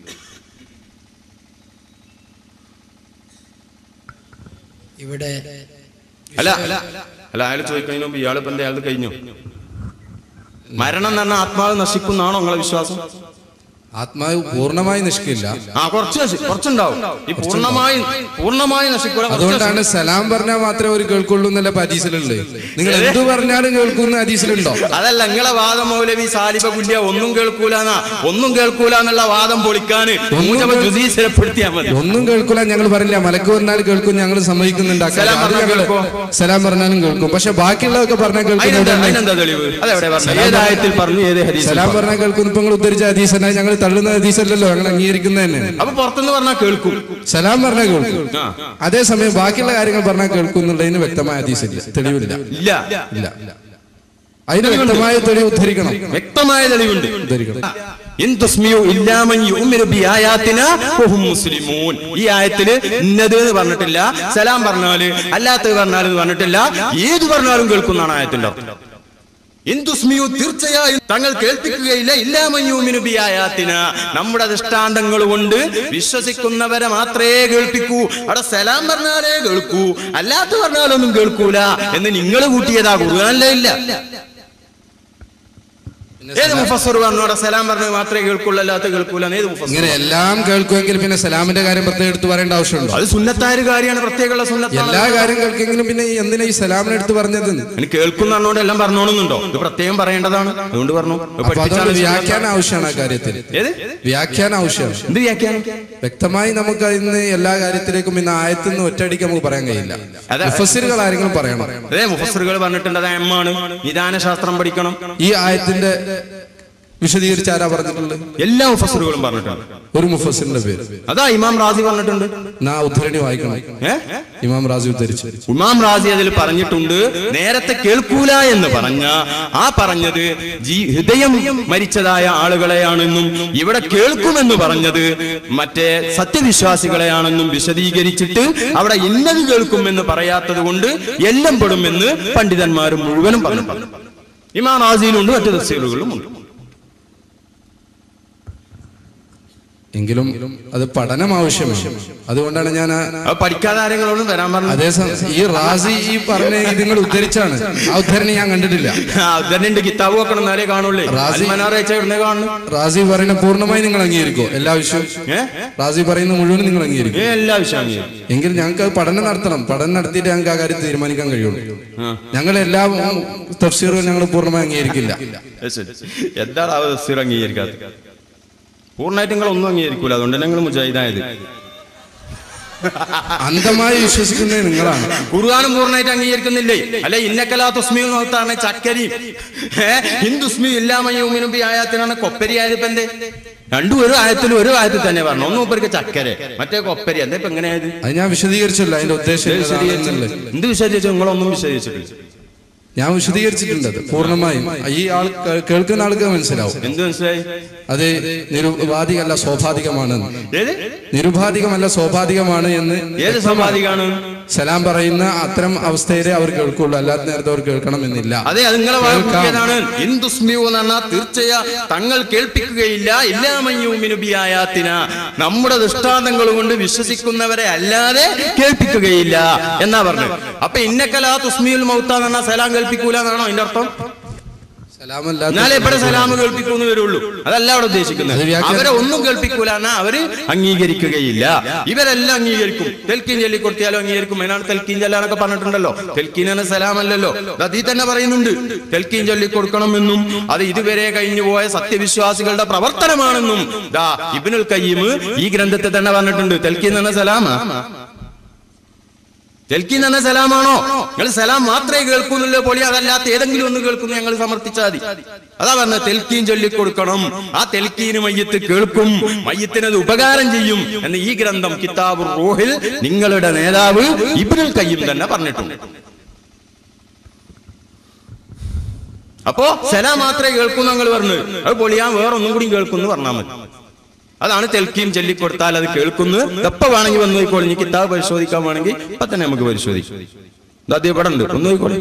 Speaker 4: ഇവിടെ
Speaker 8: അല്ല അല്ല അയാൾ ചോദിക്കുന്നതിന് മുമ്പ് ഇയാൾ ഇപ്പൊ എന്താ അയാൾ കഴിഞ്ഞു? മരണം എന്ന് പറഞ്ഞാൽ ആത്മാവ് നശിക്കുന്നാണോ നിങ്ങളെ വിശ്വാസം?
Speaker 7: ആത്മാവ് പൂർണ്ണമായി നശിക്കില്ല.
Speaker 8: ആ കുറച്ച് കുറച്ചുണ്ടാവും. ഈ പൂർണ്ണമായി പൂർണ്ണമായി നശിക്കൂല.
Speaker 7: അതുകൊണ്ടാണ് സലാം പറഞ്ഞാൽ മാത്രമേ ഒരു കേൾക്കുള്ളൂ എന്നല്ല ഹദീസിലുള്ളത്. നിങ്ങൾ എന്തു പറഞ്ഞാലും കേൾക്കുന്ന ഹദീസിലുണ്ടോ?
Speaker 8: അതല്ല നിങ്ങളെ വാദം മൗലവി സാലിബ കുല്യ ഒന്നും കേൾക്കൂലെന്നാ. ഒന്നും കേൾക്കൂല എന്നുള്ള വാദം പൊളിക്കാൻ സ്ഥിരപ്പെടുത്തിയാൽ മതി. ഒന്നും കേൾക്കൂല ഞങ്ങൾ പറഞ്ഞില്ല. മലക്ക് വന്നാൽ കേൾക്കും ഞങ്ങൾ സമ്മതിക്കുന്നുണ്ട്. സലാം പറഞ്ഞാലും കേൾക്കും. പക്ഷെ ബാക്കിയുള്ളതൊക്കെ പറഞ്ഞാൽ കേൾക്കുന്നത് സലാം പറഞ്ഞാൽ കേൾക്കും. ഇപ്പൊ നിങ്ങൾ ഉദ്ധരിച്ച ഹദീസ് തന്നെ ഞങ്ങൾ തള്ളുന്ന ഹദീസല്ലല്ലോ, ഞങ്ങൾ അംഗീകരിക്കുന്നത് തന്നെ. അപ്പൊ പുറത്തുനിന്ന് പറഞ്ഞാൽ കേൾക്കും,
Speaker 7: സലാം പറഞ്ഞാൽ കേൾക്കും. അതേസമയം ബാക്കിയുള്ള കാര്യങ്ങൾ പറഞ്ഞാൽ കേൾക്കും എന്നുള്ളതിന് വ്യക്തമായ ഹദീസില്ല, തെളിവില്ല. ഇല്ല ഇല്ല അതിന് വ്യക്തമായ തെളിവ് ഉദ്ധരിക്കണം.
Speaker 8: വ്യക്തമായ തെളിവുണ്ട്, ഉദ്ധരിക്കണം. ഈ ആയത്തില് ഇന്നത് പറഞ്ഞിട്ടില്ല, സലാം പറഞ്ഞാല് അല്ലാത്തത് പറഞ്ഞാലും പറഞ്ഞിട്ടില്ല, ഏത് പറഞ്ഞാലും കേൾക്കുന്നതാണ് ആയത്തിന്റെ അർത്ഥം. ഇന്ദുസ്മിയു തീർച്ചയായും തങ്ങൾ കേൾപ്പിക്കുകയില്ല ഇല്ലാമയൂമിനുബിയായാത്തിന നമ്മുടെ ദൃഷ്ടാന്തങ്ങൾ കൊണ്ട് വിശ്വസിക്കുന്നവരെ മാത്രമേ കേൾപ്പിക്കൂ. അവിടെ സലാം പറഞ്ഞാലേ കേൾക്കൂ, അല്ലാത്ത പറഞ്ഞാലൊന്നും കേൾക്കൂല എന്ന് നിങ്ങൾ കൂട്ടിയതാ. ഖുർആനിലേ ഇല്ല. ഏത് മുഫസ്സിർ പറഞ്ഞു അവിടെ സലാം പറഞ്ഞത് മാത്രമേ കേൾക്കുള്ളൂ അല്ലാത്ത കേൾക്കൂല? ഏത് മുഫസ്സിർ?
Speaker 7: ഇങ്ങനെ എല്ലാം കേൾക്കുമെങ്കിൽ പിന്നെ സലാമിന്റെ കാര്യം പ്രത്യേകം എടുത്ത് പറയേണ്ട ആവശ്യമുണ്ടോ?
Speaker 8: അത് സുന്നത്തായ ഒരു കാര്യമാണ്, പ്രത്യേകമുള്ള സുന്നത്ത്.
Speaker 7: എല്ലാ കാര്യം കേൾക്കെങ്കിലും പിന്നെ എന്തിനാ ഈ സലാമിനെ എടുത്ത് പറഞ്ഞത്?
Speaker 8: എനിക്ക് കേൾക്കുന്നതുകൊണ്ട് എല്ലാം പറഞ്ഞോണമെന്നുണ്ടോ? ഇത് പ്രത്യേകം പറയേണ്ടതാണ്, അതുകൊണ്ട് പറഞ്ഞു.
Speaker 7: വ്യാഖ്യാനം ആവശ്യമാണ് ആ കാര്യത്തിൽ. ഏത് വ്യാഖ്യാനം ആവശ്യമാണ്? എന്ത് വ്യാഖ്യാനം? വ്യക്തമായി നമുക്ക് ഇന്ന് എല്ലാ കാര്യത്തിലേക്കും ഇന്ന് ആയത്തിൽ നിന്ന് ഒറ്റയടിക്ക് നമുക്ക് പറയാൻ കഴിയില്ല. മുഫസ്സിറുകൾ ആരെങ്കിലും പറയണം.
Speaker 8: അതെ, മുഫസ്സിറുകൾ പറഞ്ഞിട്ടുണ്ട് അത് എമ്മാണ്, നിദാന ശാസ്ത്രം പഠിക്കണം.
Speaker 7: ഈ ആയത്തിന്റെ വിശദീകരിച്ച് ആരാ പറഞ്ഞിട്ടുള്ളത്?
Speaker 8: എല്ലാ മുഫസ്സിറുകളും പറഞ്ഞിട്ടുണ്ട്.
Speaker 7: ഒരു മുഫസ്സിറിന്റെ പേര്
Speaker 8: അതാ ഇമാം റാസി പറഞ്ഞിട്ടുണ്ട്.
Speaker 7: നാ ഉദ്ധരണി വായിക്കണം. ഇമാം റാസി ഉദ്ധരിച്ചു.
Speaker 8: ഇമാം റാസി അതിൽ പറഞ്ഞിട്ടുണ്ട്, നേരത്തെ കേൾക്കൂല എന്ന് പറഞ്ഞ ആ പറഞ്ഞത് ഹൃദയം മരിച്ചതായ ആളുകളെയാണെന്നും ഇവിടെ കേൾക്കുമെന്ന് പറഞ്ഞത് മറ്റേ സത്യവിശ്വാസികളെയാണെന്നും വിശദീകരിച്ചിട്ട് അവിടെ ഇന്നത് കേൾക്കുമെന്ന് പറയാത്തത് കൊണ്ട് എല്ലാം പെടുമെന്ന് പണ്ഡിതന്മാരും മുഴുവനും പറഞ്ഞു. ഇമാം റാസിയിലുണ്ട്, മറ്റു തഫ്സീറുകളിലും ഉണ്ട്.
Speaker 7: എങ്കിലും അത് പഠനം ആവശ്യമാണ്. അതുകൊണ്ടാണ് ഞാൻ
Speaker 8: പഠിക്കാതെ ആരെങ്കിലും വരാൻ പറഞ്ഞത്.
Speaker 7: അതേസമയം ഈ റാസി ഈ പറഞ്ഞ നിങ്ങൾ ഉദ്ധരിച്ചാണ്, ആ ഉദ്ധരണി ഞാൻ കണ്ടിട്ടില്ല.
Speaker 8: ഉദ്ധരണി കിതാബ് വെക്കണം, എന്നാലേ കാണുള്ളൂ.
Speaker 7: റാസി പറയുന്ന പൂർണ്ണമായി നിങ്ങൾ അംഗീകരിക്കോ? എല്ലാ വിഷയവും റാസി പറയുന്ന മുഴുവനും നിങ്ങൾ അംഗീകരിക്കും? എല്ലാ വിഷയം എങ്കിൽ ഞങ്ങൾക്ക് പഠനം നടത്തണം. പഠനം നടത്തിയിട്ട് ഞങ്ങൾക്ക് ആ കാര്യം തീരുമാനിക്കാൻ കഴിയുള്ളൂ. ഞങ്ങൾ എല്ലാ തഫ്സീറുകളും ഞങ്ങൾ പൂർണ്ണമായി അംഗീകരിക്കില്ല.
Speaker 8: എന്താണ് ആ തഫ്സീർ അംഗീകരിക്കാത്തത്? പൂർണ്ണമായിട്ട് നിങ്ങൾ ഒന്നും അംഗീകരിക്കൂല, അതുകൊണ്ട് ഞങ്ങൾ മുജാഹിദായത്.
Speaker 7: അന്ധമായി വിശ്വസിക്കുന്നത് നിങ്ങളാണ്.
Speaker 8: ഖുർആനും പൂർണ്ണമായിട്ട് അംഗീകരിക്കുന്നില്ലേ? അല്ലെ ഇന്നക്കലാ തുസ്മിയിൽ നോത്താണ് ചക്കരി ഹിന്ദുസ്മി ഇല്ലാമയൂമിനും ആയത്തിനാണ് കൊപ്പരി ആയത്. ഇപ്പൊ എന്തേ രണ്ടും ഒരു ആയത്തിലും ഒരു ആയത്തിൽ തന്നെ പറഞ്ഞു. ഒന്നും ഇപ്പൊ ചക്കര, മറ്റേ കൊപ്പരി. എന്താ ഇപ്പൊ എങ്ങനെയായത്?
Speaker 7: അത് ഞാൻ വിശദീകരിച്ചല്ലോ. അതിന്റെ ഉദ്ദേശം
Speaker 8: എന്ത് വിശദീകരിച്ചു? നിങ്ങളൊന്നും വിശദീകരിച്ചിട്ടില്ല.
Speaker 7: ഞാൻ വിശദീകരിച്ചിട്ടുണ്ട് അത് പൂർണ്ണമായും. ഈ ആൾ കേൾക്കുന്ന ആൾക്ക് മനസ്സിലാവും.
Speaker 8: എന്ത് മനസ്സിലായി?
Speaker 7: അത് നിരുപാധികമല്ല സ്വാഭാവികമാണ്. നിരുപാധികമല്ല സ്വാഭാവികമാണ് എന്ന്.
Speaker 8: ഏത് സ്വാഭാവികമാണ്?
Speaker 7: സലാം പറയുന്ന അത്തരം അവസ്ഥയിലെ അവർ കേൾക്കുള്ളൂ, അല്ലാത്ത നേരത്തെ അവർ കേൾക്കണം എന്നില്ല.
Speaker 8: അതെ, അത് നിങ്ങളെ തീർച്ചയാ തങ്ങൾ കേൾപ്പിക്കുകയില്ല ഇല്ലാമയൂമിനുബിയായാത്തിന നമ്മുടെ ദൃഷ്ടാന്തങ്ങൾ കൊണ്ട് വിശ്വസിക്കുന്നവരെ അല്ലാതെ കേൾപ്പിക്കുകയില്ല എന്നാ പറഞ്ഞു. അപ്പൊ ഇന്നക്കലാ തുസ്മിയുൽ മൗത്താന്ന് പറഞ്ഞാൽ സലാം കേൾപ്പിക്കൂല എന്നാണോ അതിന്റെ അർത്ഥം? എന്നാലേ ഇവിടെ സലാം കേൾപ്പിക്കൂന്ന് വരുള്ളൂ. അതല്ല അവിടെ ഉദ്ദേശിക്കുന്നത്. അവരെ ഒന്നും കേൾപ്പിക്കൂല എന്നാ അവര് അംഗീകരിക്കുകയില്ല. ഇവരെല്ലാം അംഗീകരിക്കും. തെൽക്കീൻ ചൊല്ലി കൊടുത്തിയാലും അംഗീകരിക്കും. അതിനാണ് തെൽക്കീൻ ചൊല്ലാനൊക്കെ പറഞ്ഞിട്ടുണ്ടല്ലോ. തെൽക്കീൻ എന്ന സലാം അല്ലല്ലോ. അതീ തന്നെ പറയുന്നുണ്ട് തെൽക്കീൻ ചൊല്ലി കൊടുക്കണമെന്നും അത് ഇതുവരെ കഴിഞ്ഞു പോയ സത്യവിശ്വാസികളുടെ പ്രവർത്തനമാണെന്നും ദാ ഇബ്നുൽ ഖയ്യിം ഈ ഗ്രന്ഥത്തിൽ തന്നെ പറഞ്ഞിട്ടുണ്ട്. തെൽക്കീൻ എന്ന സലാമാ? തെൽക്കീൻ എന്ന സലാമാണോ? നിങ്ങൾ സലാം മാത്രമേ കേൾക്കുന്നുള്ളൂ പൊളി, അതല്ലാത്ത ഏതെങ്കിലും ഒന്ന് കേൾക്കുന്നു ഞങ്ങൾ സമർത്ഥിച്ചാൽ മതി. അതാ പറഞ്ഞ തെൽക്കീൻ ചൊല്ലിക്കൊടുക്കണം. ആ തെൽക്കീന് മയ്യത്ത് കേൾക്കും, മയ്യത്തിനത് ഉപകാരം ചെയ്യും എന്ന് ഈ ഗ്രന്ഥം കിതാബുർ റൂഹിൽ നിങ്ങളുടെ നേതാവ് ഇബ്നുൽ ഖയ്യിം തന്നെ പറഞ്ഞിട്ടുണ്ട്. അപ്പോ സലാം മാത്രമേ കേൾക്കുന്നു ഞങ്ങൾ പറഞ്ഞു. അത് പൊളിയാൻ വേറൊന്നും കൂടി കേൾക്കുന്നു പറഞ്ഞാൽ മതി. അതാണ് തെൽക്കീൻ ചൊല്ലിക്കൊടുത്താൽ അത് കേൾക്കുന്നു. എപ്പ വേണമെങ്കിൽ വന്നു നോക്കോളൂ. ഇനി കിതാബ് പരിശോധിക്കാൻ വേണമെങ്കിൽ ഇപ്പൊ തന്നെ നമുക്ക് പരിശോധിക്കാം. അത് ഇവിടെ ഉണ്ട്, ഒന്ന് നോക്കോളൂ.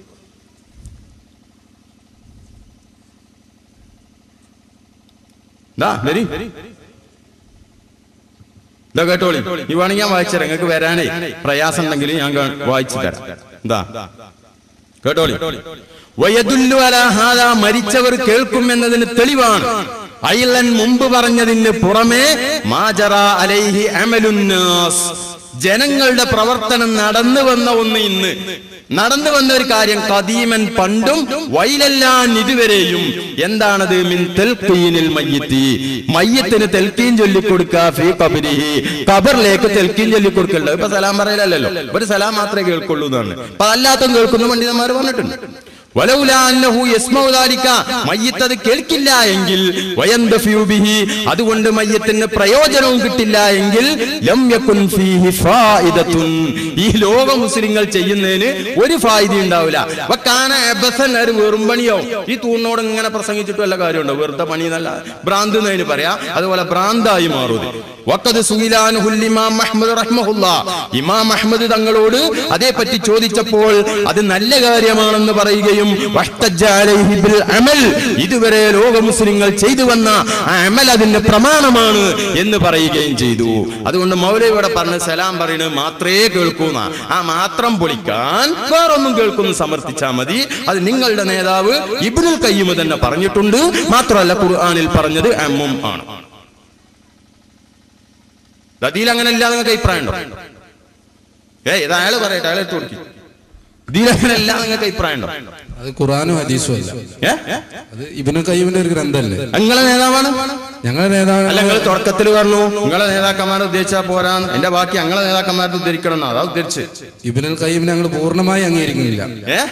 Speaker 8: ഇതാ കേട്ടോളി. ഈ വേണമെങ്കിൽ ഞാൻ വായിച്ചു തരാം. നിങ്ങൾക്ക് വരാനേ പ്രയാസം ഉണ്ടെങ്കിൽ ഞാൻ വായിച്ചു തരാം. എന്താ കേട്ടോളി. വയദുല്ലു അലാ ഹാദാ മരിച്ചവർ കേൾക്കും എന്നതിന് തെളിവാണ് ഐലൻ മുമ്പ് പറഞ്ഞതിന് പുറമെ മാജറ അലൈഹി അമലുന്നാസ്, ജനങ്ങളുടെ പ്രവർത്തനം നടന്നു വന്ന ഒന്ന് ഇന്ന് നടന്നു വന്ന ഒരു കാര്യം കദീമൻ പണ്ടും വൈലെല്ലാം ഇതുവരെയും എന്താണത്? മിൻ തൽഖീനിൽ മയ്യിത്തി, മയ്യത്തിന് തെൽക്കീൻ ചൊല്ലിക്കൊടുക്കുക, ഫീ ഖബരിഹി, ഖബറിലേക്ക് തെൽക്കീൻ ചൊല്ലിക്കൊടുക്കലുണ്ട്. ഇപ്പൊ സലാം പറയലല്ലോ, ഒരു സലാം മാത്രമേ കേൾക്കുള്ളൂ എന്നാണ്. അപ്പൊ അല്ലാത്തും കേൾക്കുന്ന പണ്ഡിതന്മാർ പറഞ്ഞിട്ടുണ്ട്. മയ്യത്ത് അത് കേൾക്കില്ല എങ്കിൽ വയന്തഫിഉ ബിഹി, അതുകൊണ്ട് മയ്യത്തിന് പ്രയോജനവും കിട്ടില്ല എങ്കിൽ ലം യകുൻ ഫീഹി ഫായിദത്തുൻ, ഈ ലോക മുസ്ലിങ്ങൾ ചെയ്യുന്നതിന് ഒരു ഫായിദ ഉണ്ടാവില്ല. വകാന അബസൻ, ഒരു വെറും പണിയോ. ഈ തൂണിനോട് ഇങ്ങനെ പ്രസംഗിച്ചിട്ട് വല്ല കാര്യമുണ്ടോ? വെറുതെ പണി എന്നല്ല, ഭ്രാന്ത് എന്നതിന് പറയാ. അതുപോലെ ഭ്രാന്തായി മാറും. വഖദ് സുഇലാനുൽ ഇമാം അഹ്മദ് റഹ്മഹുല്ലാഹ്, ഇമാം അഹ്മദ് തങ്ങളോട് അതേപറ്റി ചോദിച്ചപ്പോൾ അത് നല്ല കാര്യമാണെന്ന് പറയുകയും ഇതുവരെ ലോക മുസ്ലിങ്ങൾ ചെയ്തു വന്ന അമൽ അതിന്റെ പ്രമാണമാണ് എന്ന് പറയുകയും ചെയ്തു. അതുകൊണ്ട് മൗലവിയുടെ പറഞ്ഞ് സലാം പറയുന്നത് മാത്രമേ കേൾക്കൂന്ന, ആ മാത്രം പൊളിക്കാൻ വേറൊന്നും കേൾക്കുന്നു സമർത്ഥിച്ചാൽ മതി. അത് നിങ്ങളുടെ നേതാവ് ഇബ്നുൽ ഖയ്യിം തന്നെ പറഞ്ഞിട്ടുണ്ട്. മാത്രമല്ല ഖുർആനിൽ പറഞ്ഞത് അമ്മും ആണ്. അതിൽ അങ്ങനെ ഇല്ല. നിങ്ങൾക്ക് അഭിപ്രായം ഉണ്ടോ? ഏ ഇത് അയാള് പറയട്ടെ, അയാളെ തോൽക്കി. ഇതിലങ്ങനെ എല്ലാം നിങ്ങൾക്ക് അഭിപ്രായം ഉണ്ടോ?
Speaker 7: അത് ഖുർആനും ഹദീസും അല്ല, അത് ഇബ്നുൽ ഖയ്യിമിന്റെ ഒരു ഗ്രന്ഥമല്ലേ.
Speaker 8: നിങ്ങളെ നേതാവാണ്,
Speaker 7: ഞങ്ങളുടെ നേതാവ്.
Speaker 8: അല്ല, നിങ്ങൾ തുടക്കത്തിൽ പറഞ്ഞു നിങ്ങളെ നേതാക്കന്മാരെ ഉദ്ദേശിച്ചാൽ പോരാ, എന്റെ ബാക്കി ഞങ്ങളെ നേതാക്കന്മാരെ ഉദ്ധരിക്കണം എന്നാ. അതാ ഉദ്ധരിച്ച്
Speaker 7: ഇബ്നുൽ ഖയ്യിം ഞങ്ങൾ പൂർണ്ണമായി അംഗീകരിക്കുന്നില്ല.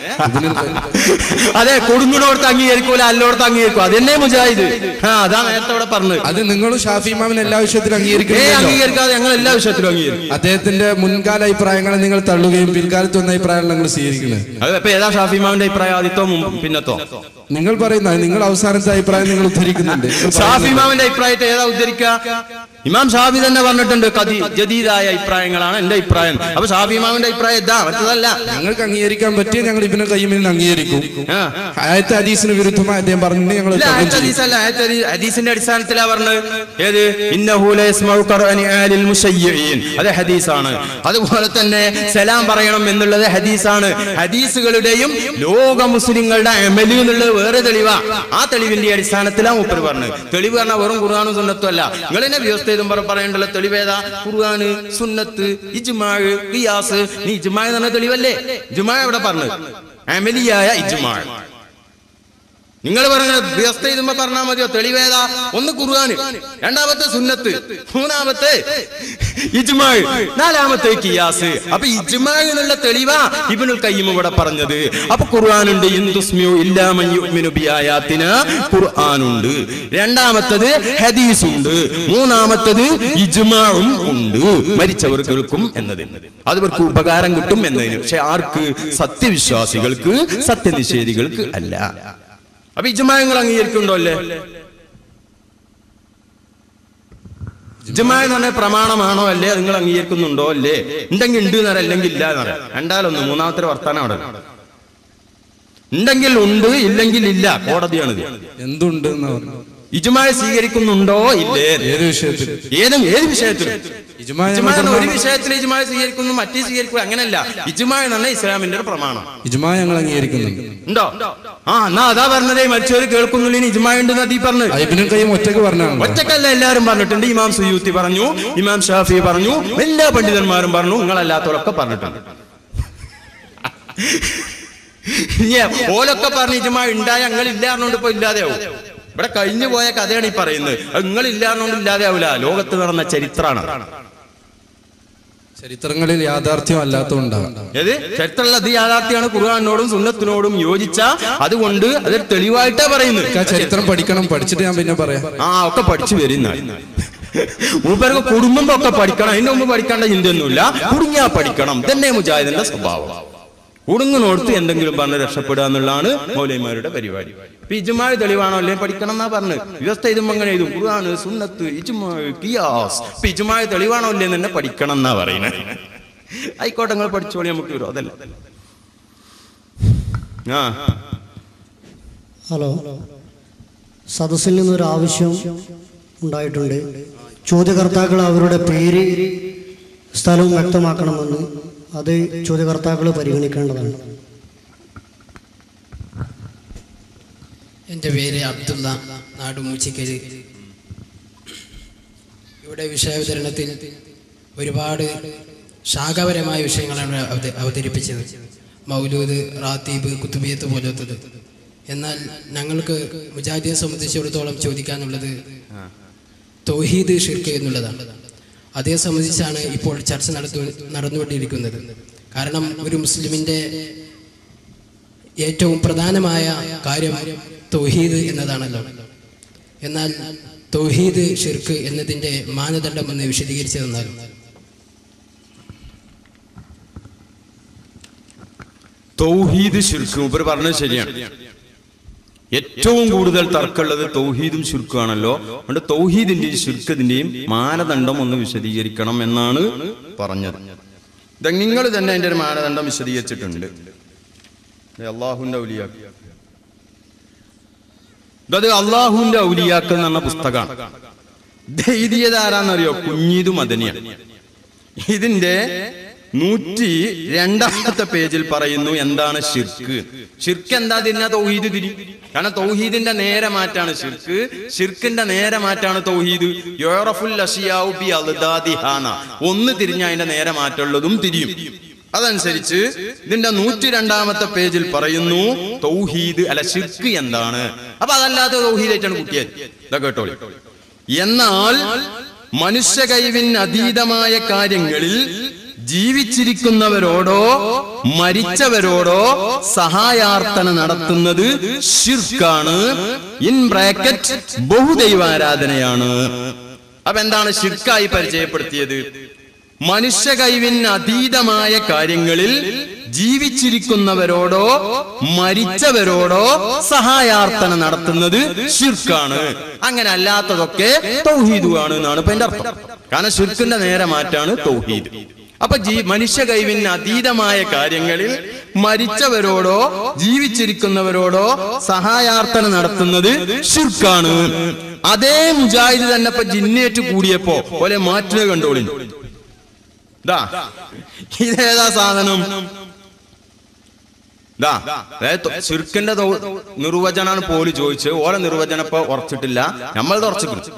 Speaker 8: അതെ, കൊടുങ്ങിനോടത്ത് അംഗീകരിക്കൂല, അല്ലോടത്ത് അംഗീകരിക്കും. അതെന്നെ മുജാഹിദ്. ആ അതാ നേരത്തെ ഇവിടെ പറഞ്ഞത്. അത്
Speaker 7: നിങ്ങളും ഷാഫി ഇമാമിന് എല്ലാ വിഷയത്തിലും അംഗീകരിക്കും.
Speaker 8: അംഗീകരിക്കാതെ ഞങ്ങൾ എല്ലാ വിഷയത്തിലും അംഗീകരിക്കും.
Speaker 7: അദ്ദേഹത്തിന്റെ മുൻകാല അഭിപ്രായങ്ങളെ നിങ്ങൾ തള്ളുകയും പിൽക്കാലത്ത് വന്ന അഭിപ്രായങ്ങൾ നിങ്ങൾ സ്വീകരിക്കുന്നത്.
Speaker 8: അപ്പൊ ഏതാ ഷാഫി ഇമാമിന്റെ അഭിപ്രായം? ആദ്യത്തോ പിന്നത്തോ?
Speaker 7: നിങ്ങൾ പറയുന്ന നിങ്ങൾ അവസാനത്തെ അഭിപ്രായം നിങ്ങൾ ഉദ്ധരിക്കുന്നുണ്ട്.
Speaker 8: ഷാഫി ഇമാമിന്റെ അഭിപ്രായത്തെ ഏതാ ഉദ്ധരിക്കുക? ഇമാം ഷാഫി തന്നെ പറഞ്ഞിട്ടുണ്ട് ജദീദായ അഭിപ്രായങ്ങളാണ് എന്റെ അഭിപ്രായം. അപ്പൊ ഷാഫി ഇമാമിന്റെ അഭിപ്രായം ഇതാ, മറ്റതല്ല.
Speaker 7: ഞങ്ങൾക്ക് അംഗീകരിക്കാൻ പറ്റിയ ഞങ്ങൾ ഇബ്നുൽ ഖയ്യിമിനെ അംഗീകരിക്കും. ആയത്ത് ഹദീസിന് വിരുദ്ധമായി അദ്ദേഹം പറഞ്ഞിട്ട് ഞങ്ങൾ
Speaker 8: ഹദീസിന്റെ അടിസ്ഥാനത്തിലാ പറഞ്ഞത്. ഏത്? ഇന്നഹു ലയസ്മഉ ഖുർആനി ആലിൽ മുശയ്യിഈൻ, അത് ഹദീസാണ്. അതുപോലെ തന്നെ സലാം പറയണം എന്നുള്ളത് ഹദീസാണ്. ഹദീസുകളുടെയും ലോക മുസ്ലിങ്ങളുടെ അമല് എന്നുള്ളത് വേറെ തെളിവാ. ആ തെളിവിന്റെ അടിസ്ഥാനത്തിലാണ് മൂപ്പർ പറഞ്ഞത്. തെളിവ് പറഞ്ഞാൽ വെറും ഖുർആനും സുന്നത്തും അല്ല. നിങ്ങൾ തന്നെ വ്യവസ്ഥ പറയേണ്ടല്ലോ. തെളിവേതാ? ഖുർആന്, സുന്നത്ത്, ഇജ്മാഅ്, ഖിയാസ്. നീ ഇജ്മാഅ് എന്ന് പറഞ്ഞ തെളിവല്ലേ? ഇജ്മാഅ് എവിടെ പറഞ്ഞത്? അമലിയായ ഇജ്മാഅ്. നിങ്ങൾ പറഞ്ഞ വ്യവസ്ഥ ഇതുമ്പോ പറഞ്ഞാൽ മതിയോ? തെളിവേതാ? ഒന്ന് ഖുർആന്, രണ്ടാമത്തെ സുന്നത്ത്, മൂന്നാമത്തെ ഇജ്മാഅ്, നാലാമത്തെ ഖിയാസ്. അപ്പൊ ഇജ്മാഅ് എന്നുള്ള തെളിവാ ഇബ്നുൽ ഖയ്യിം ഇവിടെ പറഞ്ഞത്. അപ്പൊ ഖുർആനുണ്ട്, ഇൻതുസ്മിഉ ഇല്ലാ മൻ യുഅ്മിനു ബിആയാതിനാ, ഖുർആനുണ്ട്. രണ്ടാമത്തത് ഹദീസുണ്ട്. മൂന്നാമത്തത് ഇജ്മാഉം ഉണ്ട്, മരിച്ചവർ കേൾക്കും എന്നതിന്. അതവർക്ക് ഉപകാരം കിട്ടും എന്നതിന്. പക്ഷെ ആർക്ക്? സത്യവിശ്വാസികൾക്ക്, സത്യനിഷേധികൾക്ക് അല്ല. അപ്പൊ ഇജ്മാഅ് നിങ്ങൾ അംഗീകരിക്കുന്നുണ്ടോ? അല്ലേ? ഇജ്മാഅ് എന്ന് പറഞ്ഞ പ്രമാണമാണോ അല്ലേ? നിങ്ങൾ അംഗീകരിക്കുന്നുണ്ടോ? അല്ലേ? ഉണ്ടെങ്കിൽ ഉണ്ട് എന്നറിയാം, അല്ലെങ്കിൽ ഇല്ല എന്നറിയാം. രണ്ടാലൊന്ന്. മൂന്നാമത്തെ വർത്താനം അവിടെ. ഉണ്ടെങ്കിൽ ഉണ്ട്, ഇല്ലെങ്കിൽ ഇല്ല. കോടതിയാണിത്.
Speaker 7: എന്തുണ്ട്?
Speaker 8: ഇജ്മാഅ് സ്വീകരിക്കുന്നുണ്ടോ ഇല്ലേ?
Speaker 7: ഏത് വിഷയത്തിൽ?
Speaker 8: ഏതും ഏത് വിഷയത്തിലും.
Speaker 7: ഇജ്മാഅ്
Speaker 8: ഒരു വിഷയത്തിൽ ഇജ്മാഅ് സ്വീകരിക്കുന്നു, മറ്റേ സ്വീകരിക്കുക, അങ്ങനെയല്ല. ഇജ്മാഅ് എന്ന് പറഞ്ഞാൽ ഇസ്ലാമിന്റെ ഒരു പ്രമാണം.
Speaker 7: ഇജ്മാഅ് ഞങ്ങൾ അംഗീകരിക്കുന്നുണ്ട്.
Speaker 8: ഉണ്ടോ? ആ എന്നാ അതാ പറഞ്ഞതേ, മരിച്ചവർ കേൾക്കുന്നില്ല, ഇജ്മാഅ് ഉണ്ട് നദീ പറഞ്ഞു.
Speaker 7: ഇബ്നുൽ ഖയ്യിം ഒറ്റക്ക് പറഞ്ഞാണ്.
Speaker 8: ഒറ്റക്കല്ല, എല്ലാവരും പറഞ്ഞിട്ടുണ്ട്. ഇമാം സുയൂത്തി പറഞ്ഞു, ഇമാം ഷാഫി പറഞ്ഞു, എല്ലാ പണ്ഡിതന്മാരും പറഞ്ഞു, നിങ്ങളല്ലാത്തവരൊക്കെ പറഞ്ഞിട്ടുണ്ട്. ഓലൊക്കെ പറഞ്ഞു ഇജ്മാഅ് ഉണ്ടായ ഞങ്ങൾ ഇല്ലാറുണ്ട് ഇപ്പൊ ഇല്ലാതെയാവും. ഇവിടെ കഴിഞ്ഞു പോയ കഥയാണ് ഈ പറയുന്നത്. നിങ്ങൾ ഇല്ലാറുകൊണ്ട് ഇല്ലാതെയാവില്ല. ലോകത്ത് നടന്ന ചരിത്രമാണ്.
Speaker 7: ചരിത്രങ്ങളിൽ യാഥാർത്ഥ്യം അല്ലാത്തതുണ്ടാകും.
Speaker 8: ഏത് ചരിത്രമുള്ള അത് യാഥാർത്ഥ്യമാണ്. ഖുർആനോടും സുന്നത്തിനോടും യോജിച്ച, അതുകൊണ്ട് അത് തെളിവായിട്ടാ പറയുന്നത്.
Speaker 7: ചരിത്രം പഠിക്കണം, പഠിച്ചിട്ട് ഞാൻ പിന്നെ പറയാം.
Speaker 8: ആ ഒക്കെ പഠിച്ചു വരുന്ന മൂപ്പർക്ക് കുടുംബം ഒക്കെ പഠിക്കണം. അതിന്റെ മുമ്പ് പഠിക്കേണ്ട ചിന്തയൊന്നുമില്ല. കുടുങ്ങിയാ പഠിക്കണം. തന്നെ മുജാഹിദിന്റെ സ്വഭാവം. കുടുങ്ങിനോടുത്ത് എന്തെങ്കിലും പറഞ്ഞ് രക്ഷപ്പെടുക എന്നുള്ളതാണ് മൗലവിമാരുടെ പരിപാടി. ഇപ്പൊ ഇജ്മാഅ് തെളിവാണോ അല്ലേ പഠിക്കണം എന്നാ പറഞ്ഞത്. വ്യവസ്ഥ ഇതും അങ്ങനെ എഴുതും. ഖുർആന്, സുന്നത്ത്, ഇജ്മാഅ്, ഖിയാസ്. ഇപ്പൊ ഇജ്മാഅ് തെളിവാണോ അല്ലേ തന്നെ പഠിക്കണം എന്നാ പറയുന്നത്. ആയിക്കോട്ടെ, നിങ്ങൾ പഠിച്ചോളി, നമുക്ക് വിരോധമല്ല. ആ
Speaker 9: ഹലോ, സദസ്സിൽ നിന്നൊരു ആവശ്യം ഉണ്ടായിട്ടുണ്ട്. ചോദ്യകർത്താക്കൾ അവരുടെ പേര്, സ്ഥലവും വ്യക്തമാക്കണമെന്ന്. അത് ചോദ്യകർത്താക്കൾ പരിഗണിക്കേണ്ടതാണ്.
Speaker 10: എൻ്റെ പേര് അബ്ദുള്ള, നാട് മൂച്ചിക്കരി. ഇവിടെ വിഷയാവതരണത്തിൽ ഒരുപാട് ശാഖാപരമായ വിഷയങ്ങളാണ് അവത അവതരിപ്പിച്ചത്. മൗലൂദ്, റാത്തീബ്, കുത്തുബിയത്ത് പോലത്തത്. എന്നാൽ ഞങ്ങൾക്ക് മുജാഹിദിയെ സംബന്ധിച്ചിടത്തോളം ചോദിക്കാനുള്ളത് തൗഹീദ്, ഷിർക്ക് എന്നുള്ളതാണ്. അതേ സംബന്ധിച്ചാണ് ഇപ്പോൾ ചർച്ച നടത്തു നടന്നുകൊണ്ടിരിക്കുന്നത്. കാരണം ഒരു മുസ്ലിമിൻ്റെ ഏറ്റവും പ്രധാനമായ കാര്യം തൗഹീദ് എന്നതാണല്ലോ. എന്നാൽ തൗഹീദ്, ഷിർക്ക് എന്നതിൻ്റെ മാനദണ്ഡം എന്ന് വിശദീകരിച്ചു തന്നാൽ.
Speaker 8: തൗഹീദ്, ഷിർക്ക് ഉപർ പറഞ്ഞത് ശരിയാണ്. ഏറ്റവും കൂടുതൽ തർക്കമുള്ളത് തൗഹീദും ഷിർക്കും ആണല്ലോ. അതുകൊണ്ട് തൗഹീദിന്റെയും ഷിർക്കതിന്റെയും മാനദണ്ഡം ഒന്ന് വിശദീകരിക്കണം എന്നാണ് പറഞ്ഞത്. നിങ്ങൾ തന്നെ അതിന്റെ ഒരു മാനദണ്ഡം വിശദീകരിച്ചിട്ടുണ്ട്. അള്ളാഹുവിന്റെ ഔലിയാക്ക്, അത് അള്ളാഹുവിന്റെ ഔലിയാക്ക് എന്ന് പറഞ്ഞ പുസ്തകമാണ്. എഴുതിയത് ആരാന്നറിയോ? കുഞ്ഞീദ് മദനിയാണ്. ഇതിന്റെ നൂറ്റി രണ്ടാമത്തെ പേജിൽ പറയുന്നു എന്താണ് ഷിർക്ക്. ഷിർക്ക് എന്താ തിരിഞ്ഞാ തൗഹീദ് തിരി. കാരണം തൗഹീദിന്റെ നേരെ മാറ്റാണ് ഷിർക്ക്, ഷിർക്കിന്റെ നേരെ മാറ്റാണ് തൗഹീദ്. യോറഫുൽ അഷിയാഉ ബി അൽദാദിഹാന, ഒന്ന് തിരിഞ്ഞ അതിന്റെ നേരെ മാറ്റുള്ളതും തിരിയും. അതനുസരിച്ച് ഇതിന്റെ നൂറ്റി രണ്ടാമത്തെ പേജിൽ പറയുന്നു തൗഹീദ് അല്ല ഷിർക്ക് എന്താണ്. അപ്പൊ അതല്ലാത്ത തൗഹീദായിട്ടാണ് കുട്ടിയത്. ഇതാ കേട്ടോളി. എന്നാൽ മനുഷ്യ കഴിവിന് അതീതമായ കാര്യങ്ങളിൽ ജീവിച്ചിരിക്കുന്നവരോടോ മരിച്ചവരോടോ സഹായാർത്ഥന നടത്തുന്നത് ഷിർക്കാണ്. In bracket ബഹുദൈവാരാധനയാണ്. അപ്പൊ എന്താണ് ഷിർക്കായി പരിചയപ്പെടുത്തിയത്? മനുഷ്യ കഴിവിന് അതീതമായ കാര്യങ്ങളിൽ ജീവിച്ചിരിക്കുന്നവരോടോ മരിച്ചവരോടോ സഹായാർത്ഥന നടത്തുന്നത് ഷിർക്കാണ്. അങ്ങനെ അല്ലാത്തതൊക്കെ തൗഹീദുമാണ് എന്നാണ് ഇപ്പൊ എന്റെ അർത്ഥം. കാരണം ഷിർക്കിന്റെ നേരെ മാറ്റാണ് തൗഹീദ്. അപ്പൊ ജീ മനുഷ്യ കഴിവിന് അതീതമായ കാര്യങ്ങളിൽ മരിച്ചവരോടോ ജീവിച്ചിരിക്കുന്നവരോടോ സഹായാർത്ഥന നടത്തുന്നത് ഷിർക്കാണ്. അതേ മുജാഹിദ് തന്നെ ഇപ്പൊ ജിന്നേറ്റ് കൂടിയപ്പോ പോലെ മാറ്റുക കണ്ടോളി. ഇതേതാ സാധനം? ഷിർക്കിന്റെ നിർവചനാണ് പോലും ചോദിച്ചത്. ഓരോ നിർവചനം ഇപ്പൊ ഉറച്ചിട്ടില്ല, നമ്മൾ ഉറച്ചിട്ടുണ്ട്.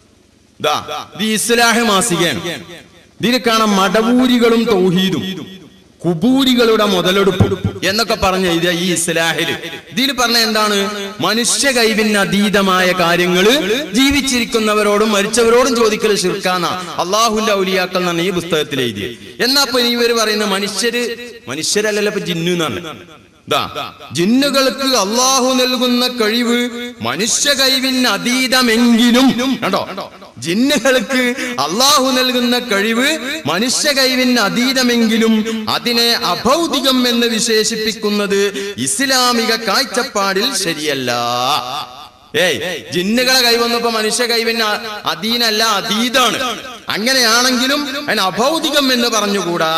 Speaker 8: ഇത് ഇസ്ലാഹ് മാസികയാണ്. ഇതിൽ കാണാം മടവൂരികളും തൗഹീദും കുബൂരികളുടെ മുതലെടുപ്പും എന്നൊക്കെ പറഞ്ഞ ഇത് ഈ ഇസ്ലാഹില്. ഇതിൽ പറഞ്ഞ എന്താണ്? മനുഷ്യ കഴിവിന് അതീതമായ കാര്യങ്ങള് ജീവിച്ചിരിക്കുന്നവരോടും മരിച്ചവരോടും ചോദിക്കൽ ഷിർക്കാന്ന അള്ളാഹുവിന്റെ ഔലിയാക്കൾ എന്നാണ് ഈ പുസ്തകത്തിൽ എഴുതിയത്. എന്നാ ഇപ്പൊ ഇവര് പറയുന്ന മനുഷ്യര് മനുഷ്യരല്ലല്ലോ ഇപ്പൊ ജിന്നു എന്നാണ്. ജിന്നുകൾക്ക് അള്ളാഹു നൽകുന്ന കഴിവ് മനുഷ്യ കഴിവിന് അതീതമെങ്കിലും കണ്ടോ, ജിന്നുകൾക്ക് അള്ളാഹു നൽകുന്ന കഴിവ് മനുഷ്യ കഴിവിന് അതീതമെങ്കിലും അതിനെ അഭൗതികം എന്ന് വിശേഷിപ്പിക്കുന്നത് ഇസ്ലാമിക കാഴ്ചപ്പാടിൽ ശരിയല്ല. ഏയ് ജിന്നുകളെ കൈവന്നപ്പോ മനുഷ്യ കൈവിന് അധീനല്ല, അതീതാണ്. അങ്ങനെയാണെങ്കിലും അതിന് അഭൗതികം എന്ന് പറഞ്ഞുകൂടാ.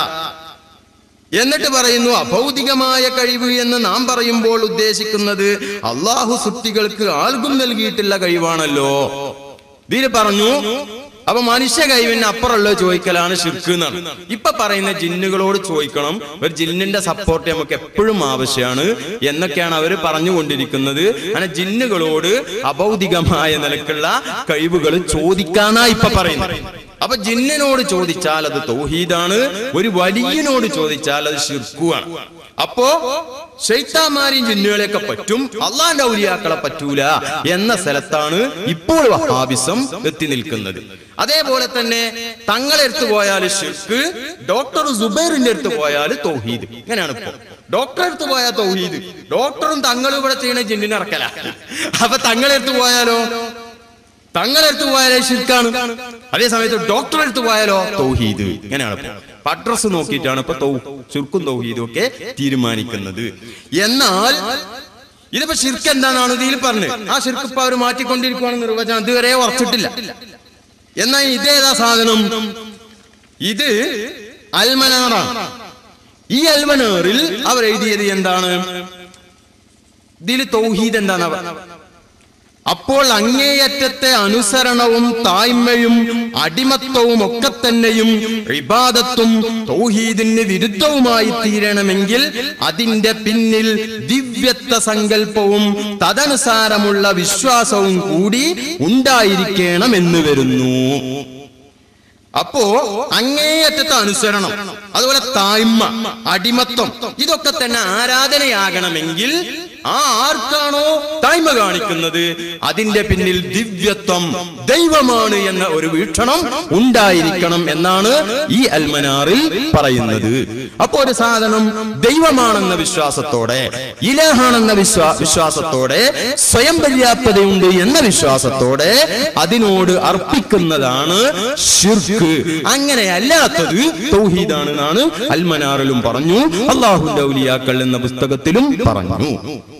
Speaker 8: എന്നിട്ട് പറയുന്നു അഭൗതികമായ കഴിവ് എന്ന് നാം പറയുമ്പോൾ ഉദ്ദേശിക്കുന്നത് അള്ളാഹു സൃഷ്ടികൾക്ക് ആൾക്കും നൽകിയിട്ടുള്ള കഴിവാണല്ലോ. ഇതിന് പറഞ്ഞു അപ്പൊ മനുഷ്യ കഴിവിന് അപ്പുറമുള്ള ചോദിക്കലാണ് ഷിർക്ക് എന്നാണ്. ഇപ്പൊ പറയുന്ന ജിന്നുകളോട് ചോദിക്കണം, ഒരു ജിന്നിന്റെ സപ്പോർട്ട് നമുക്ക് എപ്പോഴും ആവശ്യമാണ് എന്നൊക്കെയാണ് അവര് പറഞ്ഞുകൊണ്ടിരിക്കുന്നത്. അങ്ങനെ ജിന്നുകളോട് അഭൗതികമായ നിലക്കുള്ള കഴിവുകൾ ചോദിക്കാനാ ഇപ്പൊ പറയുന്നത്. അപ്പൊ ജിന്നിനോട് ചോദിച്ചാൽ അത് തൗഹീദാണ്, ഒരു വലിയനോട് ചോദിച്ചാൽ അത് ഷിർക്കുമാണ്. അപ്പോ ശൈത്താന്മാരെയും ജിന്നുകളെയൊക്കെ പറ്റും, അള്ളാന്റെ ഔലിയാക്കളെ പറ്റൂല എന്ന സ്ഥലത്താണ് ഇപ്പോൾ വഹാബിസം എത്തി നിൽക്കുന്നത്. അതേപോലെ തന്നെ തങ്ങളെ അടുത്ത് പോയാൽ ഷിർക്ക്, ഡോക്ടർ സുബൈറിന്റെ അടുത്ത് പോയാൽ തൗഹീദ്. ഇങ്ങനെയാണ് ഇപ്പൊ. ഡോക്ടറെ അടുത്ത് പോയാൽ തൗഹീദ്, ഡോക്ടറും തങ്ങളും ഇവിടെ ചെയ്യണ ജിന്നിനെ ഇറക്കല. അപ്പൊ തങ്ങളെ അടുത്ത് പോയാലോ തങ്ങളെടുത്ത് പോയാലേ ഷിർക്കാണ്. അതേ സമയത്ത് ഡോക്ടറെ അടുത്ത് പോയാലോ തൗഹീദ്. ഇങ്ങനെയാണ് അഡ്രസ് നോക്കിയിട്ടാണ് ഇപ്പൊ ഷിർക്കും തൗഹീദും ഒക്കെ തീരുമാനിക്കുന്നത്. എന്നാൽ ഇതിപ്പോ ഷിർക്ക് എന്താണെന്നാണ് ഇതിൽ പറഞ്ഞത്. ആ ഷിർക്ക് ഇപ്പൊ അവർ മാറ്റിക്കൊണ്ടിരിക്കുകയാണ് നിർവചനം, ഇതുവരെ ഉറച്ചിട്ടില്ല. എന്നാൽ ഇതേതാ സാധനം? ഇത് അൽമനാറാണ്. ഈ അൽമനാറിൽ അവർ എഴുതിയത് എന്താണ്? ഇതിൽ തൗഹീദ് എന്താണ്? അപ്പോൾ അങ്ങേയറ്റത്തെ അനുസരണവും താഴ്മയും അടിമത്വവും ഒക്കെ തന്നെയും ഇബാദത്തും തൗഹീദിന് വിരുദ്ധവുമായി തീരണമെങ്കിൽ അതിന്റെ പിന്നിൽ ദിവ്യത്വ സങ്കല്പവും തദനുസാരമുള്ള വിശ്വാസവും കൂടി ഉണ്ടായിരിക്കണമെന്ന് വരുന്നു. അപ്പോ അങ്ങേയറ്റത്തെ അനുസരണം, അതുപോലെ താഴ്മ, അടിമത്വം, ഇതൊക്കെ തന്നെ ആരാധനയാകണമെങ്കിൽ ആ ആർക്കാണോ താഴ്മ കാണിക്കുന്നത് അതിന്റെ പിന്നിൽ ദിവ്യത്വം, ദൈവമാണ് എന്ന ഒരു വീക്ഷണം ഉണ്ടായിരിക്കണം എന്നാണ് ഈ അൽമനാറിൽ പറയുന്നത്. അപ്പോ ഒരു സാധനം ദൈവമാണെന്ന വിശ്വാസത്തോടെ, ഇലാഹാണെന്ന വിശ്വാ വിശ്വാസത്തോടെ സ്വയം പര്യാപ്തതയുണ്ട് എന്ന വിശ്വാസത്തോടെ അതിനോട് അർപ്പിക്കുന്നതാണ് ശിർക്ക്. അങ്ങനെയല്ലാത്തത് തൗഹീദാണെന്നാണ് അൽമനാറിലും പറഞ്ഞു, അല്ലാഹുവിന്റെ ഔലിയാക്കൾ എന്ന പുസ്തകത്തിലും പറഞ്ഞു.